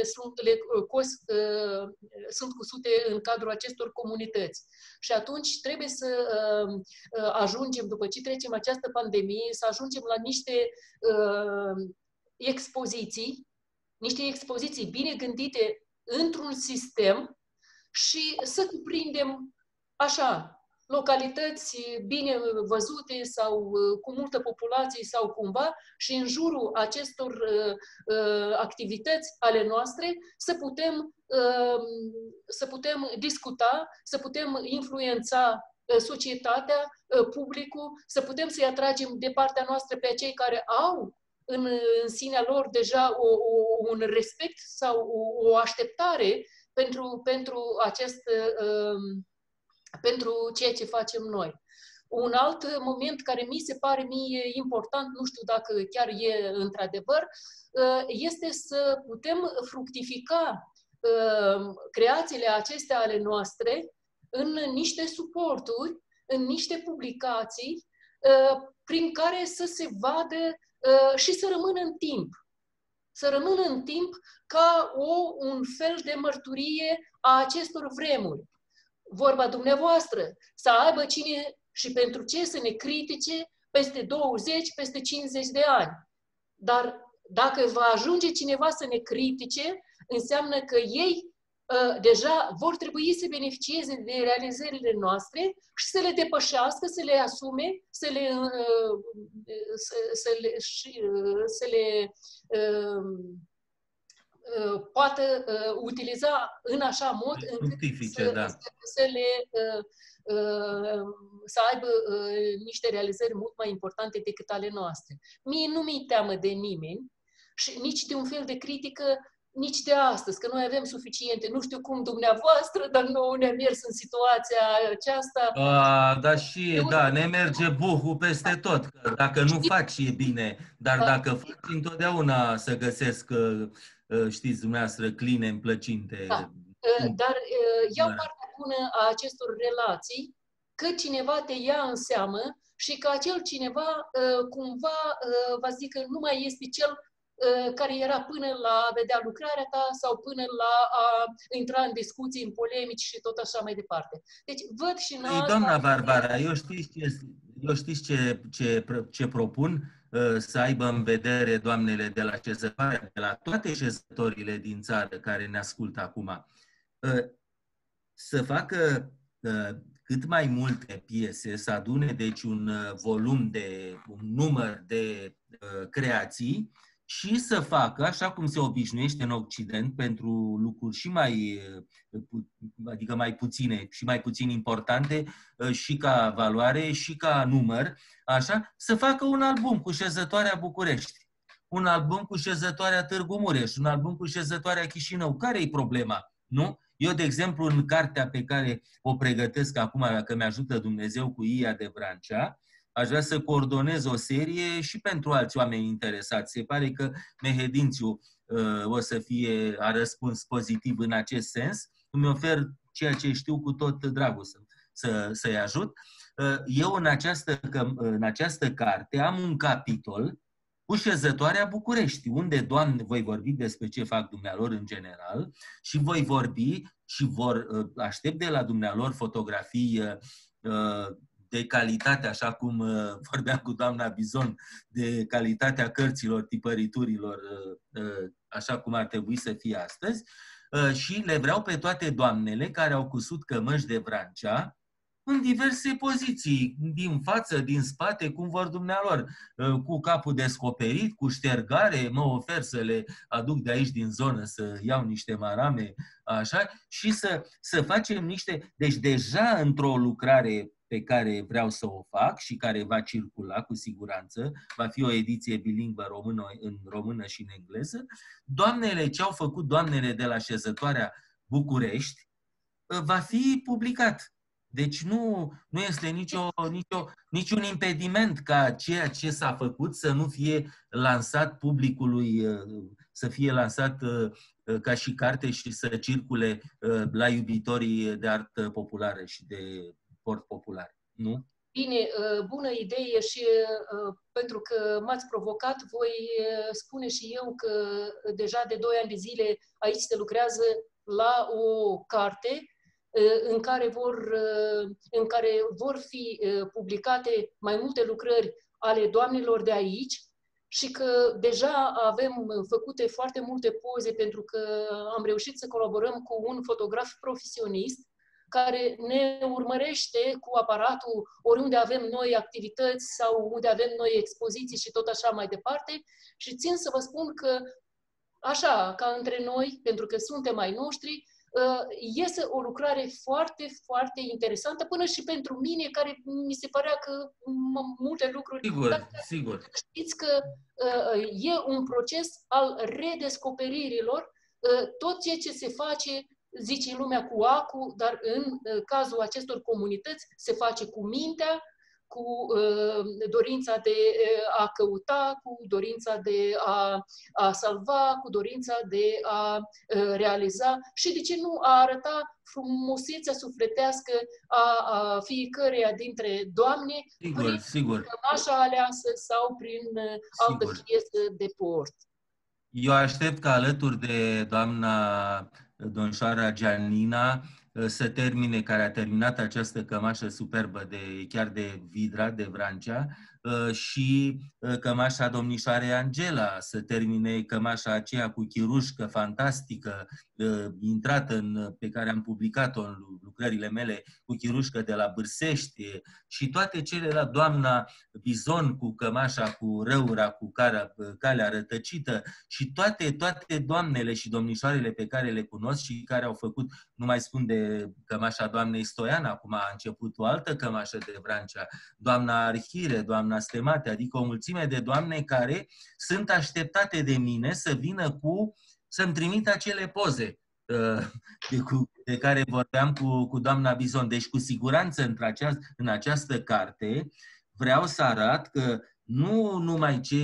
sunt cusute în cadrul acestor comunități. Și atunci trebuie să ajungem, după ce trecem această pandemie, să ajungem la niște expoziții bine gândite într-un sistem și să cuprindem așa localități bine văzute sau cu multă populație sau cumva și în jurul acestor activități ale noastre să putem discuta, să putem influența societatea, publicul, să putem să-i atragem de partea noastră pe cei care au în sinea lor deja un respect sau o așteptare pentru ceea ce facem noi. Un alt moment care mi se pare mie important, nu știu dacă chiar e într-adevăr, este să putem fructifica creațiile acestea ale noastre în niște suporturi, în niște publicații, prin care să se vadă și să rămână în timp. Să rămână în timp ca un fel de mărturie a acestor vremuri. Vorba dumneavoastră, să aibă cine și pentru ce să ne critice peste 20, peste 50 de ani. Dar dacă va ajunge cineva să ne critice, înseamnă că ei deja vor trebui să beneficieze de realizările noastre și să le depășească, să le asume, să le poată utiliza în așa mod încât să aibă niște realizări mult mai importante decât ale noastre. Mie nu mi-e teamă de nimeni și nici de un fel de critică, nici de astăzi, că noi avem suficiente. Nu știu cum dumneavoastră, dar nouă ne-a mers în situația aceasta. Ne merge buhul peste tot. Că dacă nu faci, e bine. Dar dacă faci, întotdeauna să găsesc, știți dumneavoastră, cline în plăcinte. Da. Dar iau partea bună a acestor relații, că cineva te ia în seamă și că acel cineva cumva va zice că nu mai este cel care era până la a vedea lucrarea ta sau până la a intra în discuții, în polemici și tot așa mai departe. Deci văd și noi... Doamna Barbara, eu știți ce propun? Să aibă în vedere doamnele de la șezătoare, de la toate șezătorile din țară care ne ascultă acum, să facă cât mai multe piese, să adune deci un număr de creații și să facă, așa cum se obișnuiește în Occident, pentru lucruri și mai puține și mai puțin importante și ca valoare și ca număr, așa, să facă un album cu șezătoarea București, un album cu șezătoarea Târgu Mureș, un album cu șezătoarea Chișinău. Care-i problema? Nu? Eu, de exemplu, în cartea pe care o pregătesc acum, dacă mi-ajută Dumnezeu, cu Ia de Vrancea, aș vrea să coordonez o serie și pentru alți oameni interesați. Se pare că Mehedințiu a răspuns pozitiv în acest sens. Îmi ofer ceea ce știu cu tot dragul să-i ajut. Eu în această carte am un capitol cu șezătoarea București, unde, Doamne, voi vorbi despre ce fac dumnealor în general și voi vorbi și aștept de la dumnealor fotografii de calitate, așa cum vorbeam cu doamna Bizon, de calitatea cărților, tipăriturilor, așa cum ar trebui să fie astăzi, și le vreau pe toate doamnele care au cusut cămăși de Vrancea în diverse poziții, din față, din spate, cum vor dumnealor, cu capul descoperit, cu ștergare, mă ofer să le aduc de aici din zonă, să iau niște marame, așa, și să facem niște... Deci deja într-o lucrare pe care vreau să o fac și care va circula cu siguranță, va fi o ediție bilingvă în română și în engleză, doamnele, ce au făcut doamnele de la Șezătoarea București, va fi publicat. Deci nu este niciun impediment ca ceea ce s-a făcut să nu fie lansat publicului, să fie lansat ca și carte și să circule la iubitorii de artă populară și de sport popular. Nu? Bine, bună idee și pentru că m-ați provocat, voi spune și eu că deja de 2 ani de zile aici se lucrează la o carte în care vor fi publicate mai multe lucrări ale doamnelor de aici și că deja avem făcute foarte multe poze pentru că am reușit să colaborăm cu un fotograf profesionist care ne urmărește cu aparatul oriunde avem noi activități sau unde avem noi expoziții și tot așa mai departe. Și țin să vă spun că, așa, ca între noi, pentru că suntem ai noștri, iese o lucrare foarte, foarte interesantă, până și pentru mine, care mi se părea că multe lucruri... Sigur. Știți că e un proces al redescoperirilor, tot ceea ce se face, zice lumea, cu acul, dar în cazul acestor comunități se face cu mintea, cu dorința de a căuta, cu dorința de a salva, cu dorința de a realiza și, de ce nu, a arăta frumusețea sufletească a fiecăreia dintre doamne prin cămașa aleasă sau prin altă piesă de port. Eu aștept ca alături de doamna domnișoara Gianina să termine, care a terminat această cămașă superbă chiar de Vidra, de Vrancea, și cămașa domnișoarei Angela, să termine cămașa aceea cu chirușcă fantastică, intrată pe care am publicat-o în lucrările mele, cu chirușcă de la Bârsești, și toate celelalte, doamna Bizon cu cămașa cu răura, cu calea rătăcită, și toate doamnele și domnișoarele pe care le cunosc și care au făcut, nu mai spun de cămașa doamnei Stoian, acum a început o altă cămașă de Vrancea, doamna Arhire, doamna Stemate, adică o mulțime de doamne care sunt așteptate de mine să vină să-mi trimită acele poze de care vorbeam cu doamna Bizon. Deci, cu siguranță, în această carte vreau să arăt că nu numai ce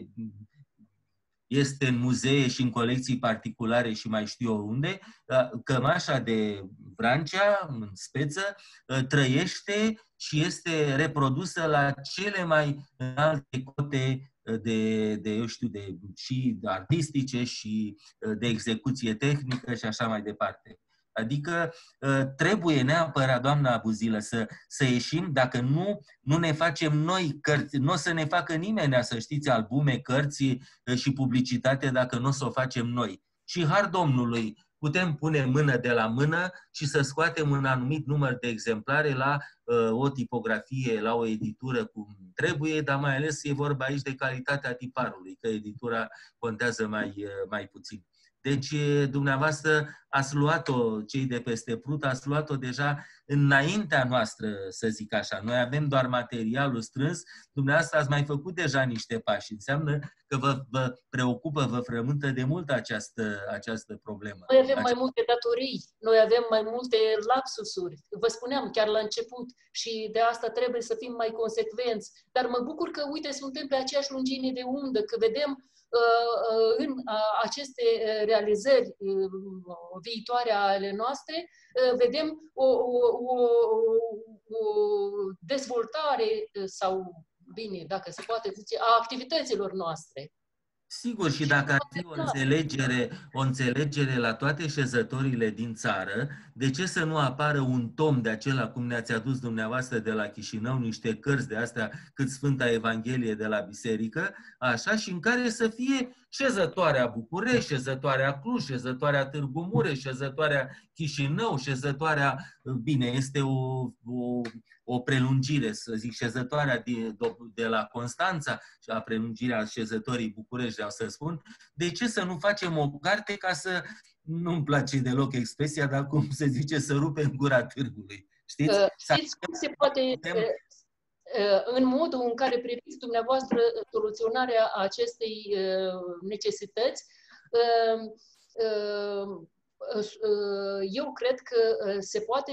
este în muzee și în colecții particulare și mai știu eu unde, cămașa de Vrancea, în speță, trăiește și este reprodusă la cele mai înalte cote și artistice și de execuție tehnică și așa mai departe. Adică trebuie neapărat, doamna Buzilă, să ieșim, dacă nu ne facem noi cărți, nu o să ne facă nimeni, să știți, albume, cărți și publicitate dacă nu o să o facem noi. Și har Domnului, putem pune mână de la mână și să scoatem un anumit număr de exemplare la o tipografie, la o editură cum trebuie, dar mai ales e vorba aici de calitatea tiparului, că editura contează mai puțin. Deci, dumneavoastră ați luat-o, cei de peste Prut, ați luat-o deja înaintea noastră, să zic așa. Noi avem doar materialul strâns, dumneavoastră ați mai făcut deja niște pași. Înseamnă că vă preocupă, vă frământă de mult această problemă. Noi avem mai multe datorii, noi avem mai multe lapsusuri. Vă spuneam chiar la început și de asta trebuie să fim mai consecvenți. Dar mă bucur că, uite, suntem pe aceeași lungime de undă, că vedem în aceste realizări viitoare ale noastre, vedem o dezvoltare sau, bine, dacă se poate zice, a activităților noastre. Sigur, și dacă ar fi o înțelegere la toate șezătorile din țară, de ce să nu apară un tom de acela, cum ne-ați adus dumneavoastră de la Chișinău, niște cărți de astea, cât Sfânta Evanghelie de la biserică, așa, și în care să fie șezătoarea București, șezătoarea Cluj, șezătoarea Târgu Mureș, șezătoarea Chișinău, șezătoarea, bine, este o prelungire, să zic, șezătoarea de la Constanța și a prelungirea șezătorii București, vreau să spun. De ce să nu facem o carte ca să, nu-mi place deloc expresia, dar cum se zice, să rupem gura târgului? Știți? Știți cum se poate, în modul în care priviți dumneavoastră soluționarea acestei necesități, eu cred că se poate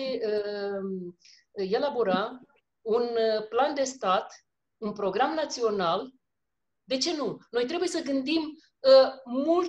elabora un plan de stat, un program național. De ce nu? Noi trebuie să gândim mult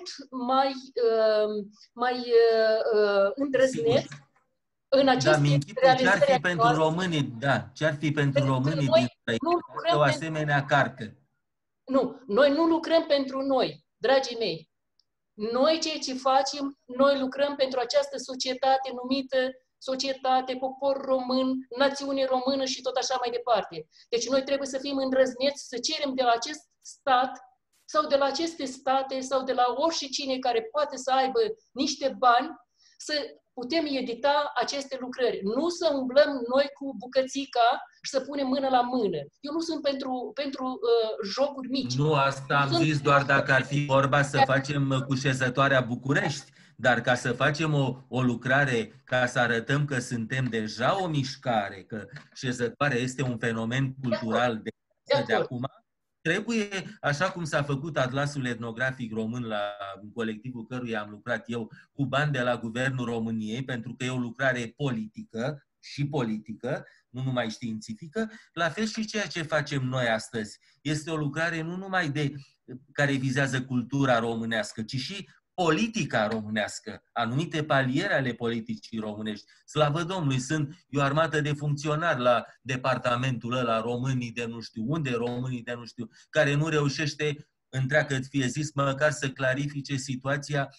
mai îndrăzneț în aceste realizări. Ce-ar fi pentru românii, ce-ar fi pentru românii din o asemenea carte? Nu, noi nu lucrăm pentru noi, dragii mei. Noi ceea ce facem, noi lucrăm pentru această societate numită societate, popor român, națiune română și tot așa mai departe. Deci noi trebuie să fim îndrăzneți, să cerem de la acest stat sau de la aceste state sau de la oricine care poate să aibă niște bani să putem edita aceste lucrări. Nu să umblăm noi cu bucățica și să punem mână la mână. Eu nu sunt pentru jocuri mici. Nu, asta am zis doar dacă ar fi vorba să facem cu șezătoarea București. Dar ca să facem o lucrare, ca să arătăm că suntem deja o mișcare, că șezătoarea este un fenomen cultural de acum, trebuie, așa cum s-a făcut Atlasul Etnografic Român, la colectivul căruia am lucrat eu, cu bani de la Guvernul României, pentru că e o lucrare politică și politică, nu numai științifică, la fel și ceea ce facem noi astăzi. Este o lucrare nu numai care vizează cultura românească, ci și politica românească, anumite paliere ale politicii românești. Slavă Domnului, sunt o armată de funcționari la departamentul ăla, românii de nu știu unde, românii de nu știu, care nu reușește, întreagă fie zis, măcar să clarifice situația,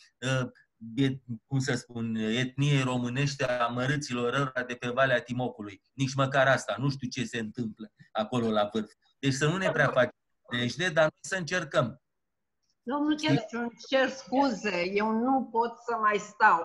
cum să spun, etniei românești a mărâților ăla de pe Valea Timocului. Nici măcar asta, nu știu ce se întâmplă acolo la vârf. Deci să nu ne prea facem dește, dar să încercăm. Domnul Cherciu, îmi cer scuze, eu nu pot să mai stau.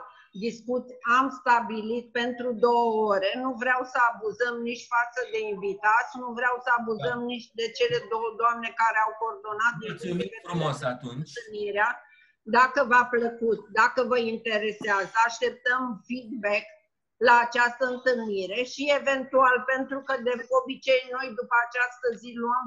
Am stabilit pentru 2 ore, nu vreau să abuzăm nici față de invitați, nu vreau să abuzăm nici de cele 2 doamne care au coordonat frumos atunci întâlnirea. Dacă v-a plăcut, dacă vă interesează, așteptăm feedback la această întâlnire și eventual, pentru că de obicei noi după această zi luăm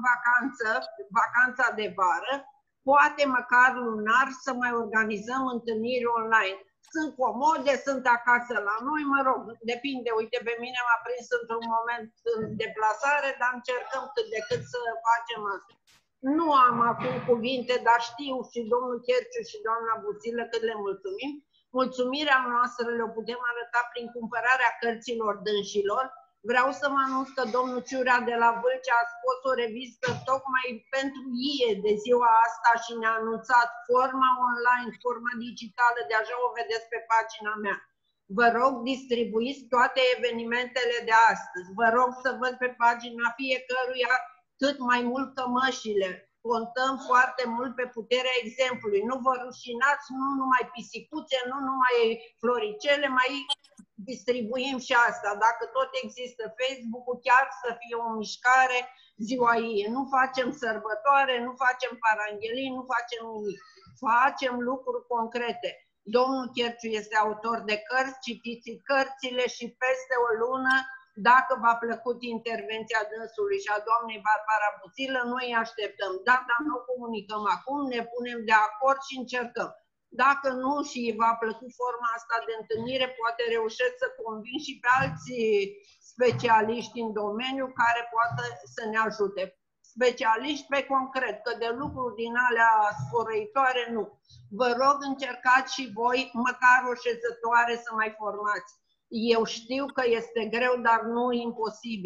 vacanța de vară, poate măcar lunar să mai organizăm întâlniri online. Sunt comode, sunt acasă la noi, mă rog, depinde. Uite, pe mine m-a prins într-un moment în deplasare, dar încercăm cât de cât să facem asta. Nu am acum cuvinte, dar știu și domnul Cherciu și doamna Busilă cât le mulțumim. Mulțumirea noastră le putem arăta prin cumpărarea cărților dânșilor. Vreau să mă anunț că domnul Ciurea de la Vâlcea a scos o revistă tocmai pentru IE de ziua asta și ne-a anunțat forma online, forma digitală, deja o vedeți pe pagina mea. Vă rog, distribuiți toate evenimentele de astăzi. Vă rog să văd pe pagina fiecăruia cât mai mult cămășile. Contăm foarte mult pe puterea exemplului. Nu vă rușinați, nu numai pisicuțe, nu numai floricele, mai distribuim și asta. Dacă tot există Facebook-ul, chiar să fie o mișcare ziua ei. Nu facem sărbătoare, nu facem paranghelii, nu facem nimic. Facem lucruri concrete. Domnul Cherciu este autor de cărți, citiți cărțile și peste o lună, dacă v-a plăcut intervenția dânsului și a doamnei Barbara Busilă, noi îi așteptăm. Data nu o comunicăm acum, ne punem de acord și încercăm. Dacă nu și v-a plăcut forma asta de întâlnire, poate reușesc să convin și pe alții specialiști în domeniu care poate să ne ajute. Specialiști pe concret, că de lucruri din alea sfărăitoare nu. Vă rog, încercați și voi măcar o șezătoare să mai formați. Eu știu că este greu, dar nu imposibil.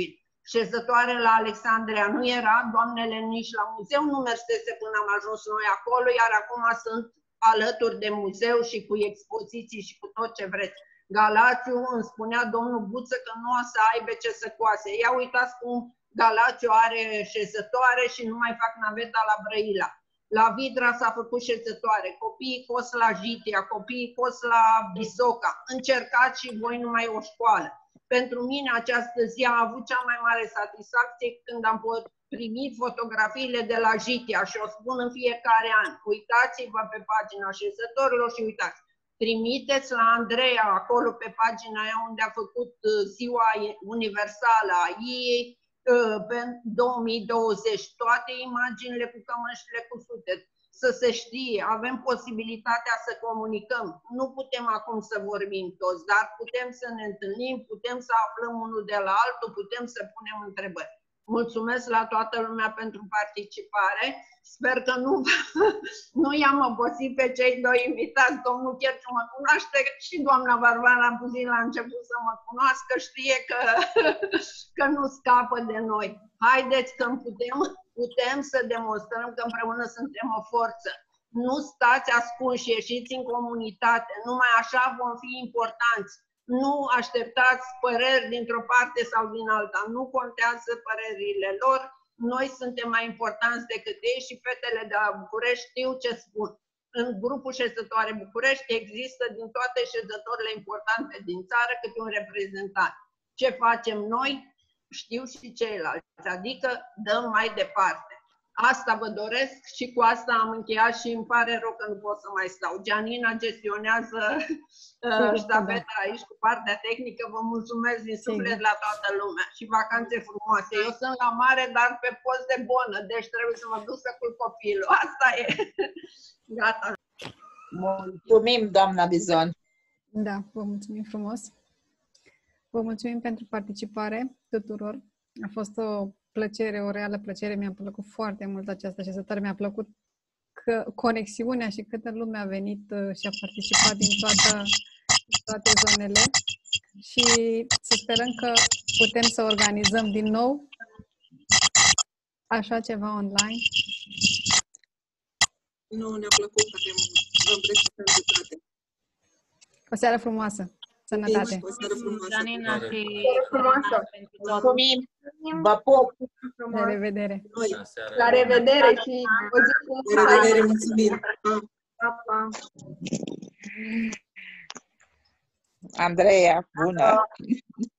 Șezătoare la Alexandria nu era, doamnele nici la muzeu nu mersese până am ajuns noi acolo, iar acum sunt alături de muzeu și cu expoziții și cu tot ce vreți. Galațiu îmi spunea domnul Buță că nu o să aibă ce să coase. Ia uitați cum Galațiu are șezătoare și nu mai fac naveta la Brăila. La Vidra s-a făcut șezătoare, copiii cos la Jitia, copiii cos la Bisoca. Încercați și voi numai o școală. Pentru mine această zi a avut cea mai mare satisfacție când am primit fotografiile de la Jitia și o spun în fiecare an. Uitați-vă pe pagina șezătorilor și uitați. Trimiteți la Andreea acolo pe pagina aia unde a făcut ziua universală a ei pe 2020. Toate imaginile cu cămășile cusute. Să se știe, avem posibilitatea să comunicăm. Nu putem acum să vorbim toți, dar putem să ne întâlnim, putem să aflăm unul de la altul, putem să punem întrebări. Mulțumesc la toată lumea pentru participare. Sper că nu i-am obosit pe cei doi invitați. Domnul Cherciu mă cunoaște și doamna Varvara Buzin la început să mă cunoască, știe că nu scapă de noi. Haideți că putem să demonstrăm că împreună suntem o forță. Nu stați ascunși, ieșiți în comunitate, numai așa vom fi importanți. Nu așteptați păreri dintr-o parte sau din alta, nu contează părerile lor, noi suntem mai importanți decât ei și fetele de la București știu ce spun. În grupul Șezătoare București există din toate șezătorile importante din țară câte un reprezentant. Ce facem noi? Știu și ceilalți, adică dăm mai departe. Asta vă doresc și cu asta am încheiat și îmi pare rău că nu pot să mai stau. Gianina gestionează ștafeta aici cu partea tehnică. Vă mulțumesc din suflet la toată lumea și vacanțe frumoase. Eu sunt la mare, dar pe post de bonă, deci trebuie să mă duc să culc copilul. Asta e. Gata. Mulțumim, doamna Bizon. Da, vă mulțumim frumos. Vă mulțumim pentru participare tuturor. A fost o plăcere, o reală plăcere. Mi-a plăcut foarte mult această șezătoare. Mi-a plăcut conexiunea și câtă lume a venit și a participat din toate zonele. Și să sperăm că putem să organizăm din nou așa ceva online. Nu, ne-a plăcut tare mult. Vă îmbrățim pentru toate. O seară frumoasă. Sănătate. O seară frumoasă. Janina și Mulțumim. Vă pup. La revedere. La revedere și o zi La revedere, mulțumim. Pa, pa. Andreea, bună.